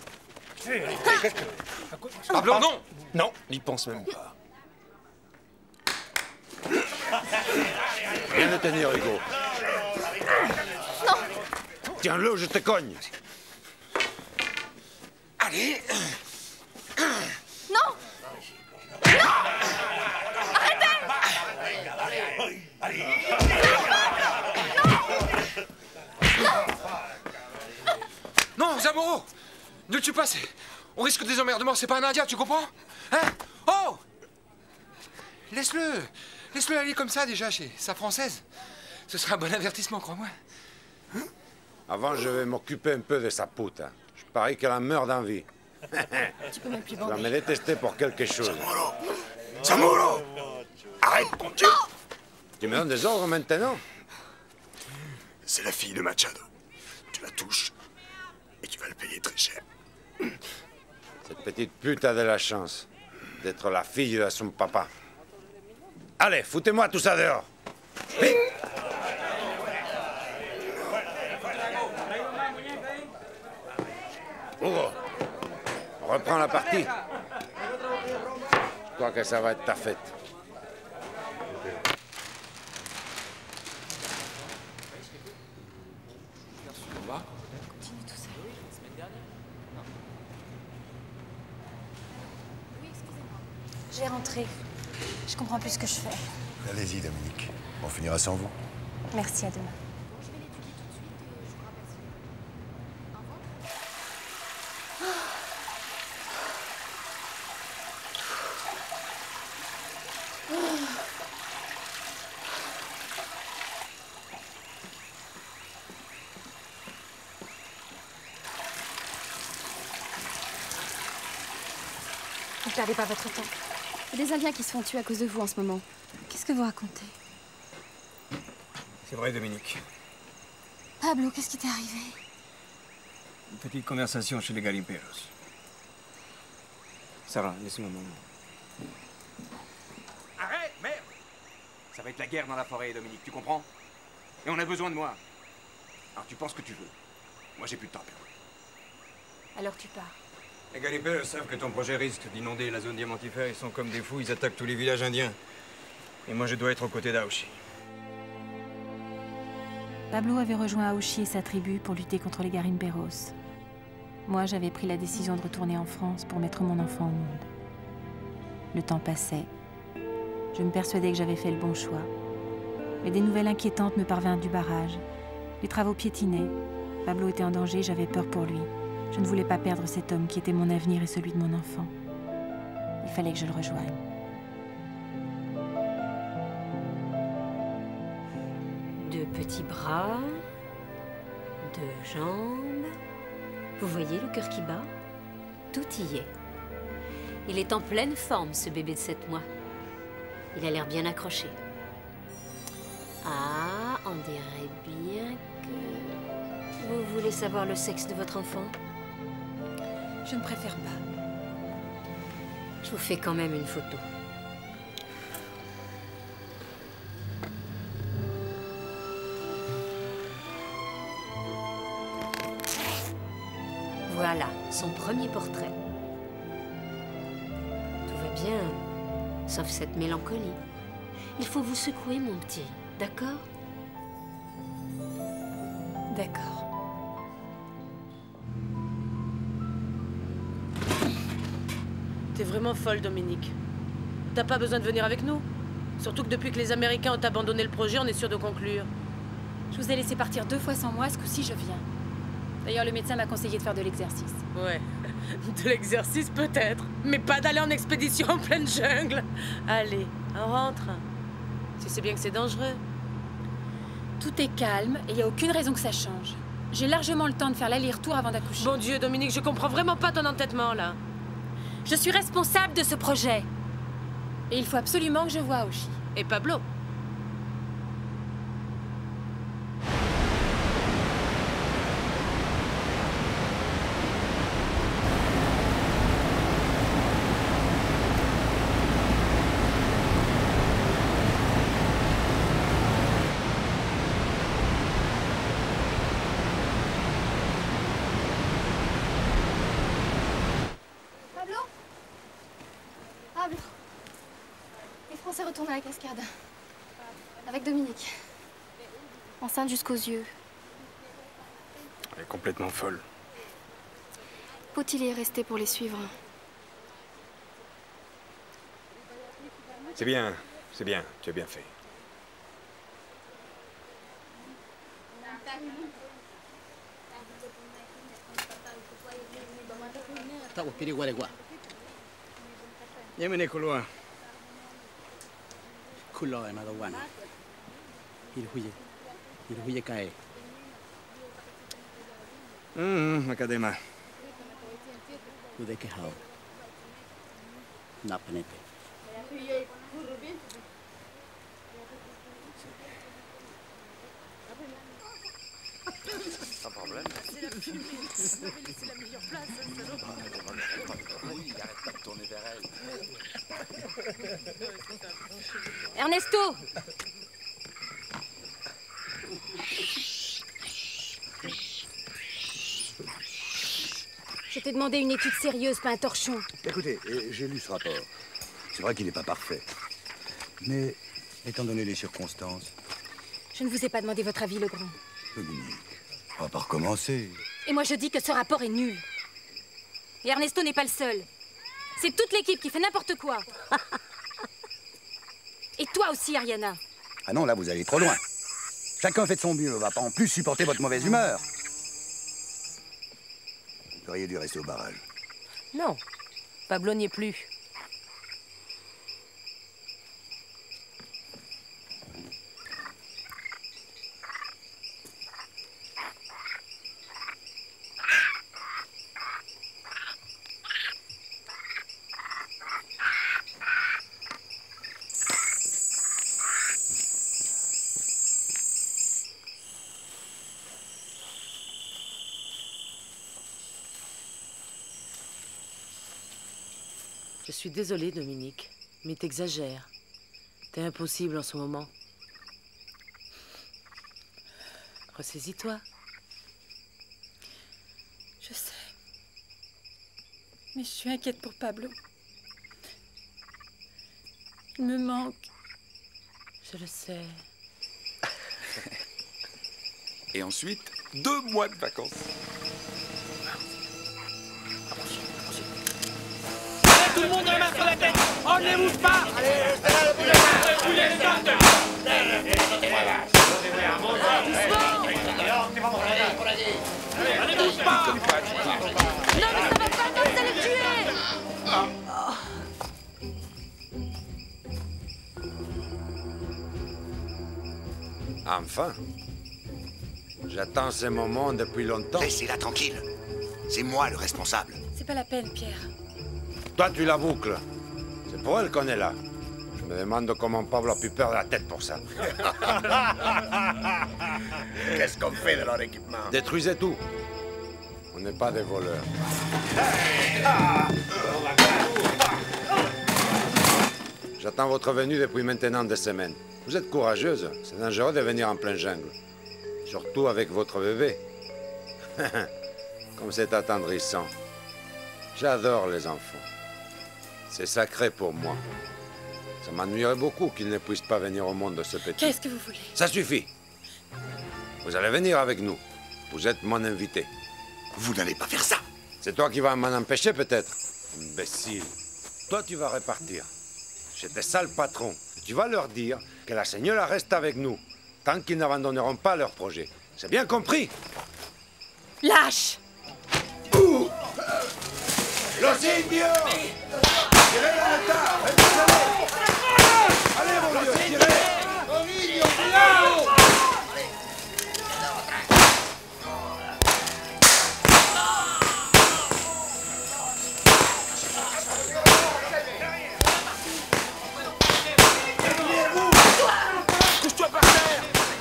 Pablo, non! Non, n'y pense même pas. Viens de tenir, Hugo. Non! Tiens-le, je te cogne. Allez! Non! Non! Arrêtez! Non, Zamoro! Ne le tue pas, c'est... On risque des emmerdements, c'est pas un Indien, tu comprends? Hein? Oh! Laisse-le! Laisse-le aller comme ça, déjà, chez sa française. Ce sera un bon avertissement, crois-moi. Hein? Avant, je vais m'occuper un peu de sa pute. Je parie qu'elle en meurt d'envie. Tu peux même plus Tu vas bander. me détester pour quelque chose. Samuro! Samuro! Arrête ton Dieu! Tu me donnes des ordres maintenant? C'est la fille de Machado. Tu la touches et tu vas le payer très cher. Cette petite pute a de la chance d'être la fille de son papa. Allez, foutez-moi tout ça dehors. Vite! Hugo, on reprend la partie. Je crois que ça va être ta fête. Je vais rentrer. Je comprends plus ce que je fais. Allez-y, Dominique. On finira sans vous. Merci, à demain. Ne perdez pas votre temps. Il y a des Indiens qui se font tuer à cause de vous en ce moment. Qu'est-ce que vous racontez? C'est vrai, Dominique. Pablo, qu'est-ce qui t'est arrivé? Une petite conversation chez les Garimperos. Sarah, laisse-moi un moment. Arrête, merde! Ça va être la guerre dans la forêt, Dominique, tu comprends? Et on a besoin de moi. Alors tu penses ce que tu veux. Moi, j'ai plus de temps à perdre. Alors tu pars. Les Garimperos savent que ton projet risque d'inonder la zone diamantifère. Ils sont comme des fous, ils attaquent tous les villages indiens. Et moi, je dois être aux côtés d'Aoshi. Pablo avait rejoint Aoshi et sa tribu pour lutter contre les Garimperos. Moi, j'avais pris la décision de retourner en France pour mettre mon enfant au monde. Le temps passait. Je me persuadais que j'avais fait le bon choix. Mais des nouvelles inquiétantes me parvinrent du barrage. Les travaux piétinaient. Pablo était en danger, j'avais peur pour lui. Je ne voulais pas perdre cet homme qui était mon avenir et celui de mon enfant. Il fallait que je le rejoigne. Deux petits bras, deux jambes. Vous voyez le cœur qui bat? Tout y est. Il est en pleine forme, ce bébé de sept mois. Il a l'air bien accroché. Ah, on dirait bien que... Vous voulez savoir le sexe de votre enfant? Je ne préfère pas. Je vous fais quand même une photo. Voilà, son premier portrait. Tout va bien, sauf cette mélancolie. Il faut vous secouer, mon petit, d'accord? D'accord. T'es vraiment folle, Dominique. T'as pas besoin de venir avec nous. Surtout que depuis que les Américains ont abandonné le projet, on est sûr de conclure. Je vous ai laissé partir deux fois sans moi, ce coup-ci je viens. D'ailleurs, le médecin m'a conseillé de faire de l'exercice. Ouais, de l'exercice peut-être, mais pas d'aller en expédition en pleine jungle. Allez, on rentre. Tu sais bien que c'est dangereux. Tout est calme et il n'y a aucune raison que ça change. J'ai largement le temps de faire l'aller-retour avant d'accoucher. Bon Dieu, Dominique, je comprends vraiment pas ton entêtement, là. Je suis responsable de ce projet. Et il faut absolument que je voie Aoshi. Et Pablo. Retourne à la cascade. Avec Dominique. Enceinte jusqu'aux yeux. Elle est complètement folle. Faut-il y rester pour les suivre? C'est bien, c'est bien, tu as bien fait. Tahu kiri gua gua. Yemene kulua. Kulo ema dowana. Irhuye. Irhuye kae. Hum, academa. Ude que hao. Na panete. Pas de problème. C'est la meilleure place, oui, il arrête pas de tourner vers elle. Ernesto! Je t'ai demandé une étude sérieuse, pas un torchon. Écoutez, j'ai lu ce rapport. C'est vrai qu'il n'est pas parfait. Mais, étant donné les circonstances... Je ne vous ai pas demandé votre avis, Legrand. Dominique, on va pas recommencer. Et moi, je dis que ce rapport est nul. Et Ernesto n'est pas le seul. C'est toute l'équipe qui fait n'importe quoi. Et toi aussi, Ariana. Ah non, là, vous allez trop loin. Chacun fait de son mieux. On va pas en plus supporter votre mauvaise humeur. Vous auriez dû rester au barrage. Non, Pablo n'y est plus. Je suis désolée, Dominique, mais t'exagères. T'es impossible en ce moment. Ressaisis-toi. Je sais. Mais je suis inquiète pour Pablo. Il me manque. Je le sais. Et ensuite, deux mois de vacances. Tout le monde, la main sur la tête. On ne bouge pas. Allez, allez, bouge pas. Non, mais ça va pas, vous allez le tuer. Enfin. J'attends ce moment depuis longtemps. Laissez-la tranquille. C'est moi le responsable. C'est pas la peine, Pierre. Toi, tu la boucles. C'est pour elle qu'on est là. Je me demande comment Pablo a pu perdre la tête pour ça. Qu'est-ce qu'on fait de leur équipement? Détruisez tout. On n'est pas des voleurs. J'attends votre venue depuis maintenant des semaines. Vous êtes courageuse. C'est dangereux de venir en pleine jungle. Surtout avec votre bébé. Comme c'est attendrissant. J'adore les enfants. C'est sacré pour moi. Ça m'ennuierait beaucoup qu'ils ne puissent pas venir au monde de ce petit. Qu'est-ce que vous voulez? Ça suffit. Vous allez venir avec nous. Vous êtes mon invité. Vous n'allez pas faire ça. C'est toi qui vas m'en empêcher, peut-être? Imbécile. Toi, tu vas repartir. J'ai des sales patrons. Tu vas leur dire que la señora reste avec nous, tant qu'ils n'abandonneront pas leur projet. C'est bien compris? Lâche! Ouh. Los indios! Tirez la neta! Allez, mon Dieu, tirez! Los indios, Couche-toi par terre.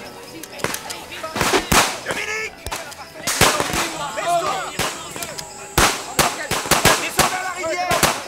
Dominique! Descends vers la rivière.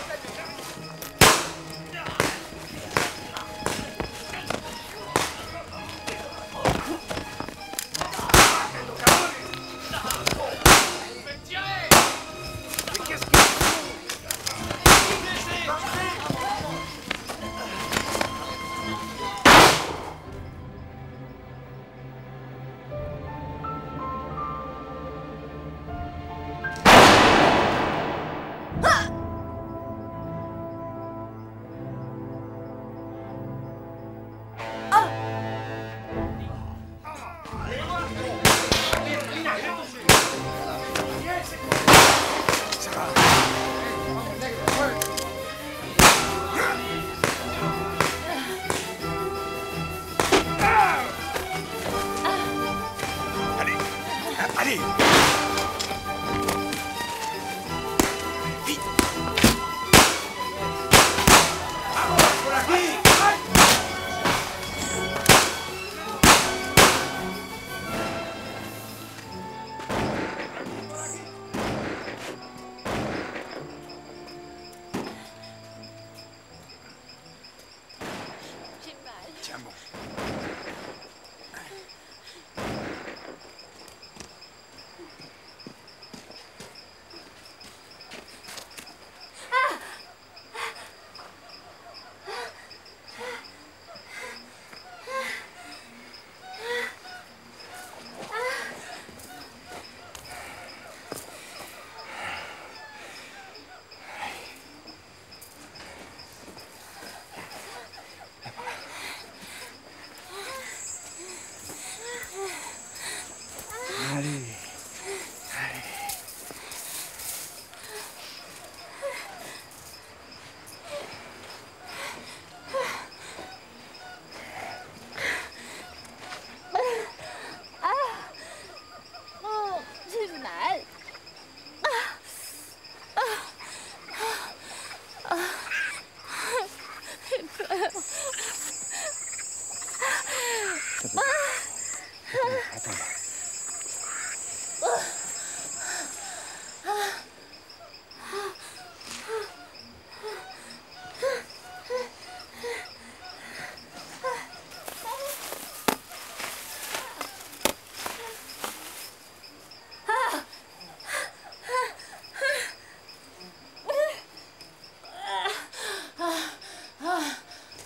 Allez! Tiens bon.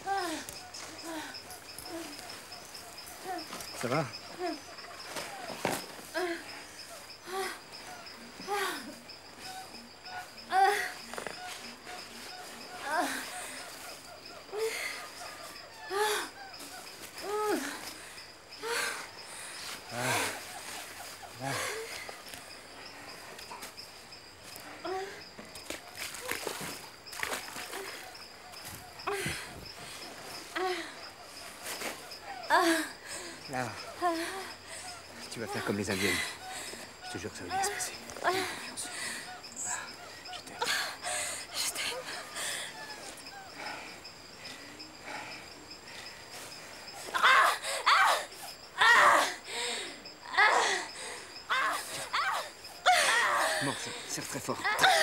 Ça va? Tu vas faire comme les indiennes. Je te jure que ça va bien se passer. Ah. Je t'aime. Je t'aime. Mort, serre très fort.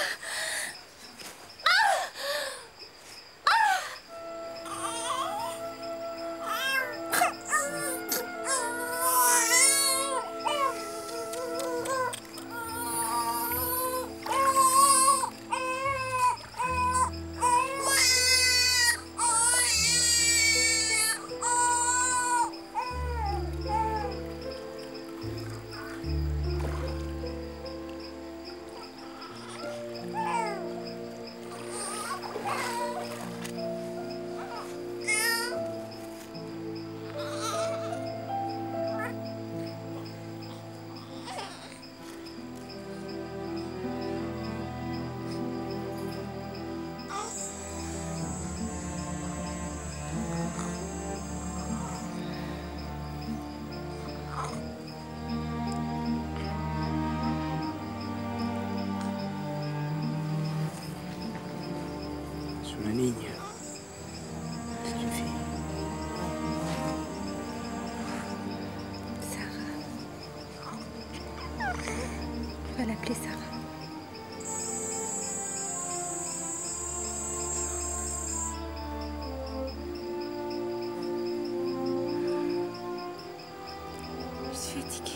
Ma ligne. C'est une fille. Sarah. On va l'appeler Sarah. Je suis fatiguée.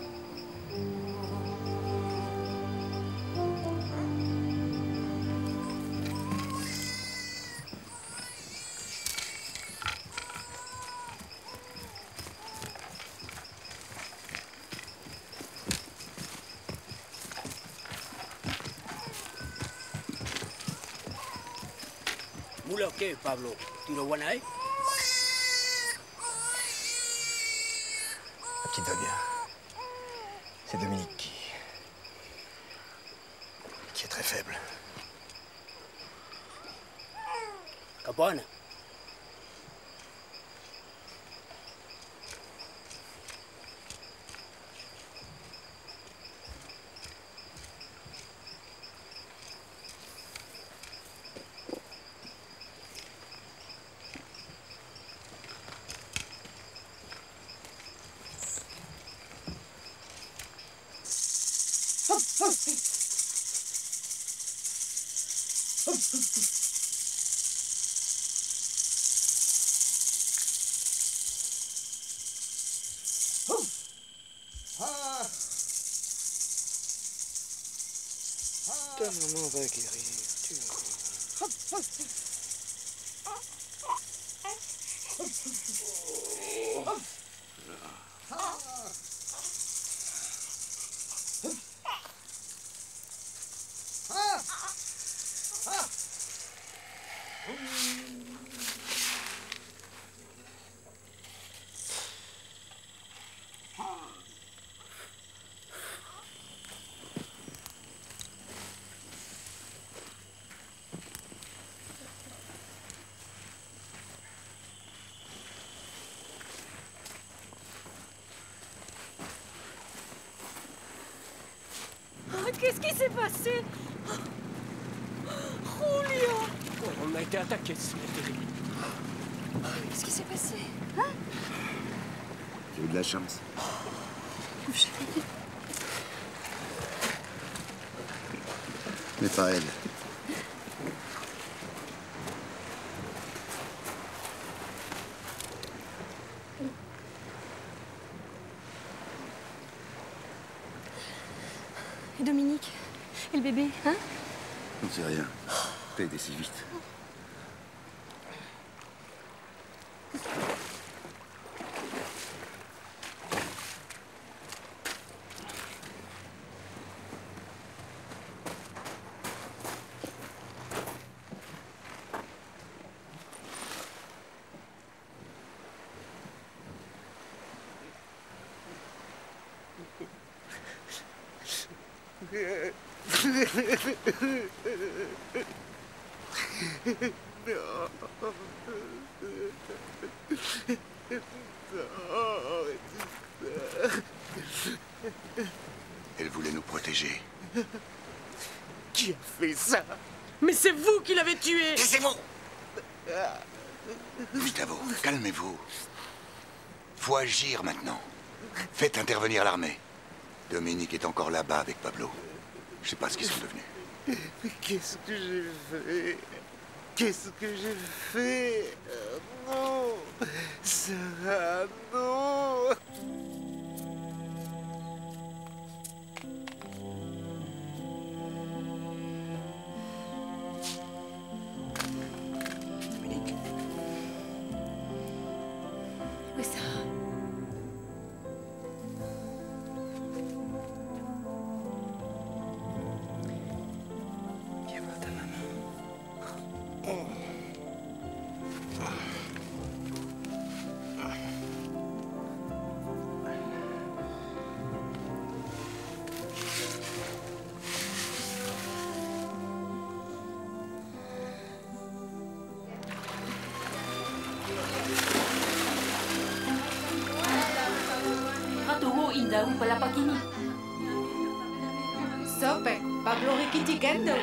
Moula, ¿qué, Pablo? ¿Tiro buena, eh? La petite va bien. C'est Dominique qui... qui est très faible. Capuana. Ta maman va guérir, tu vas Qu'est-ce qui s'est passé? Julio! On a été attaqué, c'est terrible. Qu'est-ce qui s'est passé? Hein? J'ai eu de la chance. J'avais dit. Mais pas elle. Et Dominique? Et le bébé, hein? On ne sait rien. T'as aidé si vite. protéger. Qui a fait ça? Mais c'est vous qui l'avez tué! Taisez-vous! Gustavo, calmez-vous. Faut agir maintenant. Faites intervenir l'armée. Dominique est encore là-bas avec Pablo. Je sais pas ce qu'ils sont devenus. Qu'est-ce que j'ai fait? Qu'est-ce que j'ai fait? Euh, non! Sarah, non! Dominique? Oui, Sarah. Viens voir ta maman. Ratuho indaw pala pagkini. Sope, Pablo rikitigando.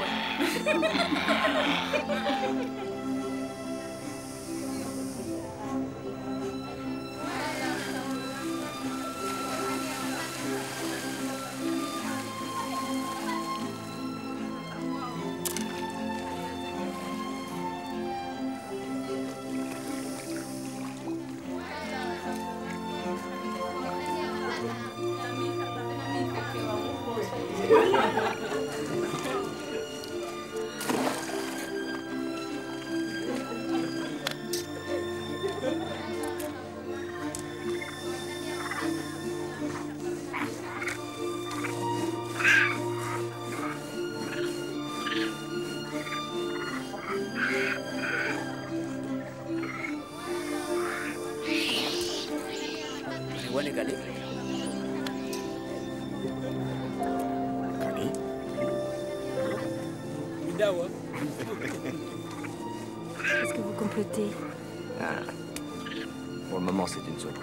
Est-ce que vous complotez? Ah. Pour le moment, c'est une surprise.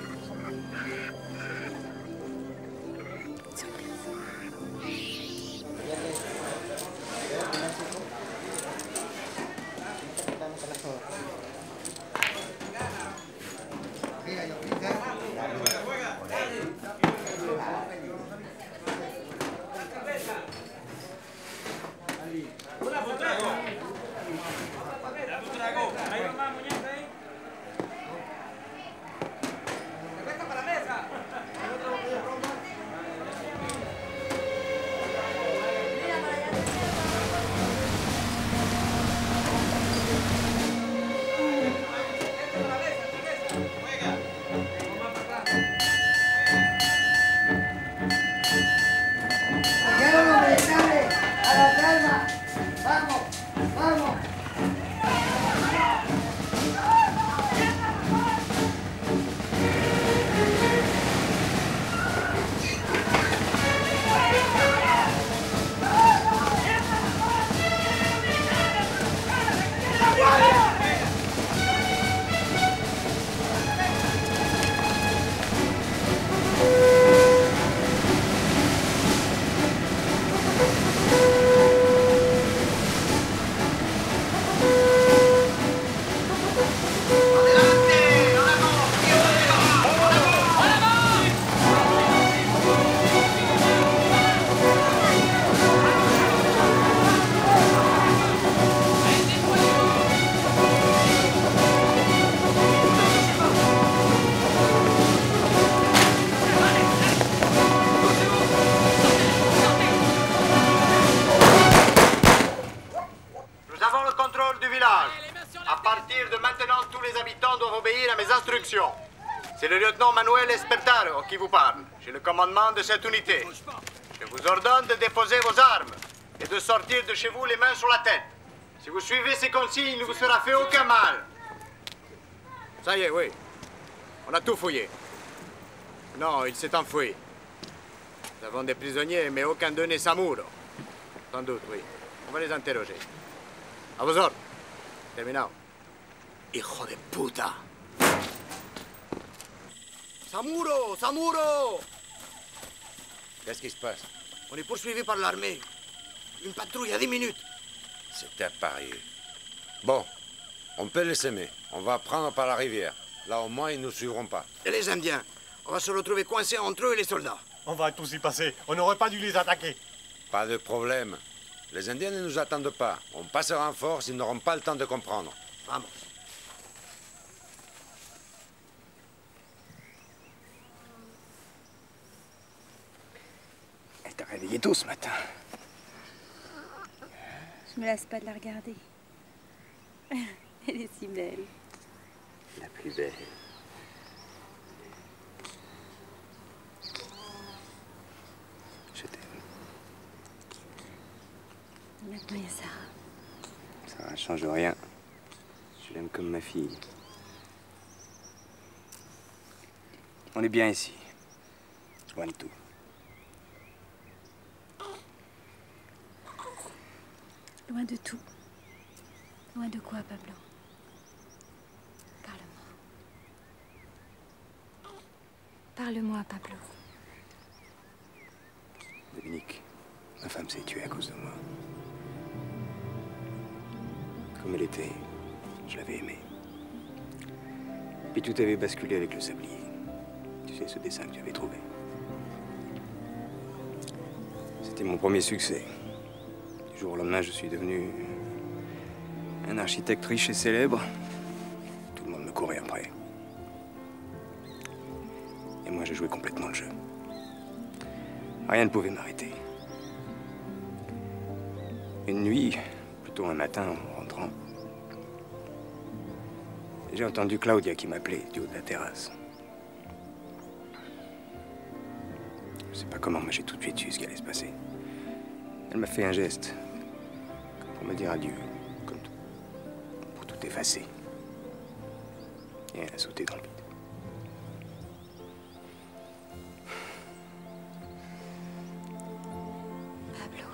C'est le lieutenant Manuel Espertaro qui vous parle. J'ai le commandement de cette unité. Je vous ordonne de déposer vos armes et de sortir de chez vous les mains sur la tête. Si vous suivez ces consignes, il ne vous sera fait aucun mal. Ça y est, oui. On a tout fouillé. Non, il s'est enfui. Nous avons des prisonniers, mais aucun d'eux n'est Samuro. Sans doute, oui. On va les interroger. À vos ordres. Terminado. Hijo de puta. Samuro! Samuro! Qu'est-ce qui se passe? On est poursuivi par l'armée. Une patrouille à dix minutes. C'était parié. Bon, on peut les semer. On va prendre par la rivière. Là, au moins, ils ne nous suivront pas. Et les Indiens? On va se retrouver coincés entre eux et les soldats. On va tous y passer. On n'aurait pas dû les attaquer. Pas de problème. Les Indiens ne nous attendent pas. On passera en force, ils n'auront pas le temps de comprendre. Vamos. Elle t'a réveillé tôt ce matin. Je me lasse pas de la regarder. Elle est si belle. La plus belle. Je t'aime. Maintenant, il y a Sarah. Ça ne change rien. Je l'aime comme ma fille. On est bien ici. Loin de tout. Loin de tout. Loin de quoi, Pablo? Parle-moi. Parle-moi, Pablo. Dominique, ma femme s'est tuée à cause de moi. Comme elle était, je l'avais aimée. Puis tout avait basculé avec le sablier. Tu sais, ce dessin que tu avais trouvé. C'était mon premier succès. Du jour au lendemain, je suis devenu un architecte riche et célèbre. Tout le monde me courait après. Et moi, j'ai joué complètement le jeu. Rien ne pouvait m'arrêter. Une nuit, plutôt un matin, en rentrant, j'ai entendu Claudia qui m'appelait du haut de la terrasse. Je sais pas comment, mais j'ai tout de suite su ce qui allait se passer. Elle m'a fait un geste, pour me dire adieu, comme tout, pour tout effacer. Et elle a sauté dans le vide. Pablo.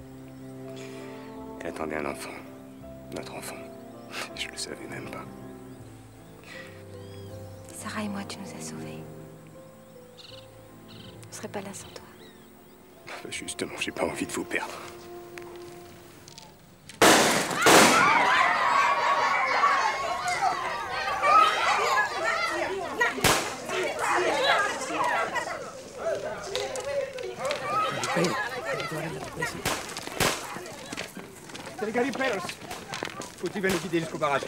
Elle attendait un enfant, notre enfant. Je le savais même pas. Sarah et moi, tu nous as sauvés. On serait pas là sans toi. Justement, j'ai pas envie de vous perdre. C'est les garimperos. Faut-il venir guider jusqu'au barrage?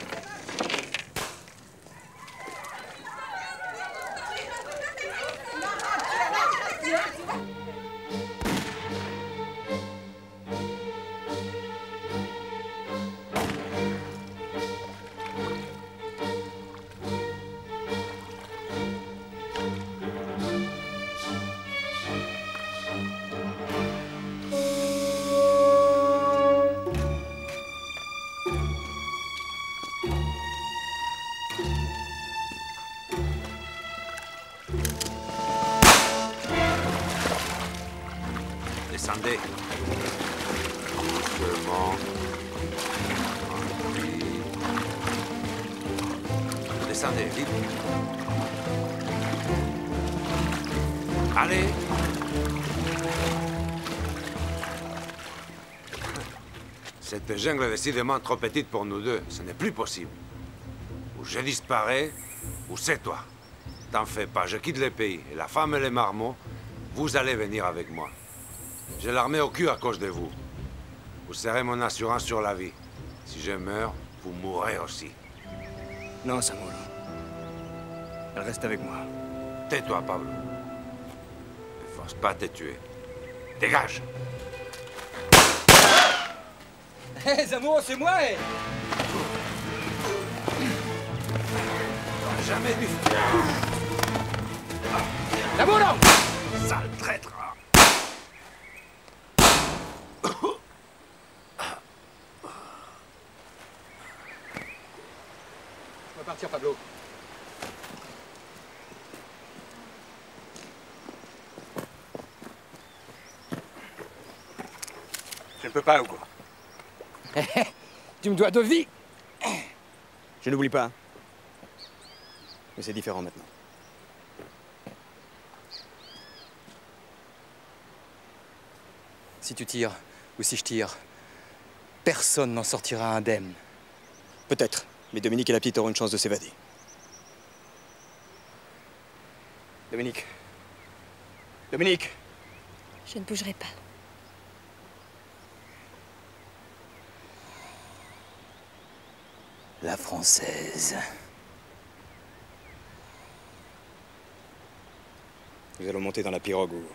Descendez. Doucement. Tranquille. Descendez, vite. Allez. Cette jungle est décidément trop petite pour nous deux. Ce n'est plus possible. Ou je disparais, ou c'est toi. T'en fais pas, je quitte le pays. Et la femme et les marmots, vous allez venir avec moi. J'ai l'armée au cul à cause de vous. Vous serez mon assurance sur la vie. Si je meurs, vous mourrez aussi. Non, Samuel. Elle reste avec moi. Tais-toi, Pablo. Ne force pas à te tuer. Dégage! Hé, hey, Zamuro, c'est moi, hé! Jamais dû... Zamuro! Sale traître! On va partir, Pablo. Je ne peux pas, ou quoi? Tu me dois de vie. Je n'oublie pas. Mais c'est différent maintenant. Si tu tires, ou si je tire, personne n'en sortira indemne. Peut-être, mais Dominique et la petite auront une chance de s'évader. Dominique. Dominique. Je ne bougerai pas. La française. Nous allons monter dans la pirogue où...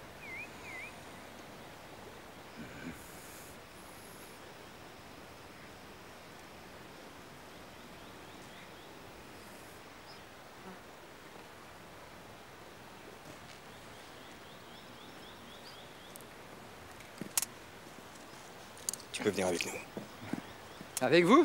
Tu peux venir avec nous. Avec vous?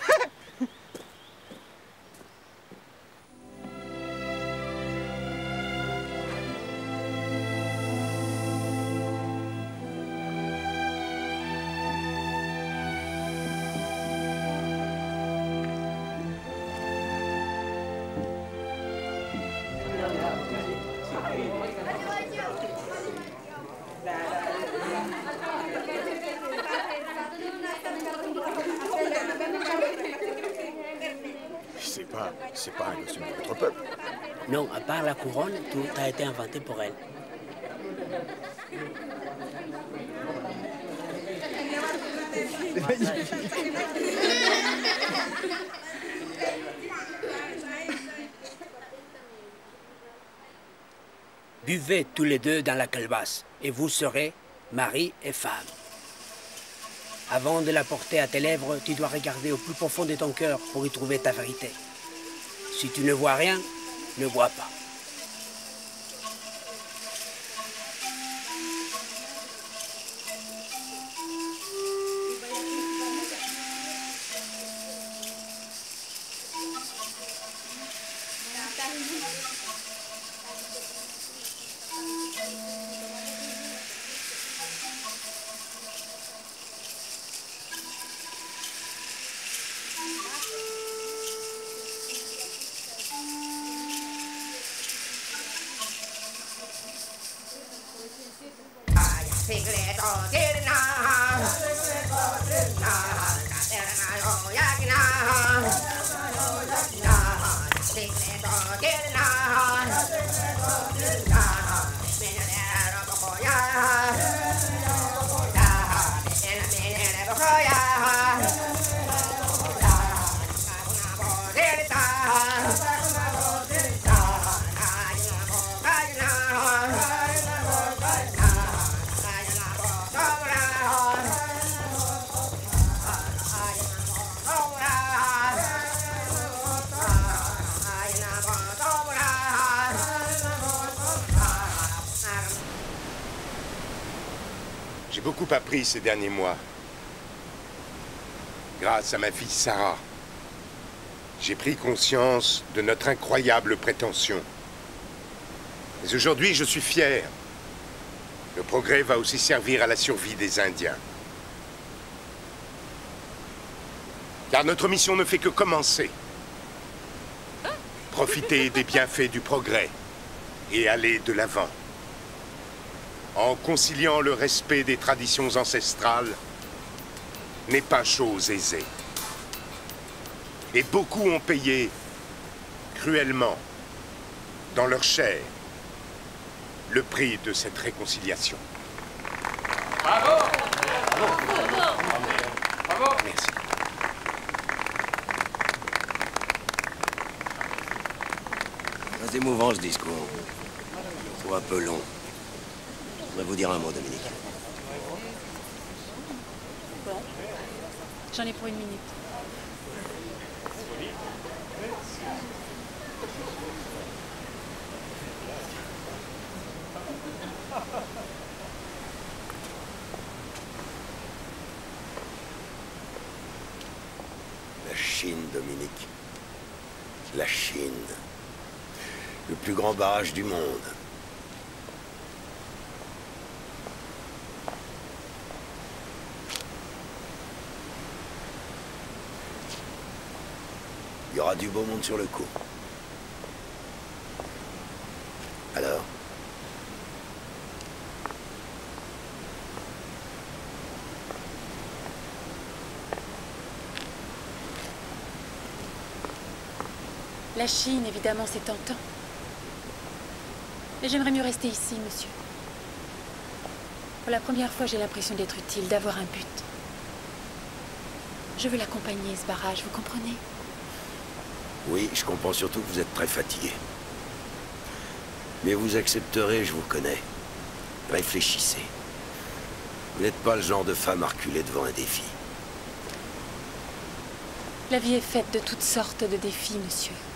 C'est pas... c'est pas un costume de votre peuple. Non, à part la couronne, tout a été inventé pour elle. C'est magnifique. Buvez tous les deux dans la calebasse, et vous serez mari et femme. Avant de la porter à tes lèvres, tu dois regarder au plus profond de ton cœur pour y trouver ta vérité. Si tu ne vois rien, ne bois pas. J'ai beaucoup appris ces derniers mois. Grâce à ma fille Sarah, j'ai pris conscience de notre incroyable prétention. Mais aujourd'hui, je suis fier. Le progrès va aussi servir à la survie des Indiens. Car notre mission ne fait que commencer. Profiter des bienfaits du progrès et aller de l'avant. En conciliant le respect des traditions ancestrales, n'est pas chose aisée. Et beaucoup ont payé cruellement, dans leur chair, le prix de cette réconciliation. Bravo! Bravo! Merci. Très émouvant ce discours. Ou un peu long. Je voudrais vous dire un mot, Dominique. J'en ai pour une minute. La Chine, Dominique. La Chine. Le plus grand barrage du monde. Il y aura du beau monde sur le coup. Alors? La Chine, évidemment, c'est tentant. Mais j'aimerais mieux rester ici, monsieur. Pour la première fois, j'ai l'impression d'être utile, d'avoir un but. Je veux l'accompagner, ce barrage, vous comprenez? Oui, je comprends surtout que vous êtes très fatigué. Mais vous accepterez, je vous connais. Réfléchissez. Vous n'êtes pas le genre de femme à reculer devant un défi. La vie est faite de toutes sortes de défis, monsieur.